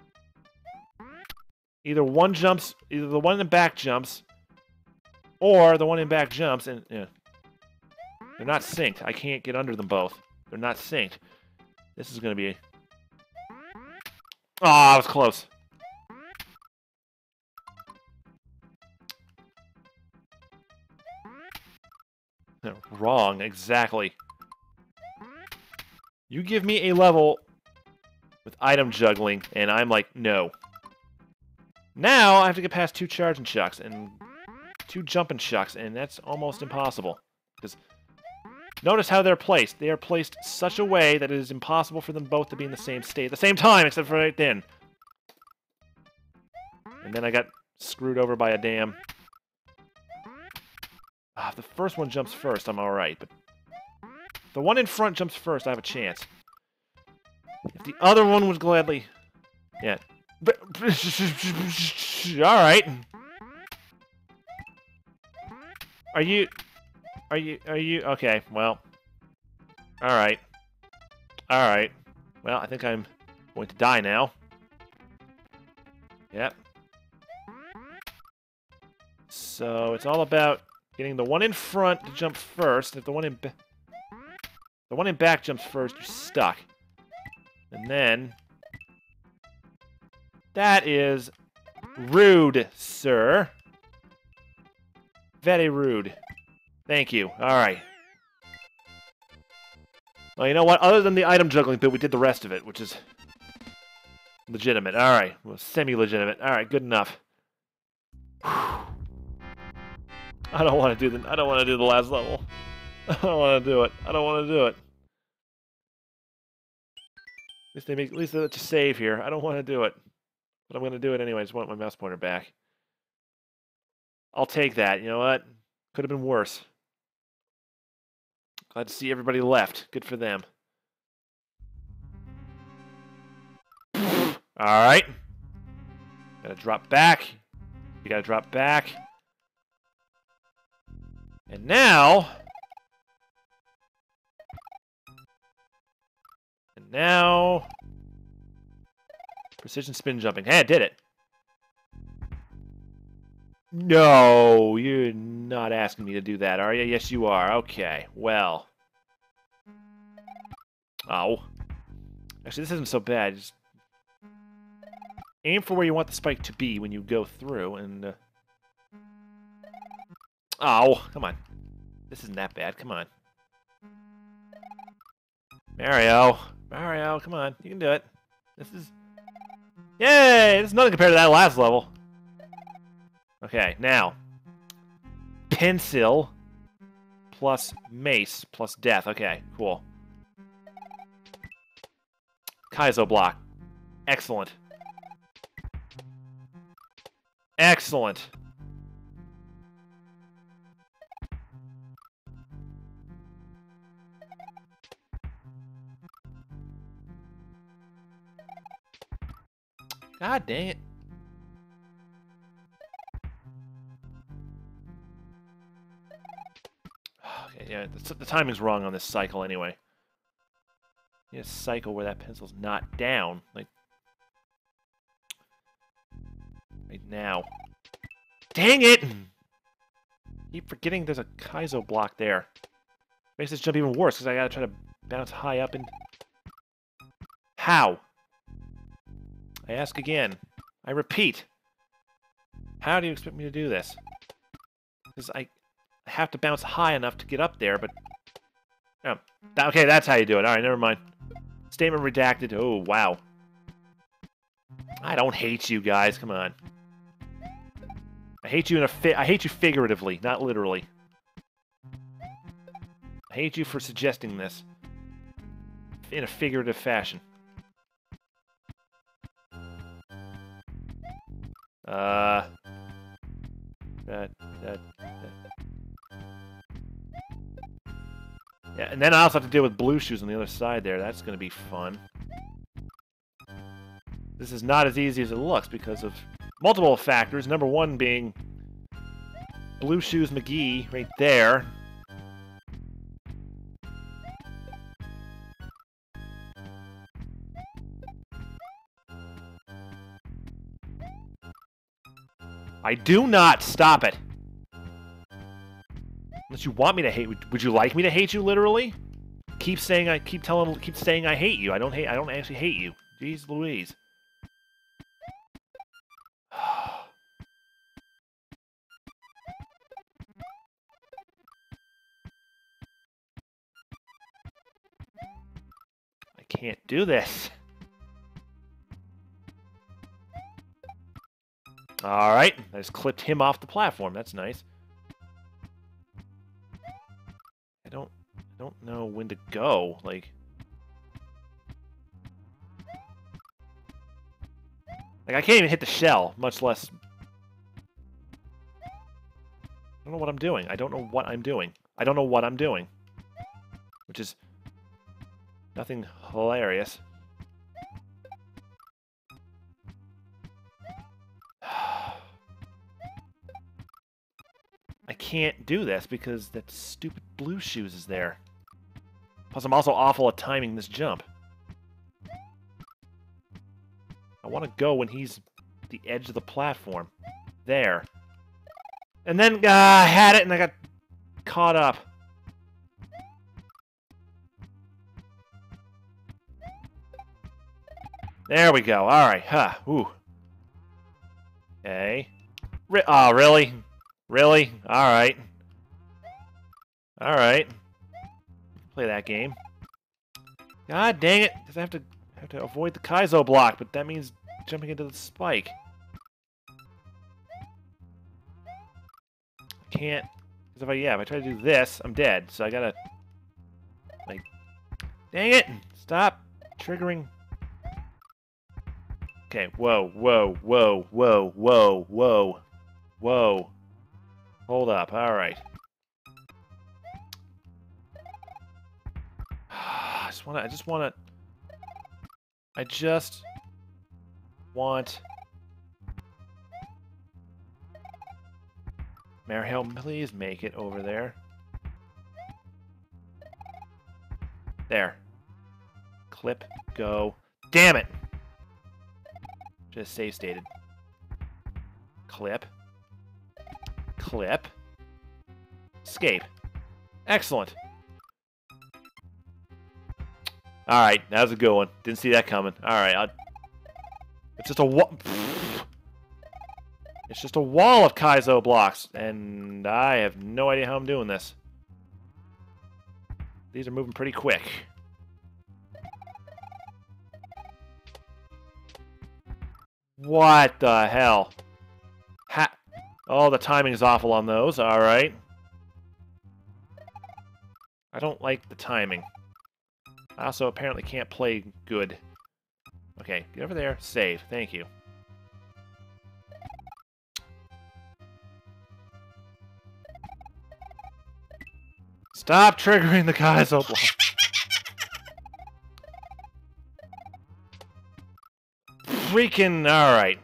Either the one in the back jumps, or the one in back jumps, and yeah. They're not synced. I can't get under them both. They're not synced. This is gonna be... Oh, I was close. No, wrong, exactly. You give me a level with item juggling, and I'm like, no. Now, I have to get past 2 charging chucks and 2 jumping chucks, and that's almost impossible. Because notice how they're placed. They are placed such a way that it is impossible for them both to be in the same state at the same time, except for right then. And then I got screwed over by a damn... Ah, if the first one jumps first, I'm alright, but... If the one in front jumps first, I have a chance. If the other one would gladly... Yeah. Alright. Are you... Okay, well... Alright. Alright. Well, I think I'm going to die now. Yep. So, it's all about getting the one in front to jump first. If the one in back jumps first, you're stuck. And then... That is rude, sir. Very rude. Thank you. Alright. Well, you know what? Other than the item juggling bit, we did the rest of it, which is legitimate. Alright. Well, semi-legitimate. Alright, good enough. Whew. I don't want to do the last level. I don't want to do it. I don't want to do it. At least they let you save here. I don't want to do it. But I'm going to do it anyway. I just want my mouse pointer back. I'll take that. You know what? Could have been worse. Glad to see everybody left. Good for them. Alright. Gotta drop back. You gotta drop back. And now... Precision spin jumping. Hey, I did it! No, you're not asking me to do that, are you? Yes, you are. Okay, well. Oh. Actually, this isn't so bad. Just aim for where you want the spike to be when you go through, and... Oh, come on. This isn't that bad. Come on. Mario. Mario, come on. You can do it. This is... Yay! This is nothing compared to that last level. Okay, now. Pencil plus mace plus death. Okay, cool. Kaizo block. Excellent. Excellent. God dang it. Okay, yeah, the timing's wrong on this cycle anyway. You need a cycle where that pencil's not down, like right now. Dang it! Keep forgetting there's a Kaizo block there. Makes this jump even worse because I gotta try to bounce high up and... How? I ask again. I repeat. How do you expect me to do this? Because I have to bounce high enough to get up there, but... Oh, okay, that's how you do it. Alright, never mind. Statement redacted. Oh, wow. I don't hate you guys. Come on. I hate you I hate you figuratively, not literally. I hate you for suggesting this in a figurative fashion. Yeah, and then I also have to deal with blue shoes on the other side there. That's going to be fun. This is not as easy as it looks because of multiple factors. Number one being Blue Shoes McGee right there. I do not stop it. Unless you want me to hate... Would you like me to hate you, literally? keep saying I hate you. I don't actually hate you. Jeez Louise. I can't do this. Alright, I just clipped him off the platform. That's nice. I don't know when to go. Like I can't even hit the shell, much less... I don't know what I'm doing. I don't know what I'm doing. I don't know what I'm doing. Which is nothing hilarious. I can't do this because that stupid blue shoes is there. Plus, I'm also awful at timing this jump. I want to go when he's at the edge of the platform. There. And then I had it and I got caught up. There we go. Alright. Huh. Ooh. Okay. Oh, really? Really? Alright. Alright. Play that game. God dang it! Because I have to avoid the Kaizo block, but that means jumping into the spike. I can't. Because if I try to do this, I'm dead. So I gotta, like, dang it! Stop triggering. Okay. Whoa! Whoa! Whoa! Whoa! Whoa! Whoa! Whoa! Hold up. All right. I just want. Marihel, please make it over there. There. Clip, go. Damn it! Just save stated. Clip. Clip. Escape. Excellent. Alright, that was a good one. Didn't see that coming. Alright, it's just a It's just a wall of Kaizo blocks, and I have no idea how I'm doing this. These are moving pretty quick. What the hell? Oh, the timing is awful on those. Alright. I don't like the timing. I also apparently can't play good. Okay, get over there. Save. Thank you. Stop triggering the Kaizo block. Freaking... Alright.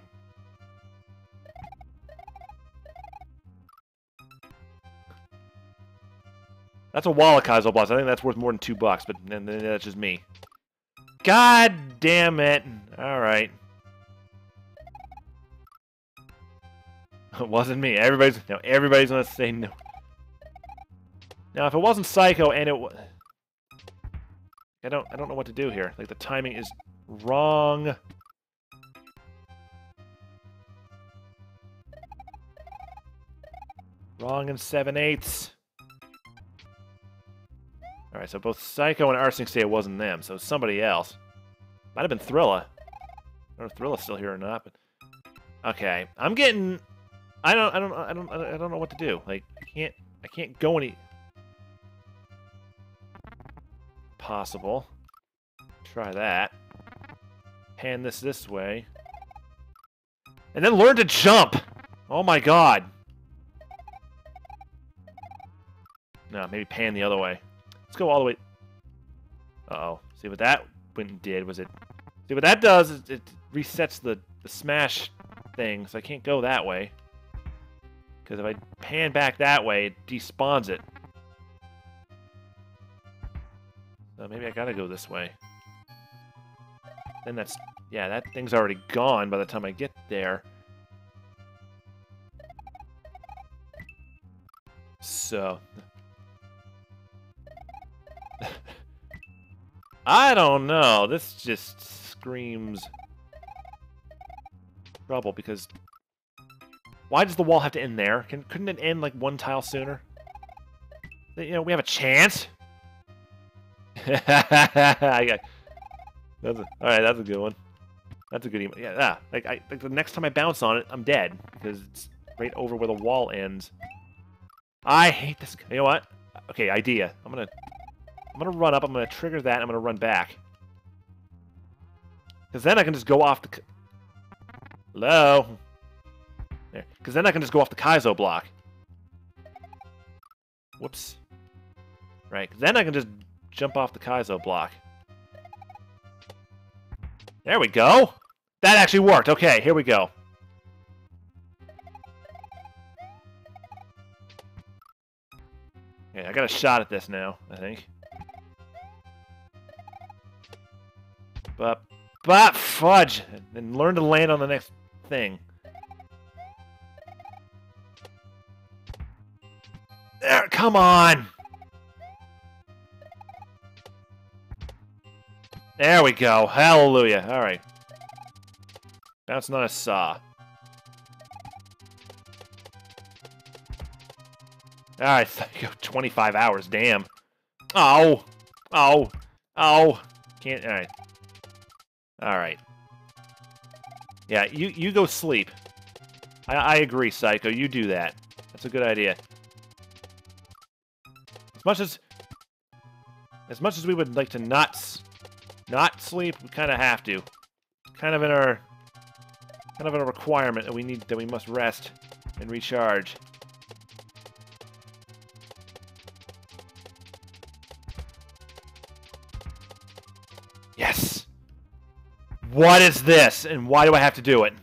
That's a wall of Kaizo blocks. I think that's worth more than $2, but then that's just me. God damn it. Alright. It wasn't me. Everybody's gonna say no. Now, if it wasn't Psycho and it was... I don't know what to do here. Like, the timing is wrong. Wrong in 7/8. Alright, so both Psycho and Arsenic say it wasn't them, so somebody else. Might have been Thrilla. I don't know if Thrilla's still here or not, but... Okay, I'm getting... I don't know what to do. Like, I can't go any... Possible. Try that. Hand this way. And then learn to jump! Oh my god. No, maybe pan the other way. Let's go all the way... Uh-oh. See what that went and did was it... See what that does is it resets the smash thing, so I can't go that way. Because if I pan back that way, it despawns it. So maybe I gotta go this way. Then that's... Yeah, that thing's already gone by the time I get there. So... I don't know. This just screams trouble because why does the wall have to end there? Couldn't it end like one tile sooner? You know, we have a chance. All right, that's a good one. That's a good email. Yeah, like the next time I bounce on it, I'm dead because it's right over where the wall ends. I hate this. You know what? Okay, idea. I'm gonna run up. I'm gonna trigger that. I'm gonna run back. Because then I can just go off the... Hello? There. Because then I can just go off the Kaizo block. Whoops. Right. Then I can just jump off the Kaizo block. There we go. That actually worked. Okay, here we go. Yeah, I got a shot at this now, I think. But fudge! And learn to land on the next thing. There, come on! There we go. Hallelujah. Alright. Bouncing on a saw. Alright, 25 hours, damn. Oh! Oh! Oh! Can't, alright. Alright. Yeah, you go sleep. I agree, Psycho. You do that. That's a good idea. As much as we would like to not sleep, we kind of have to. Kind of in a requirement that we must rest and recharge. Yes. What is this, and why do I have to do it?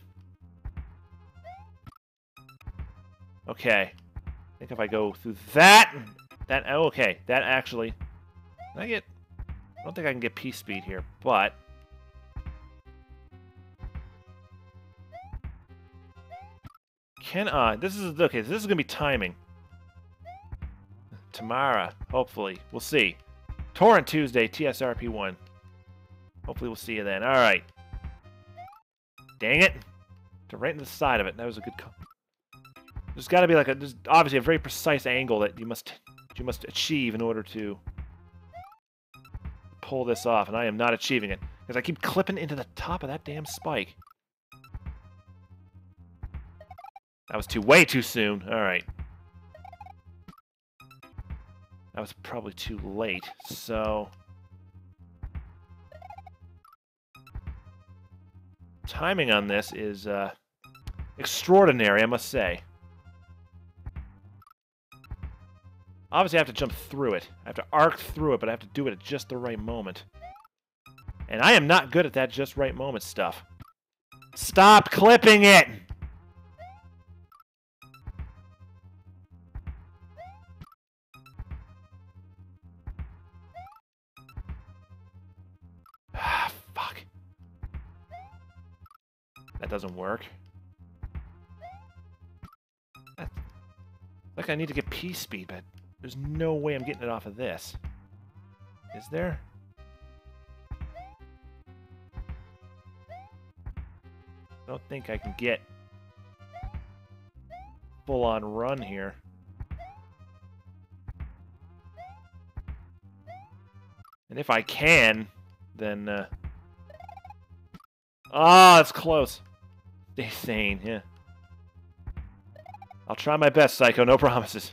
Okay. I think if I go through that... oh, okay. That actually... I don't think I can get Peace Speed here, but... This is... Okay, so this is going to be timing. Tomorrow, hopefully. We'll see. Torrent Tuesday, TSRP1. Hopefully we'll see you then. Alright. Dang it. Right in the side of it. That was a good call. There's got to be like there's obviously a very precise angle that you must achieve in order to pull this off, and I am not achieving it because I keep clipping into the top of that damn spike. That was way too soon. All right. That was probably too late. So timing on this is extraordinary, I must say. Obviously, I have to jump through it. I have to arc through it, but I have to do it at just the right moment. And I am not good at that just right moment stuff. Stop clipping it! Ah, fuck. That doesn't work. Like I need to get Peace Speed, but there's no way I'm getting it off of this. Is there? I don't think I can get full-on run here. And if I can, then... Oh, it's close. Stay sane, yeah. I'll try my best, Psycho. No promises.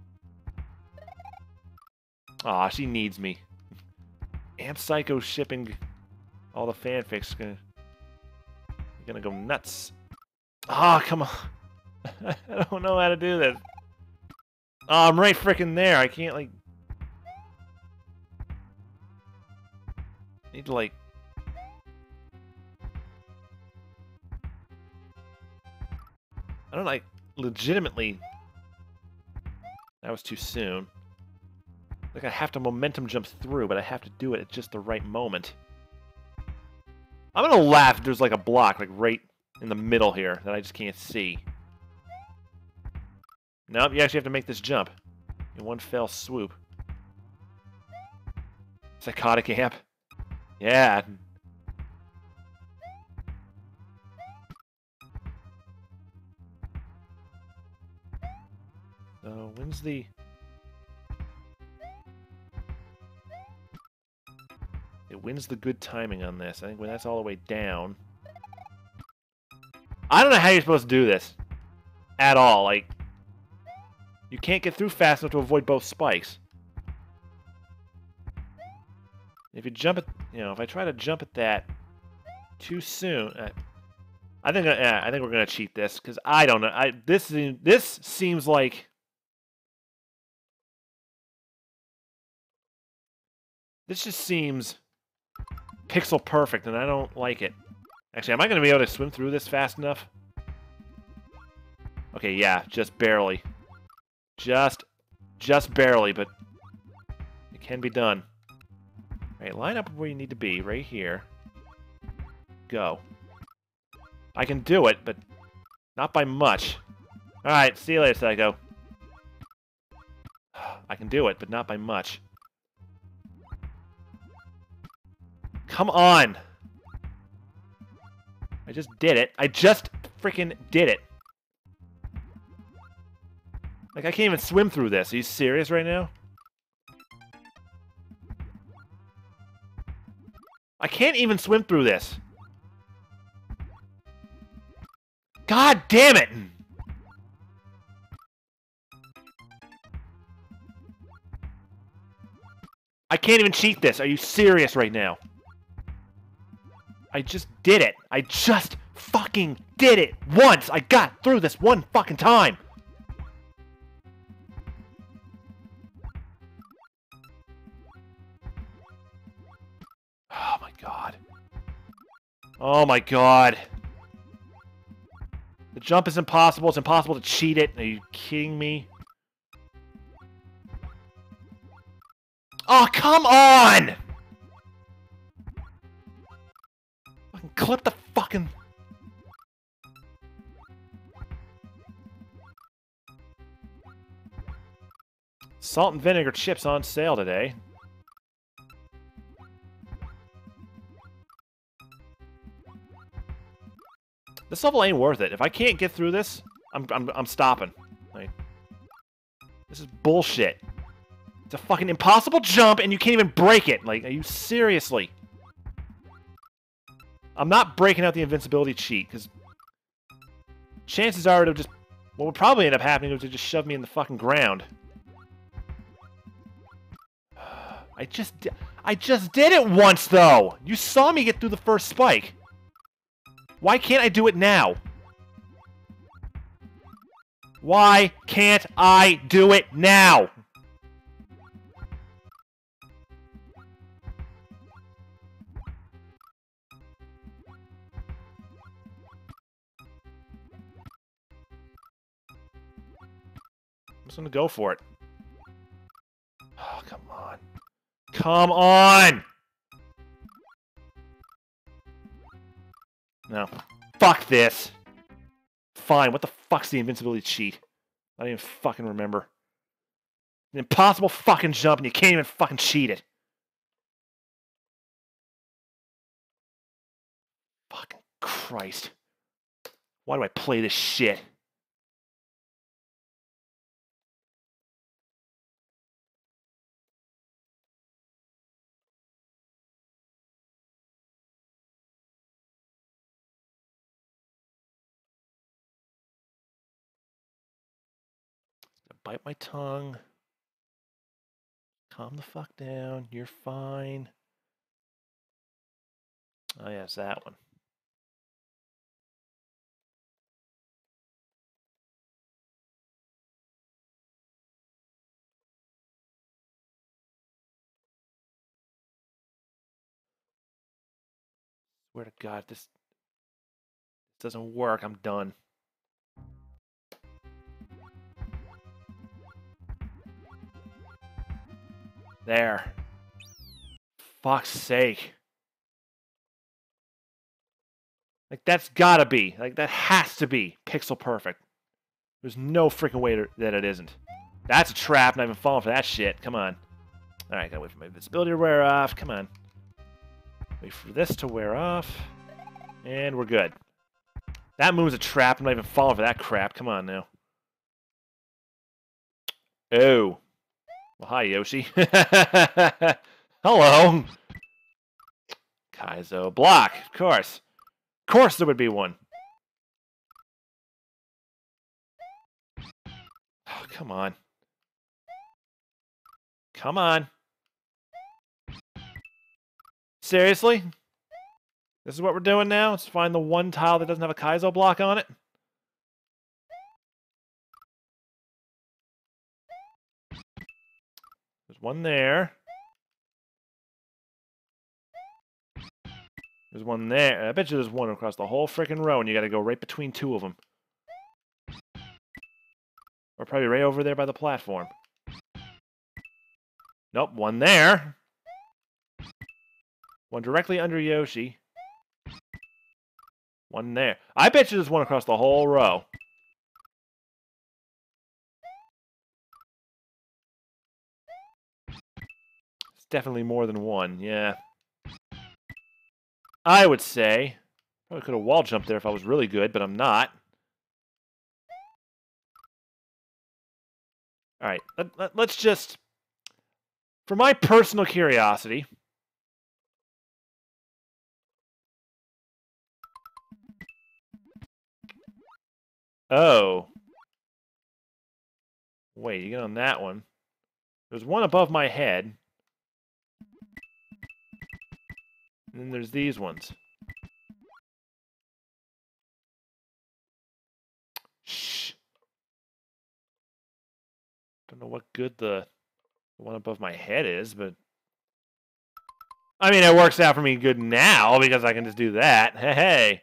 Aw, she needs me. Amp Psycho shipping all the fanfics. Gonna go nuts. Ah, come on. I don't know how to do this. Oh, I'm right frickin' there. I can't, like... Need to, like... I don't like... Legitimately... That was too soon. Like, I have to momentum jump through, but I have to do it at just the right moment. I'm gonna laugh if there's, like, a block, like, right in the middle here that I just can't see. Nope, you actually have to make this jump in one fell swoop. Psychotic amp. Yeah. So, when's the... When's the good timing on this? I think when that's all the way down... I don't know how you're supposed to do this. At all. Like, you can't get through fast enough to avoid both spikes. If you jump at... You know, if I try to jump at that too soon... I think we're gonna cheat this, because I don't know. This seems like... This just seems pixel perfect, and I don't like it. Actually, am I going to be able to swim through this fast enough? Okay, yeah, just barely. Just barely, but it can be done. Alright, line up where you need to be, right here. Go. I can do it, but not by much. Alright, see you later, Psycho. I can do it, but not by much. Come on! I just did it. I just freaking did it. Like, I can't even swim through this. Are you serious right now? I can't even swim through this. God damn it! I can't even cheat this. Are you serious right now? I just did it. I just fucking did it once. I got through this one fucking time. Oh my god. Oh my god. The jump is impossible. It's impossible to cheat it. Are you kidding me? Oh, come on! Fucking clip the fucking... Salt and vinegar chips on sale today. This level ain't worth it. If I can't get through this, I'm stopping. Like, this is bullshit. It's a fucking impossible jump, and you can't even break it. Like, are you seriously? I'm not breaking out the invincibility cheat, because chances are it'll just... What would probably end up happening is to just shove me in the fucking ground. I just did it once, though! You saw me get through the first spike. Why can't I do it now? Why can't I do it now? I'm just gonna go for it. Oh, come on. Come on! No. Fuck this! Fine, what the fuck's the invincibility cheat? I don't even fucking remember. An impossible fucking jump and you can't even fucking cheat it. Fucking Christ. Why do I play this shit? Bite my tongue. Calm the fuck down. You're fine. Oh, yeah, it's that one. Swear to God, this doesn't work. I'm done. There. Fuck's sake. Like, that's gotta be. Like, that has to be pixel perfect. There's no freaking way that it isn't. That's a trap, not even falling for that shit. Come on. Alright, gotta wait for my visibility to wear off. Come on. Wait for this to wear off. And we're good. That moon's a trap. I'm not even falling for that crap. Come on now. Oh. Well, hi, Yoshi. Hello. Kaizo. Block, of course. Of course there would be one. Oh, come on. Come on. Seriously? This is what we're doing now? Let's find the one tile that doesn't have a Kaizo block on it? There's one there. There's one there. I bet you there's one across the whole frickin' row, and you gotta go right between two of them. Or probably right over there by the platform. Nope, one there. One directly under Yoshi. One there. I bet you there's one across the whole row. It's definitely more than one, yeah. I would say. Probably could have wall jumped there if I was really good, but I'm not. Alright, let's just... For my personal curiosity... Oh. Wait, you get on that one. There's one above my head. And then there's these ones. Shh. Don't know what good the one above my head is, but... I mean, it works out for me good now, because I can just do that. Hey, hey.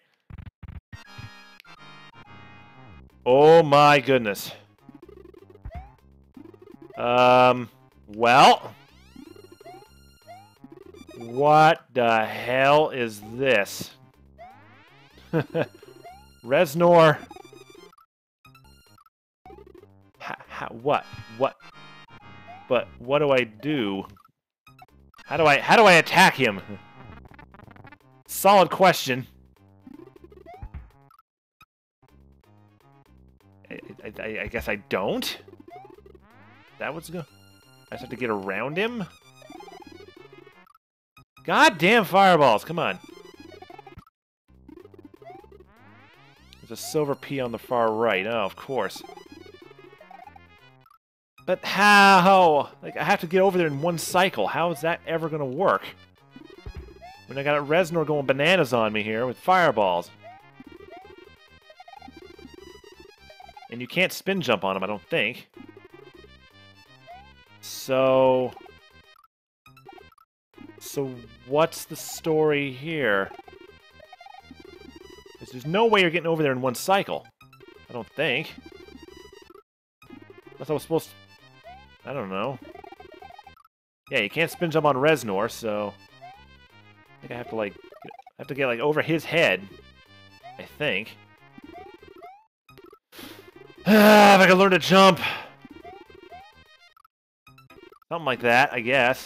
Oh my goodness. Well... What the hell is this? Reznor. What? What? But what do I do? How do I attack him? Solid question. I guess I don't? That was good. I just have to get around him? Goddamn fireballs, come on. There's a silver pea on the far right. Oh, of course. But how? Like, I have to get over there in one cycle. How is that ever going to work? When I got Reznor going bananas on me here with fireballs. And you can't spin jump on him, I don't think. So what's the story here? There's no way you're getting over there in one cycle. I don't think. Unless I was supposed to... I don't know. Yeah, you can't spin jump on Reznor, so... I think I have to, like... get, like, over his head. I think. If I could learn to jump! Something like that, I guess.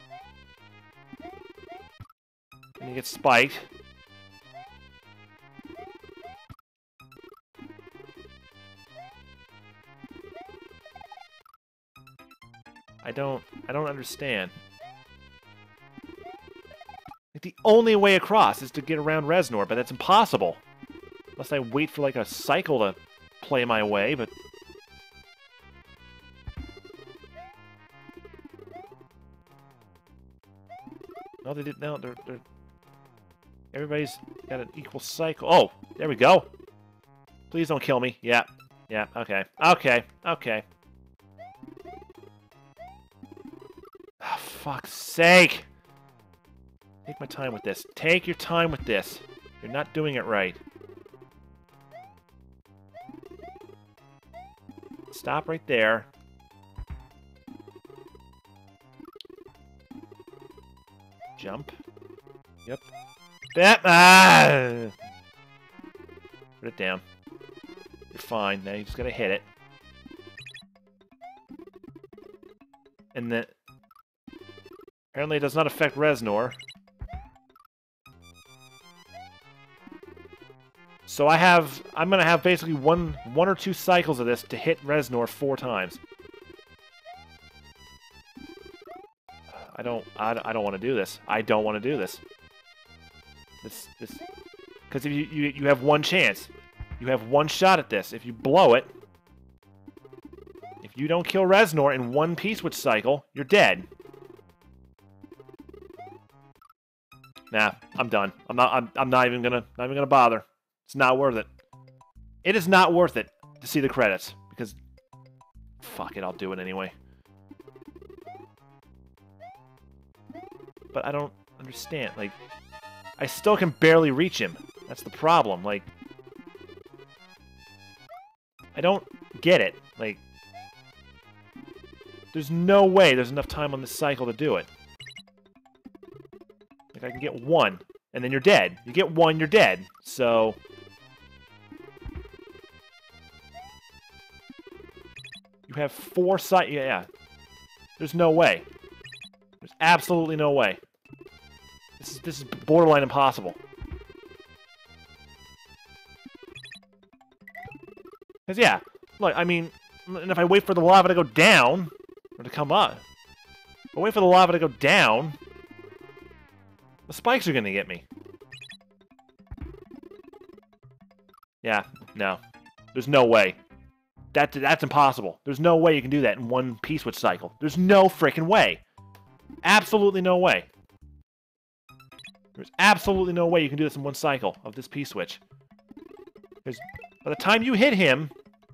And you get spiked. I don't understand. Like, the only way across is to get around Reznor, but that's impossible. Unless I wait for, like, a cycle to play my way, but... No, they didn't. No, they're... Everybody's got an equal cycle. Oh, there we go. Please don't kill me. Yeah. Yeah, okay. Okay. Okay. Oh, fuck's sake. Take my time with this. Take your time with this. You're not doing it right. Stop right there. Jump. Yep. That, Put it down. You're fine. Now you just gotta hit it. And then... Apparently it does not affect Reznor. So I'm gonna have basically one or two cycles of this to hit Reznor 4 times. I don't want to do this. I don't want to do this. Because if you have one chance, you have one shot at this. If you blow it, if you don't kill Reznor in one P-switch cycle, you're dead. Nah, I'm done. I'm not even gonna bother. It's not worth it. It is not worth it to see the credits because fuck it, I'll do it anyway. But I don't understand. Like, I still can barely reach him. That's the problem. Like, I don't get it. Like, there's no way there's enough time on this cycle to do it. Like, I can get one, and then you're dead. You get one, you're dead. So... you have 4 cycles. Yeah. There's no way. There's absolutely no way. This is borderline impossible. Because, yeah, look, I mean, and if I wait for the lava to go down, or to come up, if I wait for the lava to go down, the spikes are going to get me. Yeah, no. There's no way. That's impossible. There's no way you can do that in one P-switch cycle. There's no freaking way. Absolutely no way. There's absolutely no way you can do this in one cycle of this P-switch. Because by the time you hit him,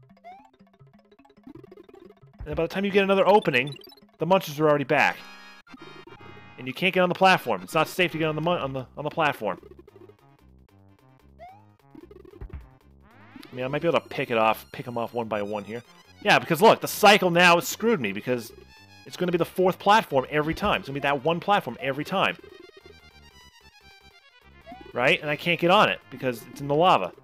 and by the time you get another opening, the munchers are already back. And you can't get on the platform. It's not safe to get on the platform. I mean, I might be able to pick them off one by one here. Yeah, because look, the cycle now has screwed me because it's going to be the 4th platform every time. It's going to be that one platform every time. Right? And I can't get on it because it's in the lava.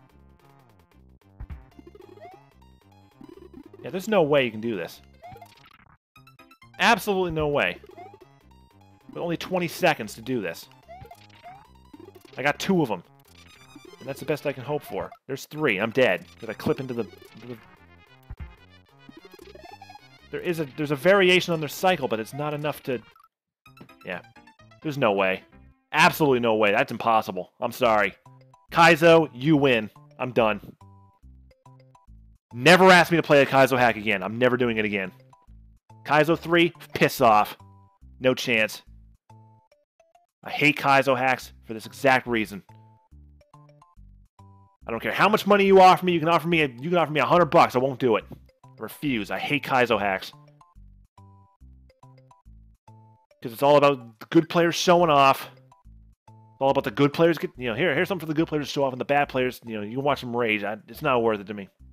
Yeah, there's no way you can do this. Absolutely no way. With only 20 seconds to do this. I got 2 of them. And that's the best I can hope for. There's 3. I'm dead. Because I clip into the... There's a variation on their cycle, but it's not enough to... Yeah. There's no way. Absolutely no way. That's impossible. I'm sorry. Kaizo, you win. I'm done. Never ask me to play a Kaizo hack again. I'm never doing it again. Kaizo 3, piss off. No chance. I hate Kaizo hacks for this exact reason. I don't care how much money you offer me. You can offer me $100. I won't do it. I refuse. I hate Kaizo hacks. Because it's all about the good players showing off. It's all about the good players. Here's something for the good players to show off, and the bad players, you can watch them rage. It's not worth it to me.